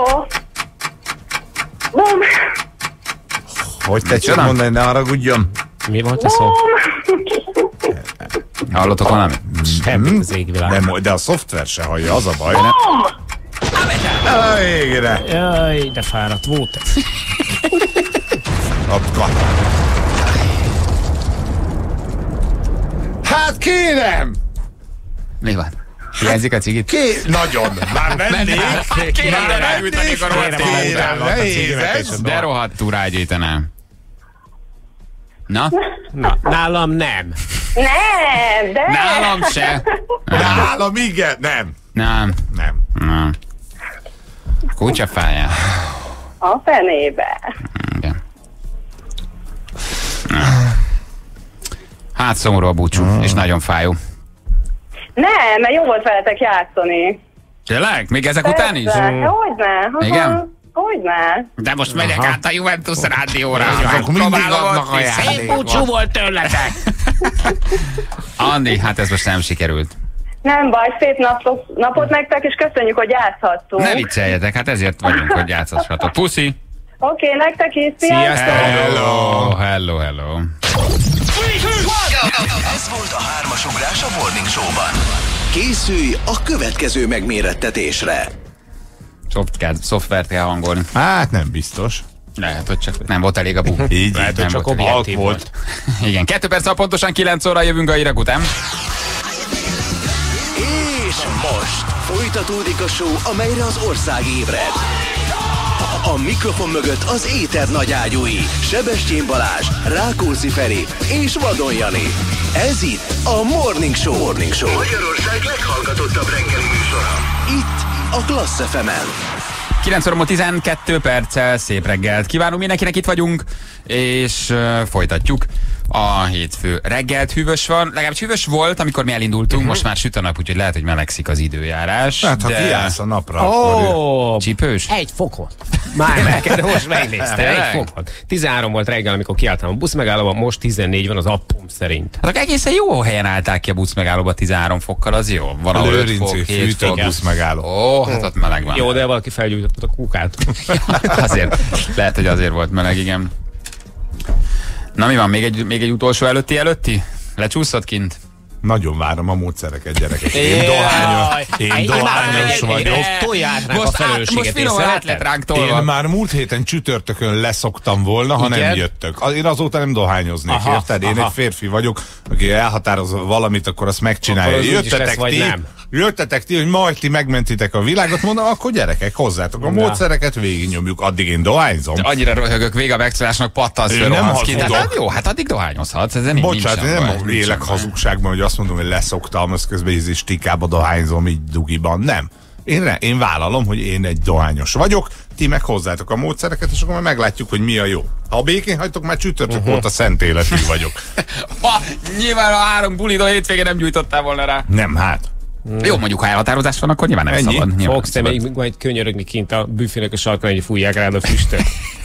Bum. Hogy tetszik mondani, ne haragudjon? Mi volt a szó? Hallotok valami? Semmi az égvilág. Nem, de a szoftver se hallja, az a baj. Végre. Jaj, de fáradt volt. Hát kérem! Mi van? Hiányzik a cigit? Ké... Nagyon. Már vennék. Kérem, de rágyújtanék a rohadt. De rohadtul rágyújtanám. Na? Na, nálam nem. Nem, de... Nálam se. Nálam igen. Nem. Nem. Nem. Nem. Kutyafáján. A fenébe. Igen. Hát szomorú a búcsú, és nagyon fájó. Nem, mert jó volt veletek játszani. Tényleg? Még ezek után is? Hogyne. Igen? Hogyne. De most megyek Aha. át a Juventus rádióra. Azok mindig adnak a Szép búcsú volt tőletek. Andi, hát ez most nem sikerült. Nem baj, szép napot, napot nektek, és köszönjük, hogy játszhattunk. Ne vicceljetek, hát ezért vagyunk, hogy játszhassatok. Puszi! Oké, okay, nektek is, sziasztok! Hello, hello, hello. Ez volt a hármas ugrás a Morning Show-ban. Készülj a következő megmérettetésre. Szoftvert, szoftvert kell hangolni. Hát nem biztos. Lehet, hogy csak nem volt elég a bú. Így, lehet, hogy csak objektív volt. Igen, kettő perc, pontosan kilenc óra jövünk a hírek után. És most folytatódik a show, amelyre az ország ébred. A mikrofon mögött az éter nagyágyúi, Sebestyén Balázs, Rákóczi Feri és Vadon Jani. Ez itt a Morning Show. Morning Show. Magyarország leghallgatottabb reggeli műsora. Itt a Klassz ef emen. kilenc óra tizenkettő perccel szép reggelt kívánunk mindenkinek, itt vagyunk, és uh, folytatjuk a hétfő reggelt. Hűvös van, legalábbis hűvös volt, amikor mi elindultunk, uh-huh. most már süt a nap, úgyhogy lehet, hogy melegszik az időjárás. Hát, de... ha kiállsz a napra, oh, akkor... Csípős? Egy fokot. Már neked most megnézte, egy fokot. tizenhárom volt reggel, amikor kiálltam a buszmegállóban, most tizennégy van az appom szerint. Hát egészen jó helyen állták ki a buszmegállóba tizenhárom fokkal, az jó. Van ahol öt fok, hét fok. buszmegálló. Ó, hát ott meleg van. Jó, de valaki felgyújtott a kukát. Azért, lehet, hogy azért volt meleg, igen. Na mi van, még egy, még egy utolsó előtti előtti? Lecsúszod kint? Nagyon várom a módszereket, gyerekek. Én dohányos, én dohányos vagyok. Most, át, most finom át lett ránk tolva. Én már múlt héten csütörtökön leszoktam volna, ha nem jöttök. Én azóta nem dohányoznék, aha, érted? Én aha. egy férfi vagyok, aki elhatároz valamit, akkor azt megcsinálja. Akkor jöttetek ti, jöttetek ti, hogy majd ti megmentitek a világot, mondom, akkor gyerekek, hozzátok a Na. módszereket, végignyomjuk, addig én dohányzom. De annyira röhögök, vége a megszólásnak, pattansz fel, nem ki. Hát jó, hát addig dohányozhatsz. Bocsánat, én nem élek hazugságban, hogy azt mondom, hogy leszoktam, az közben is tikába dohányzom, így dugiban. Nem. Én, ne, én vállalom, hogy én egy dohányos vagyok, ti meg hozzátok a módszereket, és akkor majd meglátjuk, hogy mi a jó. Ha békén hagytok, már csütörtök uh-huh. volt a szent életű vagyok. Ha, nyilván a három bulidó hétvégén nem gyújtottál volna rá. Nem, hát. Mm. Jó, mondjuk ha elhatározás van, akkor nyilván nem Ennyi. szabad. Nyilván Fogsz te még majd könyörögni kint a büfének a sarkon, hogy fújják rád a füstöt.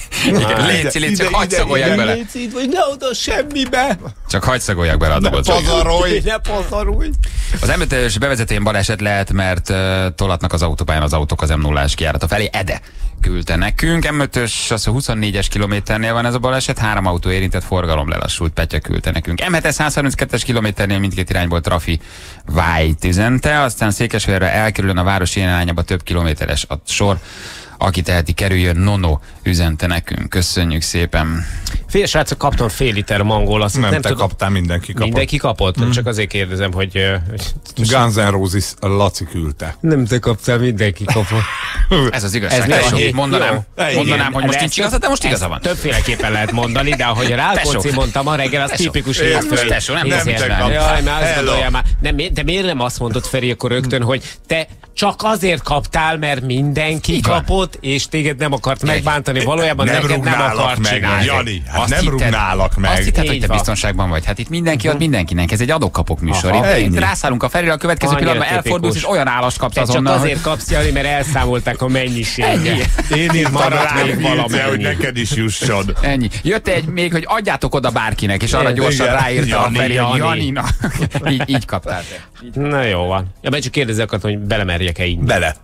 Léci, léci, csak hagyd szagolják bele. Léci, vagy ne oda semmibe. Csak hagyd szagolják bele a dobozba. Ne pazarolj. Ne pazarolj. Az em ötös bevezetőjén baleset lehet, mert uh, tolatnak az autópályán az autók az em nullás kijárata felé. Ede küldte nekünk. em ötös, az a huszonnégyes kilométernél van ez a baleset. Három autó érintett, forgalom lelassult, Petya küldte nekünk. em hetes száz harminckettes kilométernél mindkét irányból trafi vájt üzente. Aztán Székesfehérre elkerülön a városi irányába több kilométeres a sor. Aki teheti, kerüljön, Nono üzente nekünk. Köszönjük szépen. Fél srácok, kaptam fél liter mangol. Azt nem, nem te tudom, kaptál, mindenki kapott. Mindenki kapott? Mm. Csak azért kérdezem, hogy... Uh, Guns N' Roses Laci küldte. Nem te kaptál, mindenki kapott. Ez az igazság. Ez tesó, mondanám, mondanám hogy most nincs igaza, de most igaza van. Többféleképpen lehet mondani, de ahogy a Rákóczi mondta ma reggel, az tipikus hétfői. Tesó, nem Jaj, már azt gondolja már. De miért nem azt mondod, Feri, akkor rögtön, hogy te csak azért kaptál, mert mindenki kapott, és téged nem akart megbántani, valójában nem neked nem akart meg, csinálni. Jani, hát nem rúgnálak meg. Azt hitted, hogy te biztonságban vagy. Hát itt mindenki ad mindenkinek, ez egy adok-kapok műsor. Aha, itt, itt rászállunk a Ferire, a következő Annyira pillanatban elfordulsz, és olyan állast kapsz te azonnal. Csak azért kapsz, Jani, mert elszámolták a mennyiséget. Én írtam rá egy valami, hogy neked is jusson. Ennyi. Jött egy még, hogy adjátok oda bárkinek, és arra gyorsan ráírta a Feri, hogy Janina. Így kaptál te. Na jó van. Ja, mert csak kérdezni akartam, hogy belemerjek-e így. Bele.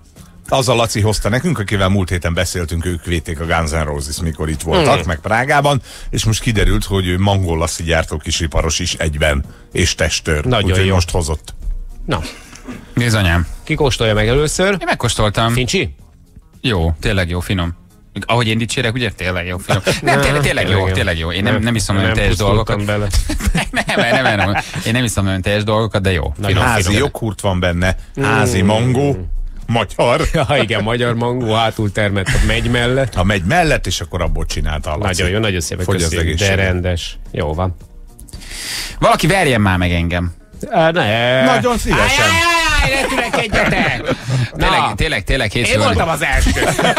Az a Laci hozta nekünk, akivel múlt héten beszéltünk, ők védték a Guns N' Roses, mikor itt voltak, mm. meg Prágában, és most kiderült, hogy Mangó Laci gyártó kisiparos is egyben, és testőr. Úgyhogy most hozott. Na. Bizonyám. Ki kóstolja meg először? Én megkóstoltam. Fincsi? Jó, tényleg jó, finom. Ahogy én dicsérek, ugye? Tényleg jó, finom. Nem, tényleg, tényleg jó, tényleg jó. Én nem, nem iszom olyan teljes dolgokat. Bele. nem, nem, nem, én nem iszom olyan teljes dolgokat, de jó. Finom, házi joghurt van benne, házi mangó, magyar. Ja, igen, magyar mangó, hátul termett a megy mellett. A megy mellett, és akkor abból csinálta a Laci. Nagyon jó, nagyon szépen köszönjük, de rendes. Jó van. Valaki verjen már meg engem. Ne. Nagyon szívesen. Ajaj, ne tülekedjetek! Tényleg, tényleg, tényleg hétfő. Én voltam az első.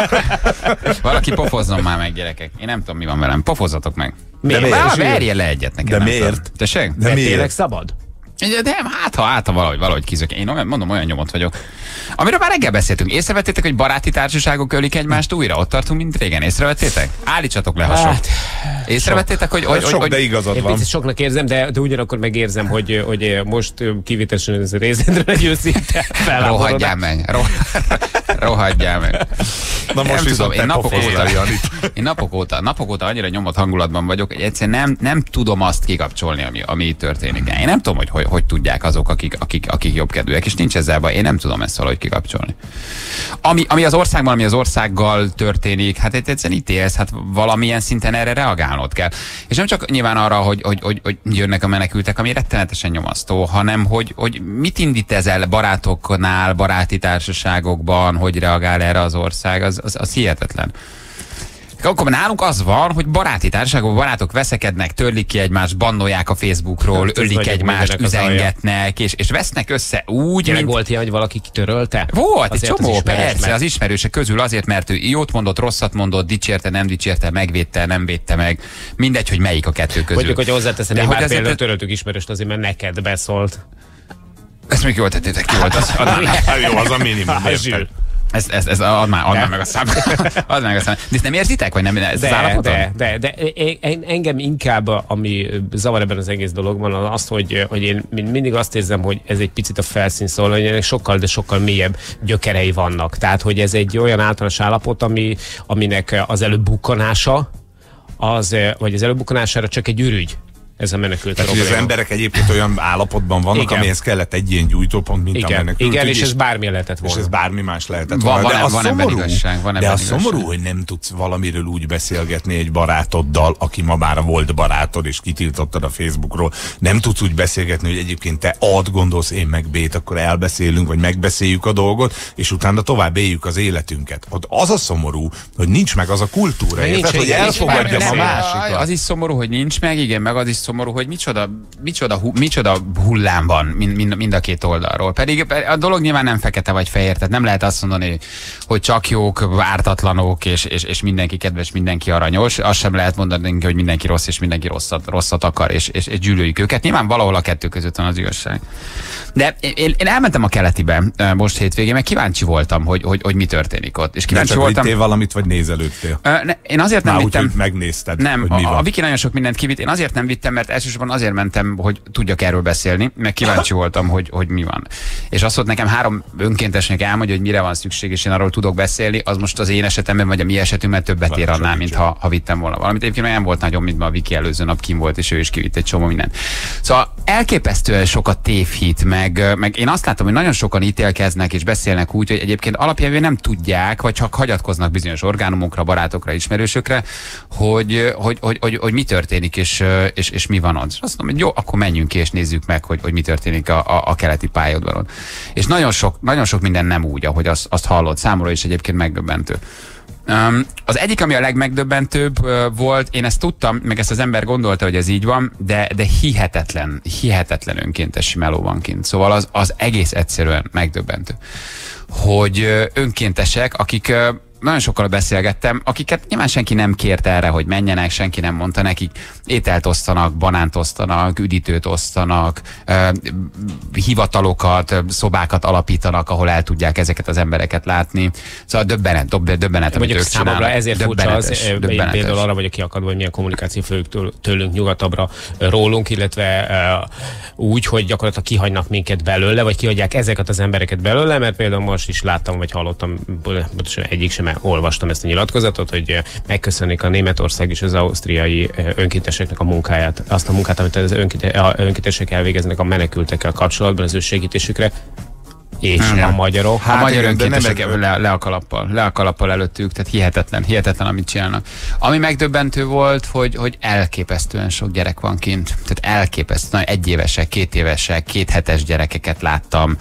Valaki pofozzon már meg, gyerekek. Én nem tudom, mi van velem. Pofozzatok meg. Miért? De miért? Verjen le egyet nekem. De miért? Tessék? De tényleg szabad? De nem, hát ha, hát ha valahogy, valahogy kizök. Én olyan, mondom, olyan nyomot vagyok. Amiről már reggel beszéltünk. Észrevettétek, hogy baráti társaságok ölik egymást újra? Ott tartunk, mint régen. Észrevettétek? Állítsatok le hasonló. Hát, észrevettétek, hogy... hogy, sok, hogy de igazad van. Én picit soknak érzem, de, de ugyanakkor megérzem, hogy, hogy most kivételesen ez a részedre egy őszinte felháborodás. Rohadjál meg. Roh, rohadjál meg. Na most nem tudom, én napok óta, én napok óta, napok óta annyira nyomott hangulatban vagyok, hogy egyszerűen nem, nem tudom azt kikapcsolni, ami, ami itt történik. Én nem tudom, hogy hogy, hogy tudják azok, akik, akik, akik jobbkedvűek, és nincs ezzel baj, én nem tudom ezt valahogy kikapcsolni. Ami, ami az országban, ami az országgal történik, hát egyszerűen itt élsz, hát valamilyen szinten erre reagálnod kell. És nem csak nyilván arra, hogy, hogy, hogy, hogy jönnek a menekültek, ami rettenetesen nyomasztó, hanem hogy, hogy mit indít ezzel barátoknál, baráti társaságokban, hogy reagál erre az ország, az, az, az hihetetlen. Akkor nálunk az van, hogy baráti társaságok, barátok veszekednek, törlik ki egymást, bannolják a Facebookról, hát, ölik egymást, üzengetnek, és, és vesznek össze úgy, Tényleg mint... volt ilyen, hogy valaki kitörölte? Volt, egy csomó, az persze, meg. Az ismerősek közül azért, mert ő jót mondott, rosszat mondott, dicsérte, nem dicsérte, megvédte, nem védte meg. Mindegy, hogy melyik a kettő közül. Mondjuk, hogy hozzáteszem, hogy már például töröltük ismerőst azért, mert neked beszólt. Ezt még jól tettétek, ki volt az? Jó, az a minimum. Ez, ez, ez add már, add már meg a szám. Add meg a szám. De ezt nem érzitek, vagy nem? Ez de, az de, de, de, engem inkább, ami zavar ebben az egész dologban, az azt, hogy, hogy én mindig azt érzem, hogy ez egy picit a felszín szól, hogy ennek sokkal, de sokkal mélyebb gyökerei vannak. Tehát, hogy ez egy olyan általános állapot, ami, aminek az előbukkanása, az, vagy az előbukkanására csak egy ürügy. Ez a menekült. Tehát, az emberek egyébként olyan állapotban vannak, igen, amihez kellett egy ilyen gyújtópont, mint igen, a menekült. Igen, és ez bármi lehetett volna. És ez bármi más lehetett van, volna. De van, az van szomorú, igazság, van de az igazság. szomorú, hogy nem tudsz valamiről úgy beszélgetni egy barátoddal, aki ma már volt barátod, és kitiltottad a Facebookról. Nem tudsz úgy beszélgetni, hogy egyébként te A-t gondolsz, én meg B-t, akkor elbeszélünk, vagy megbeszéljük a dolgot, és utána tovább éljük az életünket. Ott az a szomorú, hogy nincs meg az a kultúra, érted, hogy elfogadjam a másikat. Az is szomorú, hogy nincs meg, igen, meg az is szomorú, hogy micsoda Micsoda, hu, micsoda hullám van mind, mind, mind a két oldalról. Pedig a dolog nyilván nem fekete vagy fehér, tehát nem lehet azt mondani, hogy csak jók, ártatlanok, és, és, és mindenki kedves, mindenki aranyos. Azt sem lehet mondani, hogy mindenki rossz, és mindenki rosszat, rosszat akar, és, és, és gyűlöljük őket. Nyilván valahol a kettő között van az igazság. De én, én elmentem a keletibe most hétvégén, meg kíváncsi voltam, hogy, hogy, hogy mi történik ott. És kíváncsi csak voltam. vittél valamit, vagy nézelődtél? Uh, ne, én azért nem Már vittem. úgy, hogy megnézted, nem, hogy mi a, van. a Viki nagyon sok mindent kivitt. Én azért nem vittem, mert elsősorban azért mentem, hogy tudjak erről beszélni, meg kíváncsi voltam, hogy, hogy mi van. És azt volt nekem három önkéntesnek elmondja, hogy mire van szükség, és én arról tudok beszélni, az most az én esetemben, vagy a mi esetünkben többet ér annál, mint ha, ha vittem volna valamit. Egyébként nem volt nagyon, mint ma a Viki előző nap kim volt, és ő is kivitt egy csomó mindent. Szóval elképesztően sokat tévhit, meg, meg én azt látom, hogy nagyon sokan ítélkeznek és beszélnek úgy, hogy egyébként alapjában nem tudják, vagy csak hagyatkoznak bizonyos orgánumokra, barátokra, ismerősökre, hogy, hogy, hogy, hogy, hogy mi történik, és, és, és mi van ott. Azt mondom, hogy jó, akkor menjünk ki, és nézzük meg, hogy, hogy mi történik a, a, a keleti pályaudvaron. És nagyon sok, nagyon sok minden nem úgy, ahogy azt, azt hallott. Számomra is egyébként megdöbbentő. Um, az egyik, ami a legmegdöbbentőbb uh, volt, én ezt tudtam, meg ezt az ember gondolta, hogy ez így van, de, de hihetetlen, hihetetlen önkéntes meló van kint. Szóval az, az egész egyszerűen megdöbbentő. Hogy uh, önkéntesek, akik uh, nagyon sokkal beszélgettem, akiket nyilván senki nem kért erre, hogy menjenek, senki nem mondta nekik. Ételt osztanak, banánt osztanak, üdítőt osztanak, uh, hivatalokat, szobákat alapítanak, ahol el tudják ezeket az embereket látni. Szóval döbbenet, döbbenet, döbbenet amit ők számomra ezért furcsa az, én például arra vagyok kiakadva, hogy milyen kommunikáció folyik tőlünk nyugatabbra rólunk, illetve uh, úgy, hogy gyakorlatilag kihagynak minket belőle, vagy kihagyják ezeket az embereket belőle, mert például most is láttam, vagy hallottam, egyik sem olvastam ezt a nyilatkozatot, hogy megköszönik a Németország és az ausztriai önkénteseknek a munkáját, azt a munkát, amit az önkéntesek elvégeznek a menekültekkel kapcsolatban, az ő segítésükre, és hmm. a magyarok. Hát a magyar önkéntesek le, le a kalappal, le a kalappal előttük, tehát hihetetlen, hihetetlen, amit csinálnak. Ami megdöbbentő volt, hogy, hogy elképesztően sok gyerek van kint. Tehát elképesztő, egyévesek, két évesek, két hetes gyerekeket láttam.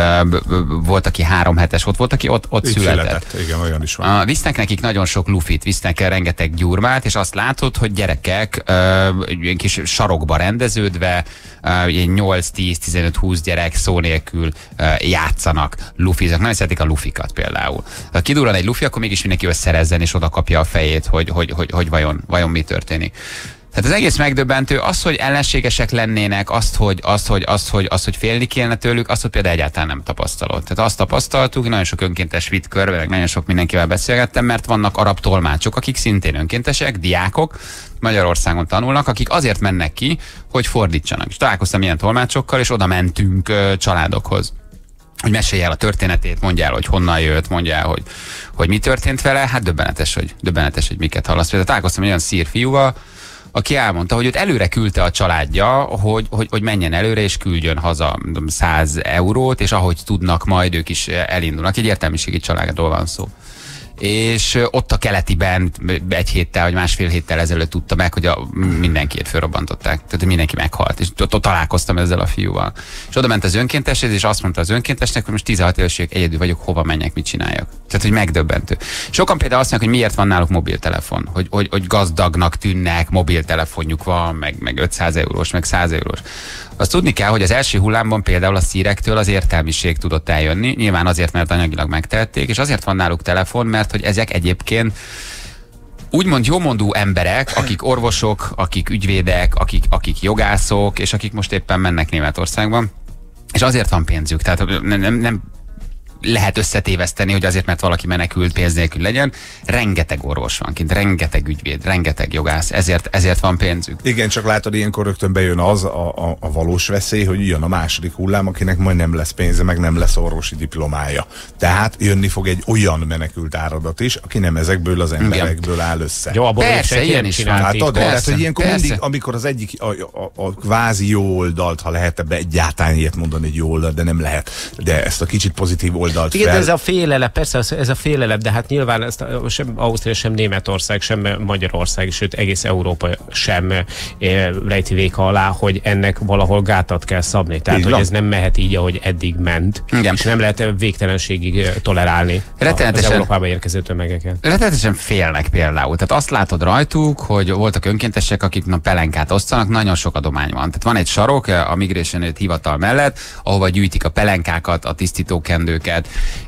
Volt, aki három hetes, ott volt, aki ott, ott született. született. Igen, olyan is van. Visznek nekik nagyon sok lufit, visznek rengeteg gyurmát, és azt látod, hogy gyerekek ilyen kis sarokba rendeződve, nyolc tíz tizenöt húsz gyerek szó nélkül játszanak, lufiznak. Nagyon szeretik a lufikat például. Ha kidurran egy lufi, akkor mégis mindenki összerezzen, és oda kapja a fejét, hogy, hogy, hogy, hogy vajon, vajon mi történik. Tehát az egész megdöbbentő, az, hogy ellenségesek lennének, azt, hogy, azt, hogy, azt, hogy, azt, hogy félni kéne tőlük, azt, hogy például egyáltalán nem tapasztalod. Tehát azt tapasztaltuk, nagyon sok önkéntes vitt körbe, meg nagyon sok mindenkivel beszélgettem, mert vannak arab tolmácsok, akik szintén önkéntesek, diákok, Magyarországon tanulnak, akik azért mennek ki, hogy fordítsanak. És találkoztam ilyen tolmácsokkal, és oda mentünk ö, családokhoz. Hogy mesélj el a történetét, mondj el, hogy honnan jött, mondj el, hogy, hogy mi történt vele. Hát döbbenetes, hogy, döbbenetes, hogy miket hallasz. Például találkoztam egy olyan szír fiúval, aki elmondta, hogy őt előre küldte a családja, hogy, hogy, hogy menjen előre és küldjön haza száz eurót, és ahogy tudnak, majd ők is elindulnak. Egy értelmiségi családról van szó. És ott a keletiben egy héttel, vagy másfél héttel ezelőtt tudta meg, hogy a mindenkit fölrobbantották. Tehát, hogy mindenki meghalt. És ott, ott találkoztam ezzel a fiúval. És oda ment az önkénteshez, és azt mondta az önkéntesnek, hogy most tizenhat évesek, egyedül vagyok, hova menjek, mit csináljak. Tehát, hogy megdöbbentő. Sokan például azt mondják, hogy miért van náluk mobiltelefon. Hogy, hogy, hogy gazdagnak tűnnek, mobiltelefonjuk van, meg, meg ötszáz eurós, meg száz eurós. Azt tudni kell, hogy az első hullámban például a szírektől az értelmiség tudott eljönni, nyilván azért, mert anyagilag megtehették, és azért van náluk telefon, mert hogy ezek egyébként úgymond jómondú emberek, akik orvosok, akik ügyvédek, akik, akik jogászok, és akik most éppen mennek Németországban, és azért van pénzük, tehát nem, nem, nem lehet összetéveszteni, hogy azért, mert valaki menekült, pénz nélkül legyen. Rengeteg orvos van kint, rengeteg ügyvéd, rengeteg jogász, ezért, ezért van pénzük. Igen, csak látod, ilyenkor rögtön bejön az a, a, a valós veszély, hogy jön a második hullám, akinek majd nem lesz pénze, meg nem lesz orvosi diplomája. Tehát jönni fog egy olyan menekült áradat is, aki nem ezekből az emberekből Igen. áll össze. Jó, persze, ilyen is van. Látod, tehát, hogy ilyenkor persze. mindig, amikor az egyik, a, a, a kvázi jó oldalt, ha lehet ebbe egyáltalán ilyet mondani, egy jó oldalt, de nem lehet, de ezt a kicsit pozitív oldalt Igen, fel. ez a félelem, persze ez a félelem, de hát nyilván ezt a, sem Ausztria, sem Németország, sem Magyarország, sőt egész Európa sem e, rejti véka alá, hogy ennek valahol gátat kell szabni. Tehát, így hogy van. Ez nem mehet így, ahogy eddig ment. Igen. És nem lehet végtelenségig tolerálni az Európába érkező tömegeket. Rettenetesen félnek például. Tehát azt látod rajtuk, hogy voltak önkéntesek, akik na, pelenkát osztanak, nagyon sok adomány van. Tehát van egy sarok a Migration Aid hivatal mellett, ahova gyűjtik a pelenkákat, a tisztítókendőket,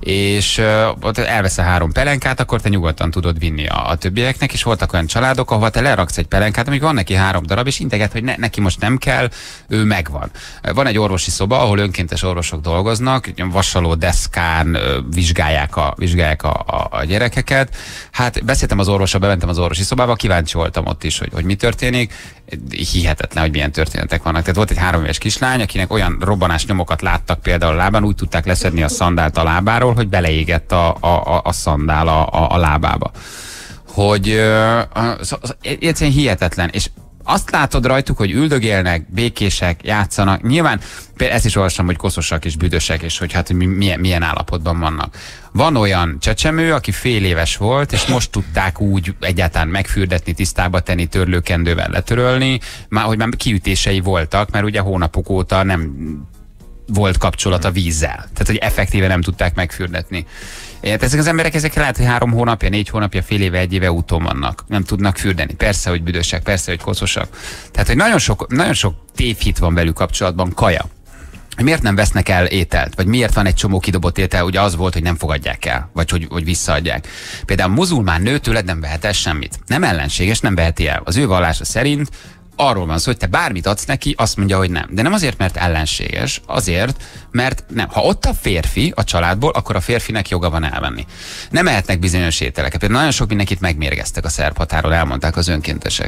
és uh, ott elveszel három pelenkát, akkor te nyugodtan tudod vinni a, a többieknek, és voltak olyan családok, ahova te leraksz egy pelenkát, amíg van neki három darab, és integet, hogy ne, neki most nem kell, ő megvan. Van egy orvosi szoba, ahol önkéntes orvosok dolgoznak, vasaló deszkán vizsgálják a, vizsgálják a, a, a gyerekeket. Hát beszéltem az orvossal, bementem az orvosi szobába, kíváncsi voltam ott is, hogy, hogy mi történik. Hihetetlen, hogy milyen történetek vannak. Tehát volt egy három éves kislány, akinek olyan robbanás nyomokat láttak például a lábán, úgy tudták leszedni a szandált a lábáról, hogy beleégett a, a, a szandál a, a, a lábába. Hogy uh, egyszerűen hihetetlen. És azt látod rajtuk, hogy üldögélnek, békések, játszanak. Nyilván például ezt is olvastam, hogy koszosak és büdösek, és hogy hát hogy milyen, milyen állapotban vannak. Van olyan csecsemő, aki fél éves volt, és most tudták úgy egyáltalán megfürdetni, tisztába tenni, törlőkendővel letörölni, már, hogy már kiütései voltak, mert ugye hónapok óta nem volt kapcsolat a vízzel. Tehát, hogy effektíve nem tudták megfürdetni. Hát ezek az emberek, ezek lehet, hogy három hónapja, négy hónapja, fél éve, egy éve úton vannak. Nem tudnak fürdeni. Persze, hogy büdösek, persze, hogy koszosak. Tehát, hogy nagyon sok, nagyon sok tévhit van velük kapcsolatban, kaja. miért nem vesznek el ételt, vagy miért van egy csomó kidobott étel, ugye az volt, hogy nem fogadják el, vagy hogy, hogy visszaadják. Például muzulmán nő tőled nem vehet el semmit. Nem ellenséges, nem veheti el. Az ő vallása szerint arról van szó, hogy te bármit adsz neki, azt mondja, hogy nem. De nem azért, mert ellenséges, azért, mert nem. Ha ott a férfi a családból, akkor a férfinek joga van elvenni. Nem ehetnek bizonyos ételeket. Például nagyon sok mindenkit megmérgeztek a szerb határon, elmondták az önkéntesek,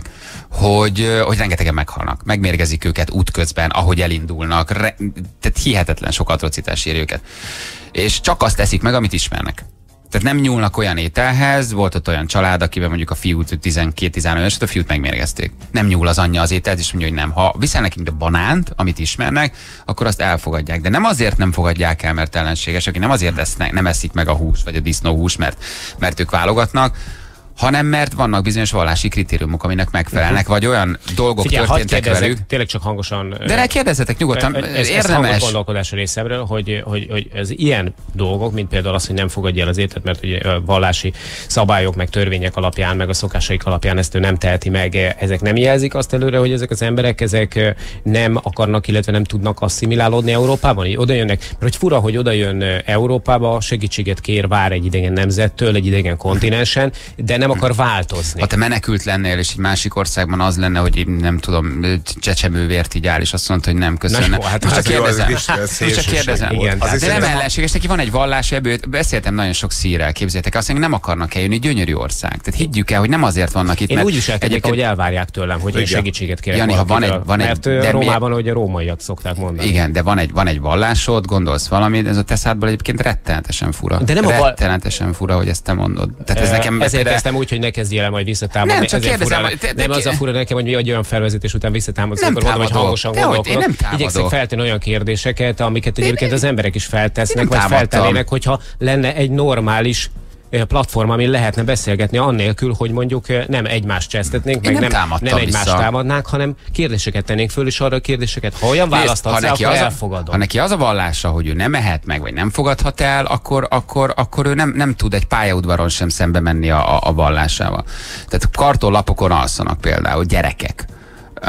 hogy, hogy rengetegen meghalnak. Megmérgezik őket útközben, ahogy elindulnak. Re, tehát hihetetlen sok atrocitás ér őket. És csak azt teszik meg, amit ismernek. Tehát nem nyúlnak olyan ételhez, volt ott olyan család, akiben mondjuk a fiút tizenkét-tizenöt éves, a fiút megmérgezték. Nem nyúl az anyja az ételt, és mondja, hogy nem. Ha viszel nekünk a banánt, amit ismernek, akkor azt elfogadják. De nem azért nem fogadják el, mert ellenséges, aki nem azért esznek, nem eszik meg a hús, vagy a disznóhús, mert, mert ők válogatnak, hanem mert vannak bizonyos vallási kritériumok, aminek megfelelnek, uh-huh. vagy olyan dolgok Figyelj, történtek velük. Tényleg csak hangosan. De ne kérdezzetek nyugodtan, ez, érdemes. Ez gondolkodás a részemről, hogy, hogy, hogy ez ilyen dolgok, mint például az, hogy nem fogadja el az ételt, mert ugye a vallási szabályok, meg törvények alapján, meg a szokásaik alapján ezt ő nem teheti meg, ezek nem jelzik azt előre, hogy ezek az emberek ezek nem akarnak, illetve nem tudnak asszimilálódni Európában, így oda jönnek. Mert hogy fura, hogy oda jön Európába, segítséget kér, vár egy idegen nemzettől, egy idegen kontinensen, de nem akar változni. Ha te menekült lennél, és egy másik országban az lenne, hogy én nem tudom, csecsemővért így áll, és azt mondta, hogy nem köszönne. Na, hát most csak kérdezem. Most csak kérdezem. Igen, de nem ellenséges, neki van egy vallási ebből, beszéltem nagyon sok szírrel, képzeljétek, azt mondja, nem akarnak eljönni, gyönyörű ország. Tehát higgyük el, hogy nem azért vannak itt. Én úgy viselkedek, ahogy elvárják tőlem, hogy én segítséget kérek. Jani, ha van egy, van egy, mert de Rómában, hogy a rómaiak szokták mondani. Igen, de van egy, van egy vallásod, gondolsz valamit, ez a te szádból egyébként rettenetesen fura. De nem rettenetesen fura, hogy ezt te mondod. Tehát ez nekem ezért kezdtem úgy, hogy ne kezdjél el majd visszatámadni. Nem, csak kérdezem. Fura, nem az a fura nekem, hogy mi egy olyan felvezetés után visszatámadsz, akkor mondom, hogy hangosan gondolkodok. Igyekszek feltenni olyan kérdéseket, amiket egyébként az emberek is feltesznek, vagy feltennének, hogyha lenne egy normális platform, amin lehetne beszélgetni annélkül, hogy mondjuk nem egymást csesztetnénk, meg nem, nem, nem egymást támadnánk, hanem kérdéseket tennénk föl, és arra a kérdéseket, ha olyan választ adsz, akkor elfogadom. Ha neki az a vallása, hogy ő nem mehet meg, vagy nem fogadhat el, akkor, akkor, akkor ő nem, nem tud egy pályaudvaron sem szembe menni a, a, a vallásával. Tehát kartonlapokon alszanak például gyerekek. Uh,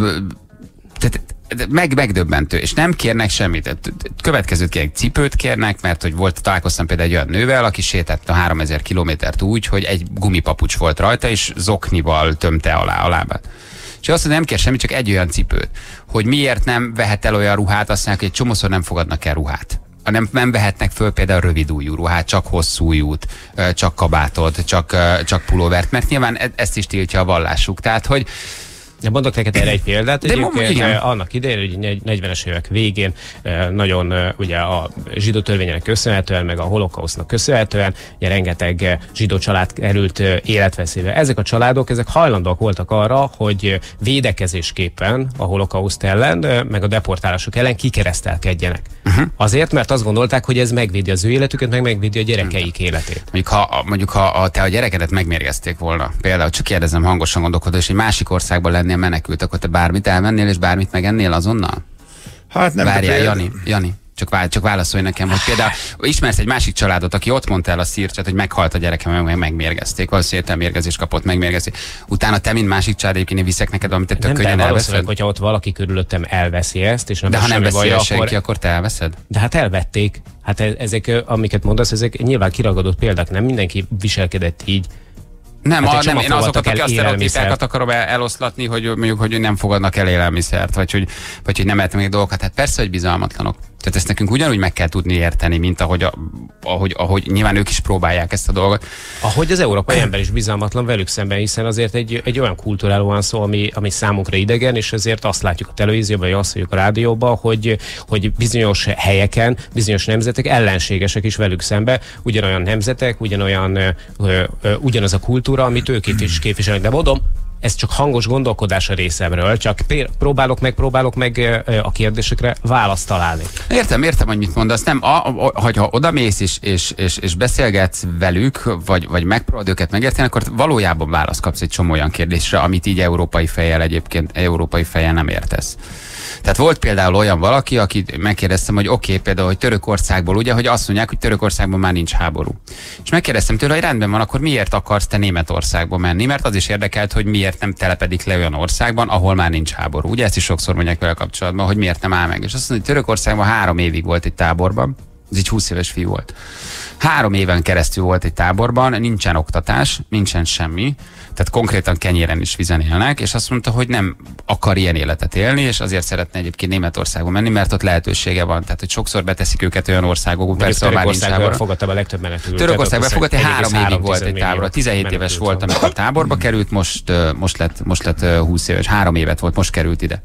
tehát Meg, megdöbbentő, és nem kérnek semmit. Következőt kérnek, cipőt kérnek, mert hogy volt, találkoztam például egy olyan nővel, aki sétált a háromezer kilométert úgy, hogy egy gumipapucs volt rajta, és zoknival tömte alá a lábát. És azt mondja, nem kér semmit, csak egy olyan cipőt. Hogy miért nem vehet el olyan ruhát, azt mondják, hogy egy csomószor nem fogadnak el ruhát. Nem, nem vehetnek föl például rövidújú ruhát, csak hosszújút, csak kabátot, csak, csak pulóvert, mert nyilván ezt is tiltja a vallásuk. Tehát, hogy De mondok neked erre egy példát, egyébként annak idején, hogy negyvenes évek végén nagyon ugye a zsidó törvénynek köszönhetően, meg a holokausznak köszönhetően, ugye rengeteg zsidó család került életveszélybe. Ezek a családok, ezek hajlandóak voltak arra, hogy védekezésképpen a holokauszt ellen, meg a deportálások ellen kikeresztelkedjenek. Uh-huh. Azért, mert azt gondolták, hogy ez megvédi az ő életüket, meg megvédi a gyerekeik életét. Mondjuk, ha, mondjuk, ha a, te a gyerekedet megmérgezték volna, például csak kérdezem hangosan gondolkodva, és egy másik országban lennél menekült, akkor te bármit elmennél, és bármit megennél azonnal? Hát nem. Várjál, Jani, Jani. Csak, vár, csak válaszolj nekem, hogy például ismersz egy másik családot, aki ott mondta el a szírcsát, hogy meghalt a gyerekem, meg megmérgezték, valószínűleg mérgezés kapott, megmérgezték. Utána te, mint másik család, egyébként viszek neked, amit te tök könnyen elveszed. Hogyha ott valaki körülöttem elveszi ezt, és nem de ha nem veszi el senki, akkor... akkor te elveszed? De hát elvették. Hát ezek, amiket mondasz, ezek nyilván kiragadott példák, nem mindenki viselkedett így. Nem, hát a, nem én azokat a sztereotípiákat akarom el, eloszlatni, hogy mondjuk, hogy nem fogadnak el élelmiszert, vagy hogy, vagy hogy nem ehetnek még dolgokat. Hát persze, hogy bizalmatlanok. Tehát ezt nekünk ugyanúgy meg kell tudni érteni, mint ahogy, a, ahogy, ahogy nyilván ők is próbálják ezt a dolgot. Ahogy az európai ember is bizalmatlan velük szemben, hiszen azért egy, egy olyan kultúráról van szó, ami, ami számunkra idegen, és ezért azt látjuk a televízióban, vagy azt halljuk a rádióban, hogy, hogy bizonyos helyeken, bizonyos nemzetek ellenségesek is velük szembe, ugyanolyan nemzetek, ugyanolyan, ö, ö, ugyanaz a kultúra, amit ők is képviselnek. De mondom, ez csak hangos gondolkodás a részemről, csak próbálok meg, próbálok meg a kérdésekre választ találni. Értem, értem, hogy mit mondasz. Nem, a, a, hogyha odamész és, és, és, és beszélgetsz velük, vagy, vagy megpróbálod őket megérteni, akkor valójában választ kapsz egy csomó olyan kérdésre, amit így európai fejjel egyébként, európai fejjel nem értesz. Tehát volt például olyan valaki, aki megkérdeztem, hogy oké, okay, például, hogy Törökországból, ugye, hogy azt mondják, hogy Törökországban már nincs háború. És megkérdeztem tőle, hogy rendben van, akkor miért akarsz te Németországba menni? Mert az is érdekelt, hogy miért nem telepedik le olyan országban, ahol már nincs háború. Ugye ezt is sokszor mondják vele kapcsolatban, hogy miért nem áll meg. És azt mondja, hogy Törökországban három évig volt egy táborban, ez egy húsz éves fiú volt. Három éven keresztül volt egy táborban, nincsen oktatás, nincsen semmi, tehát konkrétan kenyéren is vizen élnek, és azt mondta, hogy nem akar ilyen életet élni, és azért szeretne egyébként Németországba menni, mert ott lehetősége van. Tehát, hogy sokszor beteszik őket olyan országokba, persze, már nincs háború. Fogadta a legtöbb menekültet. Törökországban fogadta, három évig volt egy tábor. tizenhét éves volt, amikor táborba került, most, most lett, most lett húsz éves, három évet volt, most került ide.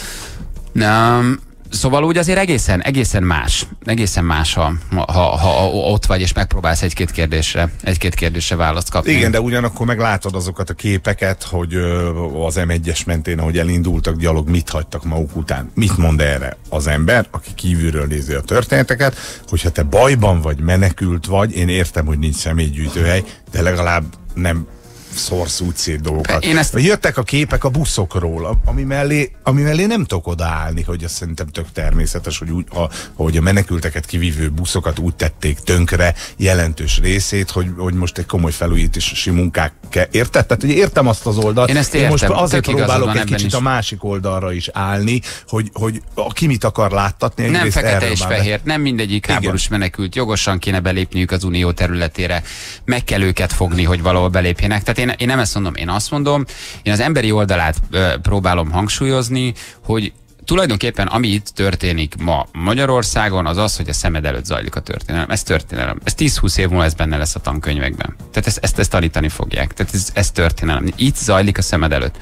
Um, Szóval úgy azért egészen, egészen más, egészen más, ha, ha, ha ott vagy és megpróbálsz egy-két kérdésre, egy-két kérdésre választ kapni. Igen, de ugyanakkor meglátod azokat a képeket, hogy az em egyes mentén, ahogy elindultak gyalog, mit hagytak maguk után. Mit mond erre az ember, aki kívülről nézi a történeteket, hogyha te bajban vagy, menekült vagy, én értem, hogy nincs személygyűjtőhely, de legalább nem szorsz úgy szét dolgokat. Én ezt... Jöttek a képek a buszokról, ami mellé, ami mellé nem tudok odaállni, hogy azt szerintem tök természetes, hogy úgy, a, hogy a menekülteket kivívő buszokat úgy tették tönkre jelentős részét, hogy, hogy most egy komoly felújítási munkák kell. Érted? Tehát, hogy értem azt az oldalt. Én ezt értem. Én most azért tök próbálok egy kicsit is. a másik oldalra is állni, hogy, hogy ki mit akar láttatni. Nem fekete és fehér, nem mindegyik háborús menekült. Jogosan kéne belépniük az unió területére. Meg kell őket fogni, hogy valahol belépjenek. Tehát Én, én nem ezt mondom, én azt mondom, én az emberi oldalát ö, próbálom hangsúlyozni, hogy tulajdonképpen ami itt történik ma Magyarországon, az az, hogy a szemed előtt zajlik a történelem. Ez történelem. Ez tíz-húsz év múlva ez benne lesz a tankönyvekben. Tehát ezt, ezt, ezt tanítani fogják. Tehát ez, ez történelem. Itt zajlik a szemed előtt.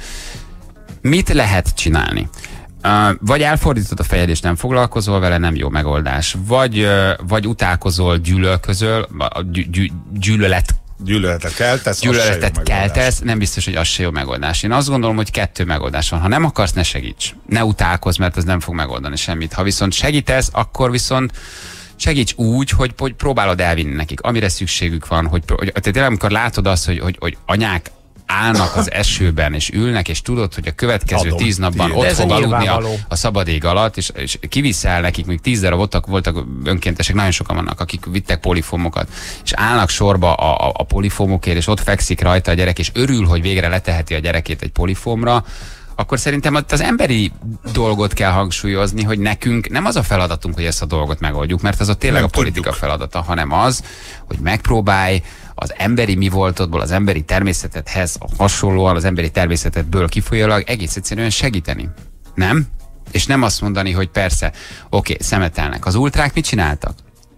Mit lehet csinálni? Uh, vagy elfordítod a fejed és nem foglalkozol vele, nem jó megoldás. Vagy, uh, vagy utálkozol, gyűlölközöl, gy, gy, gyűlölet Gyűlöletet keltesz, Gyűlöletet keltesz, nem biztos, hogy az se jó megoldás. Én azt gondolom, hogy kettő megoldás van. Ha nem akarsz, ne segíts. Ne utálkozz, mert ez nem fog megoldani semmit. Ha viszont segítesz, akkor viszont segíts úgy, hogy, hogy próbálod elvinni nekik, amire szükségük van. Hogy, hogy, tehát amikor látod azt, hogy, hogy, hogy anyák állnak az esőben, és ülnek, és tudod, hogy a következő Adom, tíz napban tiéd. Ott fog aludni a, a szabad ég alatt, és, és kiviszel nekik, még tíz darab voltak, voltak önkéntesek, nagyon sokan vannak, akik vittek polifomokat, és állnak sorba a, a, a polifomokért, és ott fekszik rajta a gyerek, és örül, hogy végre leteheti a gyerekét egy polifomra, akkor szerintem az emberi dolgot kell hangsúlyozni, hogy nekünk nem az a feladatunk, hogy ezt a dolgot megoldjuk, mert az a tényleg nem a politika tudjuk. Feladata, hanem az, hogy megpróbálj az emberi mi voltodból, az emberi természetedhez hasonlóan, az emberi természetedből kifolyólag egész egyszerűen segíteni. Nem? És nem azt mondani, hogy persze, oké, szemetelnek. Az ultrák mit csináltak?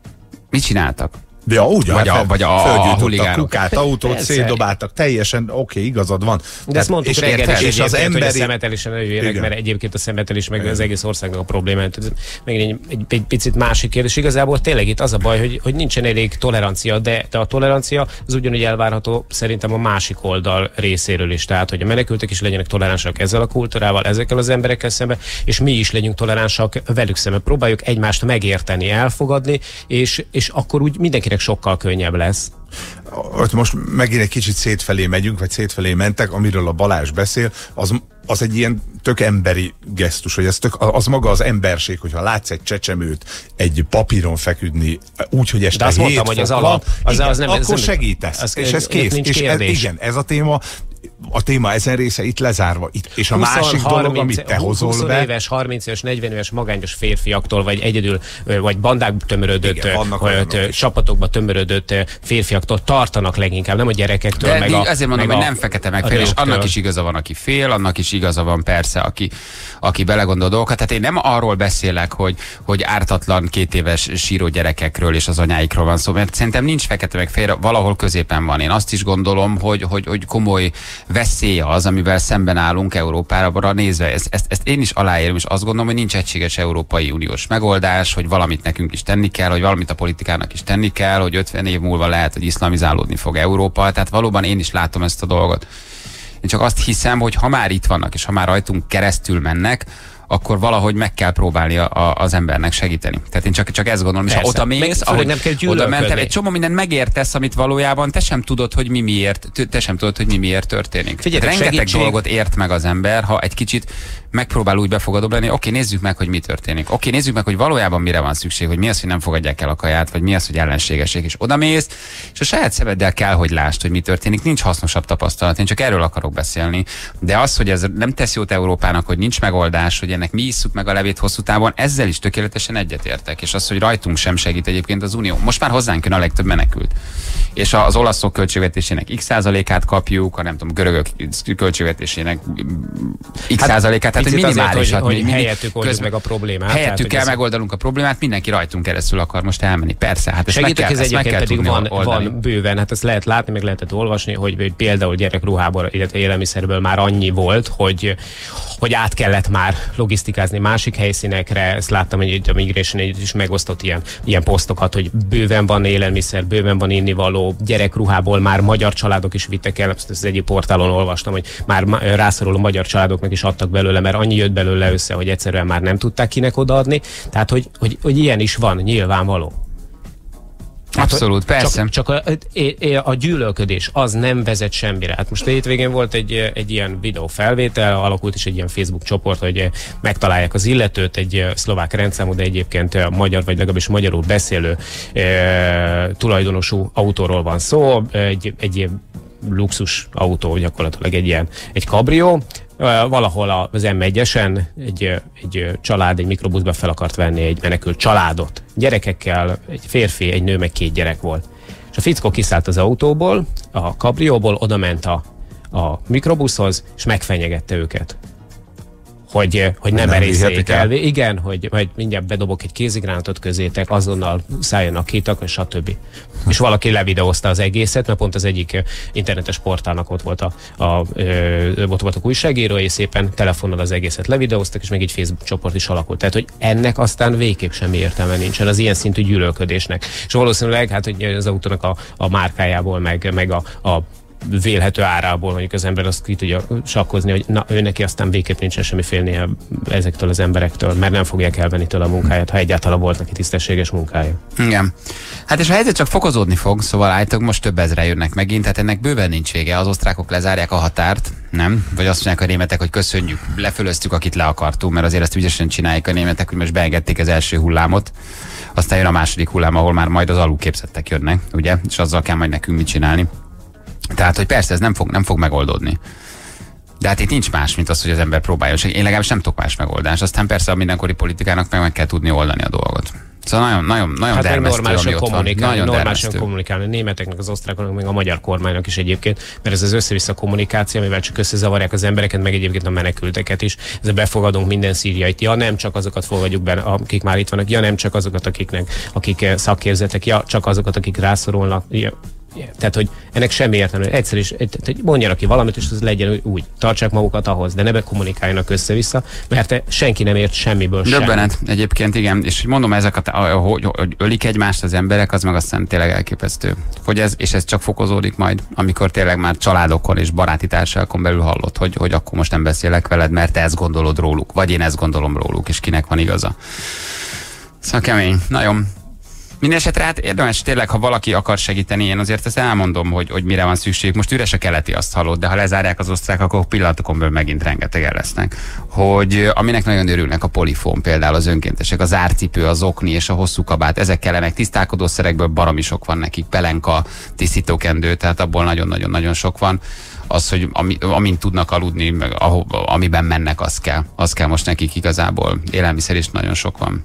Mit csináltak? De ja, úgy, vagy a, vagy a, a huligánok. Kukát, autót szétdobáltak, teljesen oké, okay, igazad van. De ezt mondtuk reggel, és, és az emberi... hogy a szemetelésen előjönnek, mert egyébként a szemetelés meg az egész országnak a problémát. Meg egy, egy, egy picit másik kérdés. Igazából tényleg itt az a baj, hogy, hogy nincsen elég tolerancia, de, de a tolerancia az ugyanúgy elvárható szerintem a másik oldal részéről is. Tehát, hogy a menekültek is legyenek toleránsak ezzel a kultúrával, ezekkel az emberekkel szemben, és mi is legyünk toleránsak velük szemben. Próbáljuk egymást megérteni, elfogadni, és, és akkor úgy mindenki sokkal könnyebb lesz. Ott most megint egy kicsit szétfelé megyünk, vagy szétfelé mentek, amiről a Balázs beszél, az, az egy ilyen tök emberi gesztus, hogy ez tök, az maga az emberség, hogyha látsz egy csecsemőt egy papíron feküdni, úgy, hogy este hét mondtam, hogy az alap, az, igen, az nem, akkor ez segítesz, az, és ez kész. És ez, igen, ez a téma, a téma ezen része itt lezárva. Itt, és a húsz, másik harminc, dolog, amit te hozol be... húsz éves, harminc éves, negyven éves magányos férfiaktól, vagy egyedül, vagy bandákba tömörödött, vagy csapatokba tömörödött férfiaktól tartanak leginkább, nem a gyerekektől. De meg a, azért mondom, hogy nem fekete meg fél, és annak is igaza van, aki fél, annak is igaza van persze, aki, aki belegondol dolgokat. Tehát én nem arról beszélek, hogy, hogy ártatlan két éves síró gyerekekről és az anyáikról van szó, mert szerintem nincs fekete meg fél, valahol középen van. Én azt is gondolom, hogy, hogy, hogy komoly veszély az, amivel szemben állunk Európára nézve. Ezt, ezt, ezt én is aláírom, és azt gondolom, hogy nincs egységes Európai Uniós megoldás, hogy valamit nekünk is tenni kell, hogy valamit a politikának is tenni kell, hogy ötven év múlva lehet, hogy iszlamizálódni fog Európa. Tehát valóban én is látom ezt a dolgot. Én csak azt hiszem, hogy ha már itt vannak, és ha már rajtunk keresztül mennek, akkor valahogy meg kell próbálni a, a, az embernek segíteni. Tehát én csak, csak ezt gondolom, és ha oda mész, ahogy nem kell oda mentem, egy csomó mindent megértesz, amit valójában te sem tudod, hogy mi miért, te sem tudod, hogy mi miért történik. Figyelj, rengeteg segítség... dolgot ért meg az ember, ha egy kicsit megpróbál úgy befogadóbb lenni, oké, nézzük meg, hogy mi történik. Oké, nézzük meg, hogy valójában mire van szükség, hogy mi az, hogy nem fogadják el a kaját, vagy mi az, hogy ellenségesek, és odamész, és a saját szemeddel kell, hogy lásd, hogy mi történik. Nincs hasznosabb tapasztalat, én csak erről akarok beszélni. De az, hogy ez nem tesz jót Európának, hogy nincs megoldás, hogy ennek mi isszuk meg a levét hosszú távon, ezzel is tökéletesen egyetértek. És az, hogy rajtunk sem segít egyébként az Unió. Most már hozzánk jön a legtöbb menekült. És az olaszok költségvetésének x százalékát kapjuk, a nem tudom, görögök költségvetésének x hát, százalékát, tehát hogy minimálisat. Hogy, hogy helyettük oldjuk meg a problémát. Helyettük kell ez... megoldanunk a problémát, mindenki rajtunk keresztül akar most elmenni. Persze, hát ezt meg kell, ez ezt meg kell pedig tudni van, oldani. Van bőven, hát ezt lehet látni, meg lehetett olvasni, hogy, hogy például gyerekruhából, illetve élelmiszerből már annyi volt, hogy, hogy át kellett már logisztikázni másik helyszínekre. Ezt láttam, hogy a Migration is megosztott ilyen, ilyen posztokat, hogy bőven van élelmiszer, bőven van innivaló, gyerekruhából már magyar családok is vittek el, ezt az egyik portálon olvastam, hogy már rászoruló magyar családoknak is adtak belőle, mert annyi jött belőle össze, hogy egyszerűen már nem tudták kinek odaadni. Tehát, hogy, hogy, hogy ilyen is van, nyilvánvaló. Abszolút, hát, persze. Csak, csak a, a, a gyűlölködés az nem vezet semmire. Hát most a hétvégén volt egy, egy ilyen videó felvétel, alakult is egy ilyen Facebook csoport, hogy megtalálják az illetőt, egy szlovák rendszámú, de egyébként magyar, vagy legalábbis magyarul beszélő e, tulajdonosú autóról van szó, egy, egy luxus autó, gyakorlatilag egy ilyen, egy kabrió. Valahol az em egyesen egy, egy család egy mikrobuszba fel akart venni egy menekült családot. Gyerekekkel, egy férfi, egy nő, meg két gyerek volt. És a fickó kiszállt az autóból, a kabrióból, oda ment a, a mikrobuszhoz, és megfenyegette őket. Hogy, hogy nem merészék el. Igen, hogy majd mindjárt bedobok egy kézigránátot közétek, azonnal szálljanak ki, és stb. És valaki levideózta az egészet, mert pont az egyik internetes portálnak ott volt a, a, ö, ott voltak újságíró, és szépen telefonnal az egészet levideóztak, és meg egy Facebook csoport is alakult. Tehát, hogy ennek aztán végképp semmi értelme nincsen, az ilyen szintű gyűlölködésnek. És valószínűleg, hát, hogy az autónak a, a márkájából, meg, meg a, a vélhető árából, mondjuk az ember azt ki tudja sakkozni, hogy na, ő neki aztán végképp nincsen semmi félnie ezektől az emberektől, mert nem fogják elvenni tőle a munkáját, ha egyáltalán volt neki tisztességes munkája. Igen. Hát és a helyzet csak fokozódni fog, szóval állítólag most több ezre jönnek megint, tehát ennek bőven nincs vége. Az osztrákok lezárják a határt, nem? Vagy azt mondják a németek, hogy köszönjük, lefölöztük, akit le akartunk, mert azért ezt ügyesen csinálják a németek, hogy most beengedték az első hullámot. Aztán jön a második hullám, ahol már majd az alulképzettek jönnek, ugye? És azzal kell majd nekünk mit csinálni. Tehát, hogy persze ez nem fog, nem fog megoldódni. De hát itt nincs más, mint az, hogy az ember próbálja. Én legalábbis nem tudok más megoldást. Aztán persze a mindenkori politikának meg, meg kell tudni oldani a dolgot. Szóval nagyon, nagyon, nagyon hát dermesztő, normálisan ami ott kommunikálni, van. Nagyon normálisan dermesztő. kommunikálni. A németeknek, az osztrákoknak, meg a magyar kormánynak is egyébként, mert ez az össze-vissza kommunikáció, amivel csak összezavarják az embereket, meg egyébként a menekülteket is. Ez befogadunk minden szíriait. Ja, nem csak azokat fogadjuk be, akik már itt vannak, ja, nem csak azokat, akiknek, akik szakképzettek, ja, csak azokat, akik rászorulnak. Ja. Tehát, hogy ennek semmi értelme. Egyszer is, mondjanak ki valamit, és az legyen úgy. Tartsák magukat ahhoz, de ne kommunikáljanak össze-vissza, mert senki nem ért semmiből semmit. Döbbenet egyébként, igen. És mondom, ezeket, hogy, hogy ölik egymást az emberek, az meg aztán tényleg elképesztő. Hogy ez, és ez csak fokozódik majd, amikor tényleg már családokon és baráti társaságokon belül hallott, hogy, hogy akkor most nem beszélek veled, mert te ezt gondolod róluk, vagy én ezt gondolom róluk, és kinek van igaza. Szóval kemény. Nagyon. Mindenesetre hát érdemes tényleg, ha valaki akar segíteni, én azért ezt elmondom, hogy, hogy mire van szükség. Most üres a keleti, azt hallod, de ha lezárják az osztrákok, akkor pillanatokon belül megint rengetegen lesznek. Hogy aminek nagyon örülnek a polifón, például az önkéntesek, az árcipő, az okni és a hosszú kabát, ezek kellenek, tisztálkodószerekből baromi sok van nekik, pelenka, tisztítókendő, tehát abból nagyon-nagyon-nagyon sok van. Az, hogy ami, amint tudnak aludni, meg ahol, amiben mennek, az kell. Az kell most nekik igazából. Élelmiszer is nagyon sok van.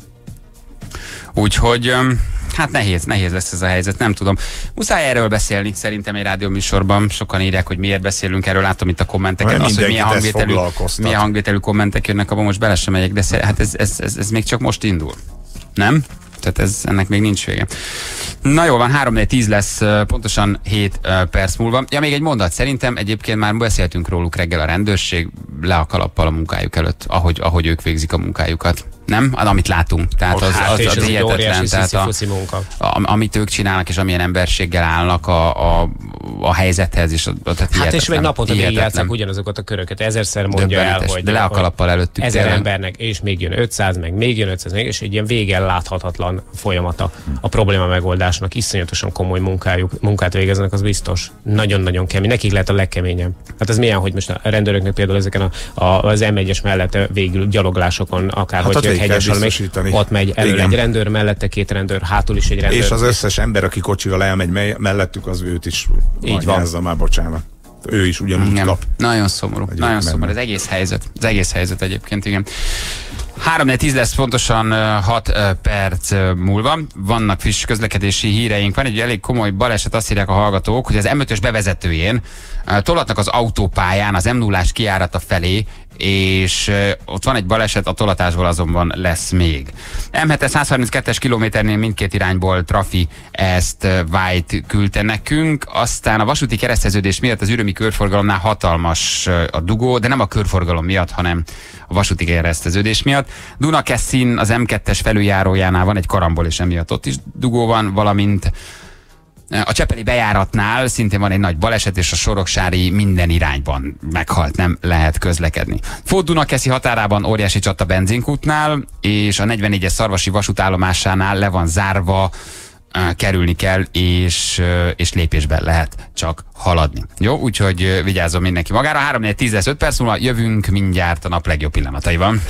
Úgyhogy hát nehéz, nehéz lesz ez a helyzet, nem tudom. Muszáj erről beszélni, szerintem egy rádióműsorban. Sokan írják, hogy miért beszélünk erről, látom itt a kommenteket, az, hogy milyen hangvételű, milyen hangvételű kommentek jönnek, abban most bele sem megyek, de hát ez, ez, ez, ez még csak most indul. Nem? Tehát ez, ennek még nincs vége. Na jó van, három négy tíz lesz, pontosan hét perc múlva. Ja, még egy mondat, szerintem egyébként már beszéltünk róluk reggel, a rendőrség le a kalappal a munkájuk előtt, ahogy, ahogy ők végzik a munkájukat. Nem? Amit látunk. Tehát az, az, az, az hihetetlen. Tehát a, a, amit ők csinálnak, és amilyen emberséggel állnak a, a, a helyzethez. És a, a, hát és meg naponta végigjátszák ugyanazokat a köröket. Ezerszer mondja el, hogy, de le a kalappal előttük. Ezer tényleg. Embernek, és még jön ötszáz, meg még jön ötszáz, meg, és egy ilyen végen láthatatlan folyamata a probléma megoldásnak. Iszonyatosan komoly munkájuk, munkát végeznek, az biztos. Nagyon-nagyon kemény. Nekik lehet a legkeményebb. Hát ez milyen, hogy most a rendőröknek például ezeken a, a, az em egyes mellett végül gyaloglásokon, akárhogy hát hegyesről még ott megy elő egy rendőr, mellette két rendőr, hátul is egy rendőr. És az összes ember, aki kocsival elmegy mellettük, az őt is így van. Már bocsánat. Ő is ugyanúgy igen. Kap. Nagyon szomorú. Nagyon menni. Szomorú. Az egész helyzet. Az egész helyzet egyébként, igen. három négy tíz lesz pontosan hat perc múlva. Vannak friss közlekedési híreink. Van egy elég komoly baleset, azt írják a hallgatók, hogy az em ötös bevezetőjén tolatnak az autópályán az em nullás kijárata felé, és ott van egy baleset, a tolatásból azonban lesz még. em hetes száz harminckettes kilométernél mindkét irányból trafi, ezt White küldte nekünk, aztán a vasúti kereszteződés miatt az ürömi körforgalomnál hatalmas a dugó, de nem a körforgalom miatt, hanem a vasúti kereszteződés miatt. Dunakeszin az em kettes felüljárójánál van egy karambol, és emiatt ott is dugó van, valamint a csepeli bejáratnál szintén van egy nagy baleset, és a soroksári minden irányban meghalt, nem lehet közlekedni. Fót-Dunakeszi határában óriási csata benzinkútnál, és a negyvennégyes szarvasi vasútállomásánál le van zárva, kerülni kell, és, és lépésben lehet csak haladni. Jó, úgyhogy vigyázzon mindenki magára. három négy tíz lesz öt perc múlva, jövünk mindjárt a nap legjobb pillanataiban.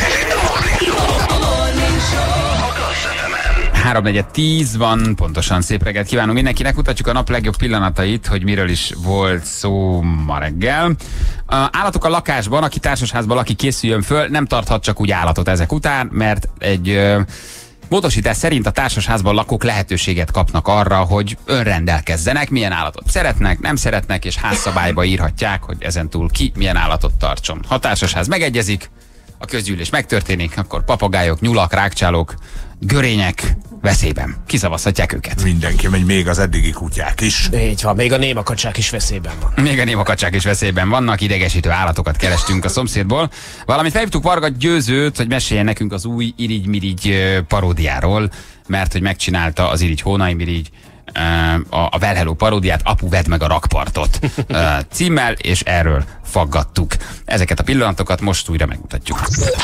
három négy tíz van, pontosan szép reggelt kívánunk mindenkinek, mutatjuk a nap legjobb pillanatait, hogy miről is volt szó ma reggel. Állatok a lakásban, aki társasházban lakik, készüljön föl, nem tarthat csak úgy állatot ezek után, mert egy módosítás szerint a társasházban lakók lehetőséget kapnak arra, hogy önrendelkezzenek, milyen állatot szeretnek, nem szeretnek, és házszabályba írhatják, hogy ezentúl ki milyen állatot tartson. Ha a társasház megegyezik, a közgyűlés megtörténik, akkor papagájok, nyulak, rágcsálók, görények veszélyben. Kiszavazhatják őket. Mindenki megy, még az eddigi kutyák is. Így van, még a némakacsák is veszélyben van. Még a némakacsák is veszélyben vannak, idegesítő állatokat kerestünk a szomszédból. Valamint felhívtuk Varga Győzőt, hogy meséljen nekünk az új Irigy-mirigy paródiáról, mert hogy megcsinálta az Irigy Hónaimirigy a, a Well Hello paródiát, Apu, vedd meg a rakpartot címmel, és erről faggattuk. Ezeket a pillanatokat most újra megmutatjuk.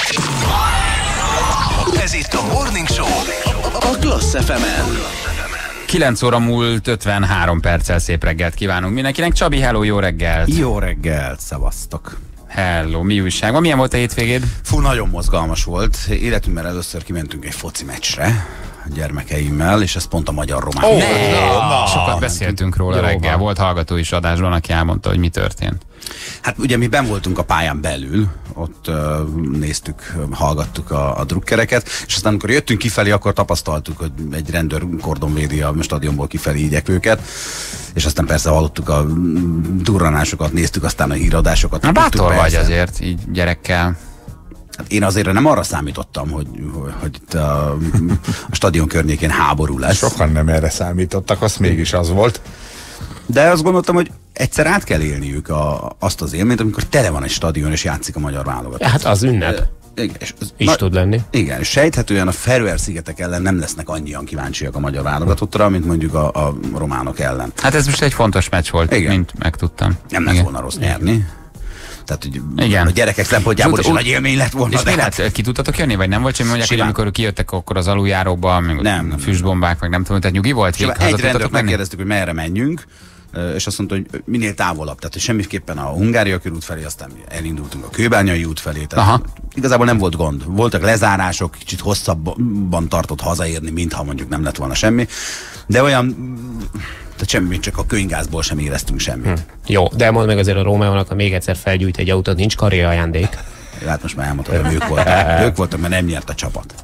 Ez itt a Morning Show a Klassz ef emen. kilenc óra múlt ötvenhárom perccel, szép reggelt kívánunk mindenkinek. Csabi, hello, jó reggelt! Jó reggelt, szevasztok! Hello, mi újság van? Milyen volt a hétvégéd? Fú, nagyon mozgalmas volt. Életünkben először kimentünk egy foci meccsre a gyermekeimmel, és ez pont a magyar-román. Oh, ne, sokat beszéltünk róla reggel. Van. Volt hallgató is adásban, aki elmondta, hogy mi történt. Hát ugye mi benn voltunk a pályán belül, ott uh, néztük, hallgattuk a, a drukkereket, és aztán amikor jöttünk kifelé, akkor tapasztaltuk, hogy egy rendőr kordonvédi a stadionból kifelé igyekvőket, és aztán persze hallottuk a durranásokat, néztük aztán a híradásokat. Na, bátor vagy azért így gyerekkel. Hát én azért nem arra számítottam, hogy, hogy itt a, a stadion környékén háború lesz. Sokan nem erre számítottak, az mégis az volt. De azt gondoltam, hogy egyszer át kell élniük a, azt az élményt, amikor tele van egy stadion, és játszik a magyar válogatott. Hát az ünnep. Igen, és az, is na, tud lenni. Igen, és sejthetően a Feröer-szigetek ellen nem lesznek annyian kíváncsiak a magyar válogatottra, mint mondjuk a, a románok ellen. Hát ez most egy fontos meccs volt, igen, mint megtudtam. Nem lett volna rossz nyerni. Tehát, hogy igen, a gyerekek szempontjából is nagy élmény lett volna. És mi hát... lett? Ki tudtatok jönni, vagy nem volt semmi? Mondják, hogy amikor kijöttek akkor az aluljáróba, még nem, a füstbombák, meg nem tudom, tehát nyugi volt? Egy rendőrt megkérdeztük, hogy merre menjünk, és azt mondta, hogy minél távolabb, tehát hogy semmiképpen a Hungária körút felé, aztán elindultunk a Kőbányai út felé, tehát aha, igazából nem volt gond. Voltak lezárások, kicsit hosszabban tartott hazaérni, mintha mondjuk nem lett volna semmi, de olyan, tehát semmi, csak a könygázból sem éreztünk semmit. Hm. Jó, de mondd meg azért a Rómeónak, ha még egyszer felgyújt egy autót, nincs karé ajándék. Hát most már elmondtam, hogy ők voltak. Ők voltak, mert nem nyert a csapat.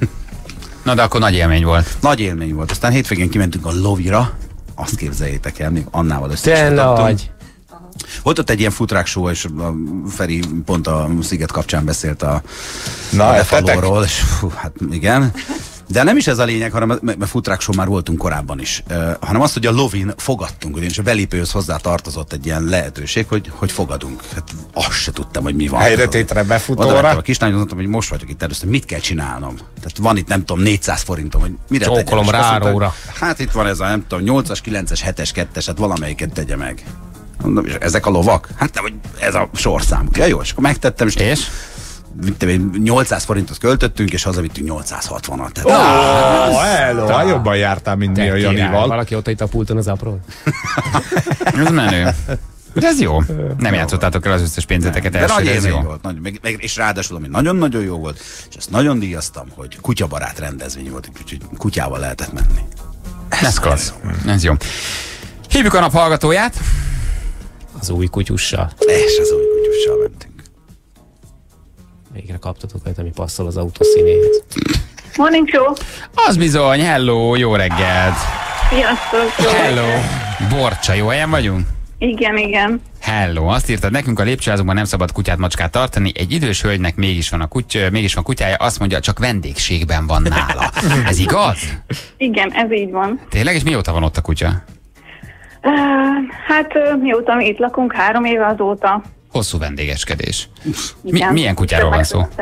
Na de akkor nagy élmény volt. Nagy élmény volt. Aztán hétvégén kimentünk a Lovira, azt képzeljétek el, még Annával összesítettem. Volt ott egy ilyen futrákshow, és a Feri pont a Sziget kapcsán beszélt a, Na, a Defalóról, és fú, hát igen. De nem is ez a lényeg, hanem mert Foodtruck Show már voltunk korábban is, uh, hanem az, hogy a lovin fogadtunk, ugyanis a belépőhöz hozzá tartozott egy ilyen lehetőség, hogy, hogy fogadunk. Hát azt se tudtam, hogy mi van. Helyretétre befutóra. Oda a kislányhoz mondtam, hogy most vagyok itt először, mit kell csinálnom? Tehát van itt nem tudom négyszáz forintom, hogy mire tegyem. Csókolom ráróra. Hát itt van ez a nem tudom nyolcas, kilences, hetes, kettes, hát valamelyiket tegye meg. Mondom, és ezek a lovak? Hát nem, hogy ez a sorszám. Ja, jó, és akkor megtettem, és, és? nyolcszáz forintot költöttünk, és hazavittünk nyolcszázhatvanat. Ó, oh, hello, jobban jártál, mint mi a Janival. Valaki ott itt a pulton az apró. Ez menő. De ez jó. Nem játszottátok el az összes pénzeteket elsőre, ez jó. Volt, nagy, meg, meg, és ráadásul, ami nagyon-nagyon jó volt, és ezt nagyon díjaztam, hogy kutyabarát rendezvény volt, úgyhogy kutyával lehetett menni. Ez, ez klassz. Ez jó. Hívjuk a nap hallgatóját. Az új kutyussal. És az új kutyussal mentünk. Végre kaptatok olyat, ami passzol az autó színéhez. Morning show! Az bizony, hello, jó reggelt! Sziasztok! Jó hello! reggelt. Borcsa, jó helyen vagyunk? Igen, igen. Hello, azt írtad nekünk, a lépcsőházunkban nem szabad kutyát, macskát tartani, egy idős hölgynek mégis van, a kutya, mégis van kutyája, azt mondja, csak vendégségben van nála. Ez igaz? Igen, ez így van. Tényleg? És mióta van ott a kutya? Uh, hát uh, mióta mi itt lakunk, három éve azóta. Hosszú vendégeskedés. Mi, milyen kutyáról van szó? Uh,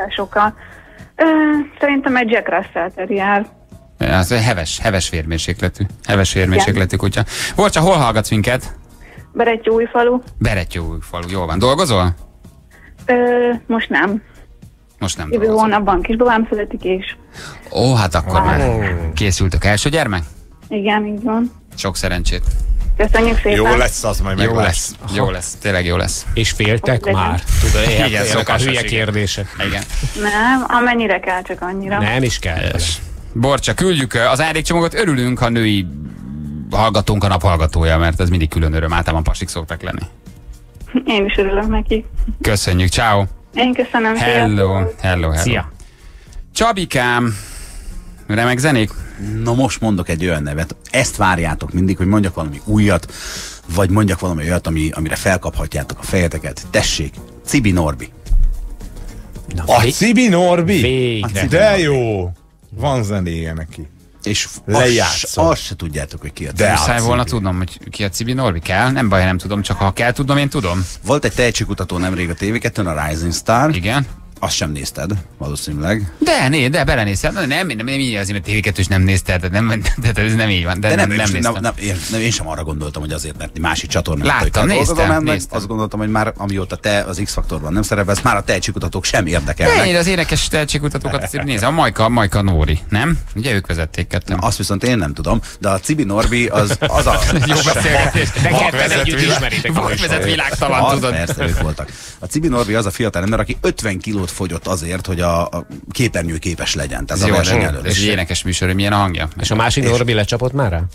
szerintem egy Jack Russell Terrier. Az heves, heves vérmérsékletű. Heves vérmérsékletű kutya. Borcsa, hol hallgatsz minket? Berettyóújfalu. Berettyóújfalu, jól van. Dolgozol? Ö, most nem. Most nem Jövő hónapban kisbabám születik és... Ó, hát akkor már készültök. Első gyermek? Igen, így van. Sok szerencsét. Köszönjük szépen. Jó lesz az, majd Jó lesz, jó lesz, tényleg jó lesz. És féltek Legyen. már? Tudod, Igen, ilyen szokásos, a hülye igen. kérdések. Igen. Nem, amennyire kell, csak annyira. Nem is kell. Yes. Borcsa, küldjük az ajándékcsomagot, örülünk, ha női hallgatónk a nap hallgatója, mert ez mindig külön öröm, általában pasik szoktak lenni. Én is örülök neki. Köszönjük, ciao. Én köszönöm. Hello, hello, hello. Szia. Csabikám, remek zenék? Na most mondok egy olyan nevet, ezt várjátok mindig, hogy mondjak valami újat, vagy mondjak valami olyat, ami, amire felkaphatjátok a fejeteket. Tessék, Cibi Norbi. Na, A Cibi Norbi? Végre. De jó. Van zenéje neki. És lejátszom. azt se tudjátok, hogy ki a De muszáj volna tudnom, hogy ki a Cibi Norbi. Kell? Nem baj, nem tudom, csak ha kell tudnom, én tudom. Volt egy tehetségkutató nemrég a té vé kettőn, a Rising Star. Igen. Azt sem nézted, valószínűleg. De, né, de belenéztem. Nem, nem, nem, nem így az, mert té vé kettős nem nézted, de, nem, de, de ez nem így van. De, de nem, nem, nem, nem, néztem. nem, nem, én, nem, én sem arra gondoltam, hogy azért, mert másik csatornán. Láttam, néztem, néztem. Azt gondoltam, hogy már amióta te az X-faktorban nem szerepelsz, már a tehetségkutatók sem érdekelnek. De én az énekes tehetségkutatókat azért nézem. A Majka, Majka Nóri, nem? Ugye ők vezették ketten. Azt viszont én nem tudom, de a Cibi Norbi az, az a... Jó beszélgetés. De ketten együtt ismeritek. Vakvezet világtalan, tudod. Persze, ők voltak. A Cibi Norbi az a fiatal ember, aki ötven kilót fogyott azért, hogy a, a képernyő képes legyen. Tehát Ez a jó, verseny ez előtt. egy énekes műsor, hogy milyen a hangja. És a másik Norbi lecsapott már rá?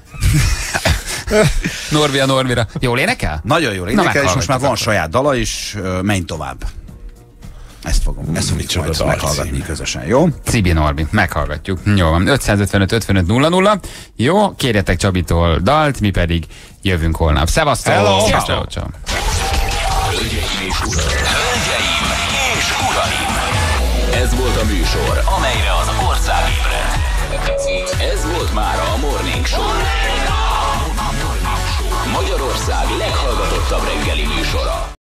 Norbi a Normira. Jól énekel? Nagyon jól énekel, és most már van saját dala is, menj tovább. Ezt fogom, ezt fogjuk majd meghallgatni közösen, jó? Cibi Norbi, meghallgatjuk. Jó van, ötszázötvenöt ötvenöt nulla nulla. Jó, kérjetek Csabitól dalt, mi pedig jövünk holnap. Szevasztok! Hello. Ciao. Ciao. Hölgyeim és uraim! és uraim! Ez volt a műsor, amelyre az ország ébredt. Ez volt már a Morning Show. Magyarország leghallgatottabb reggeli műsora.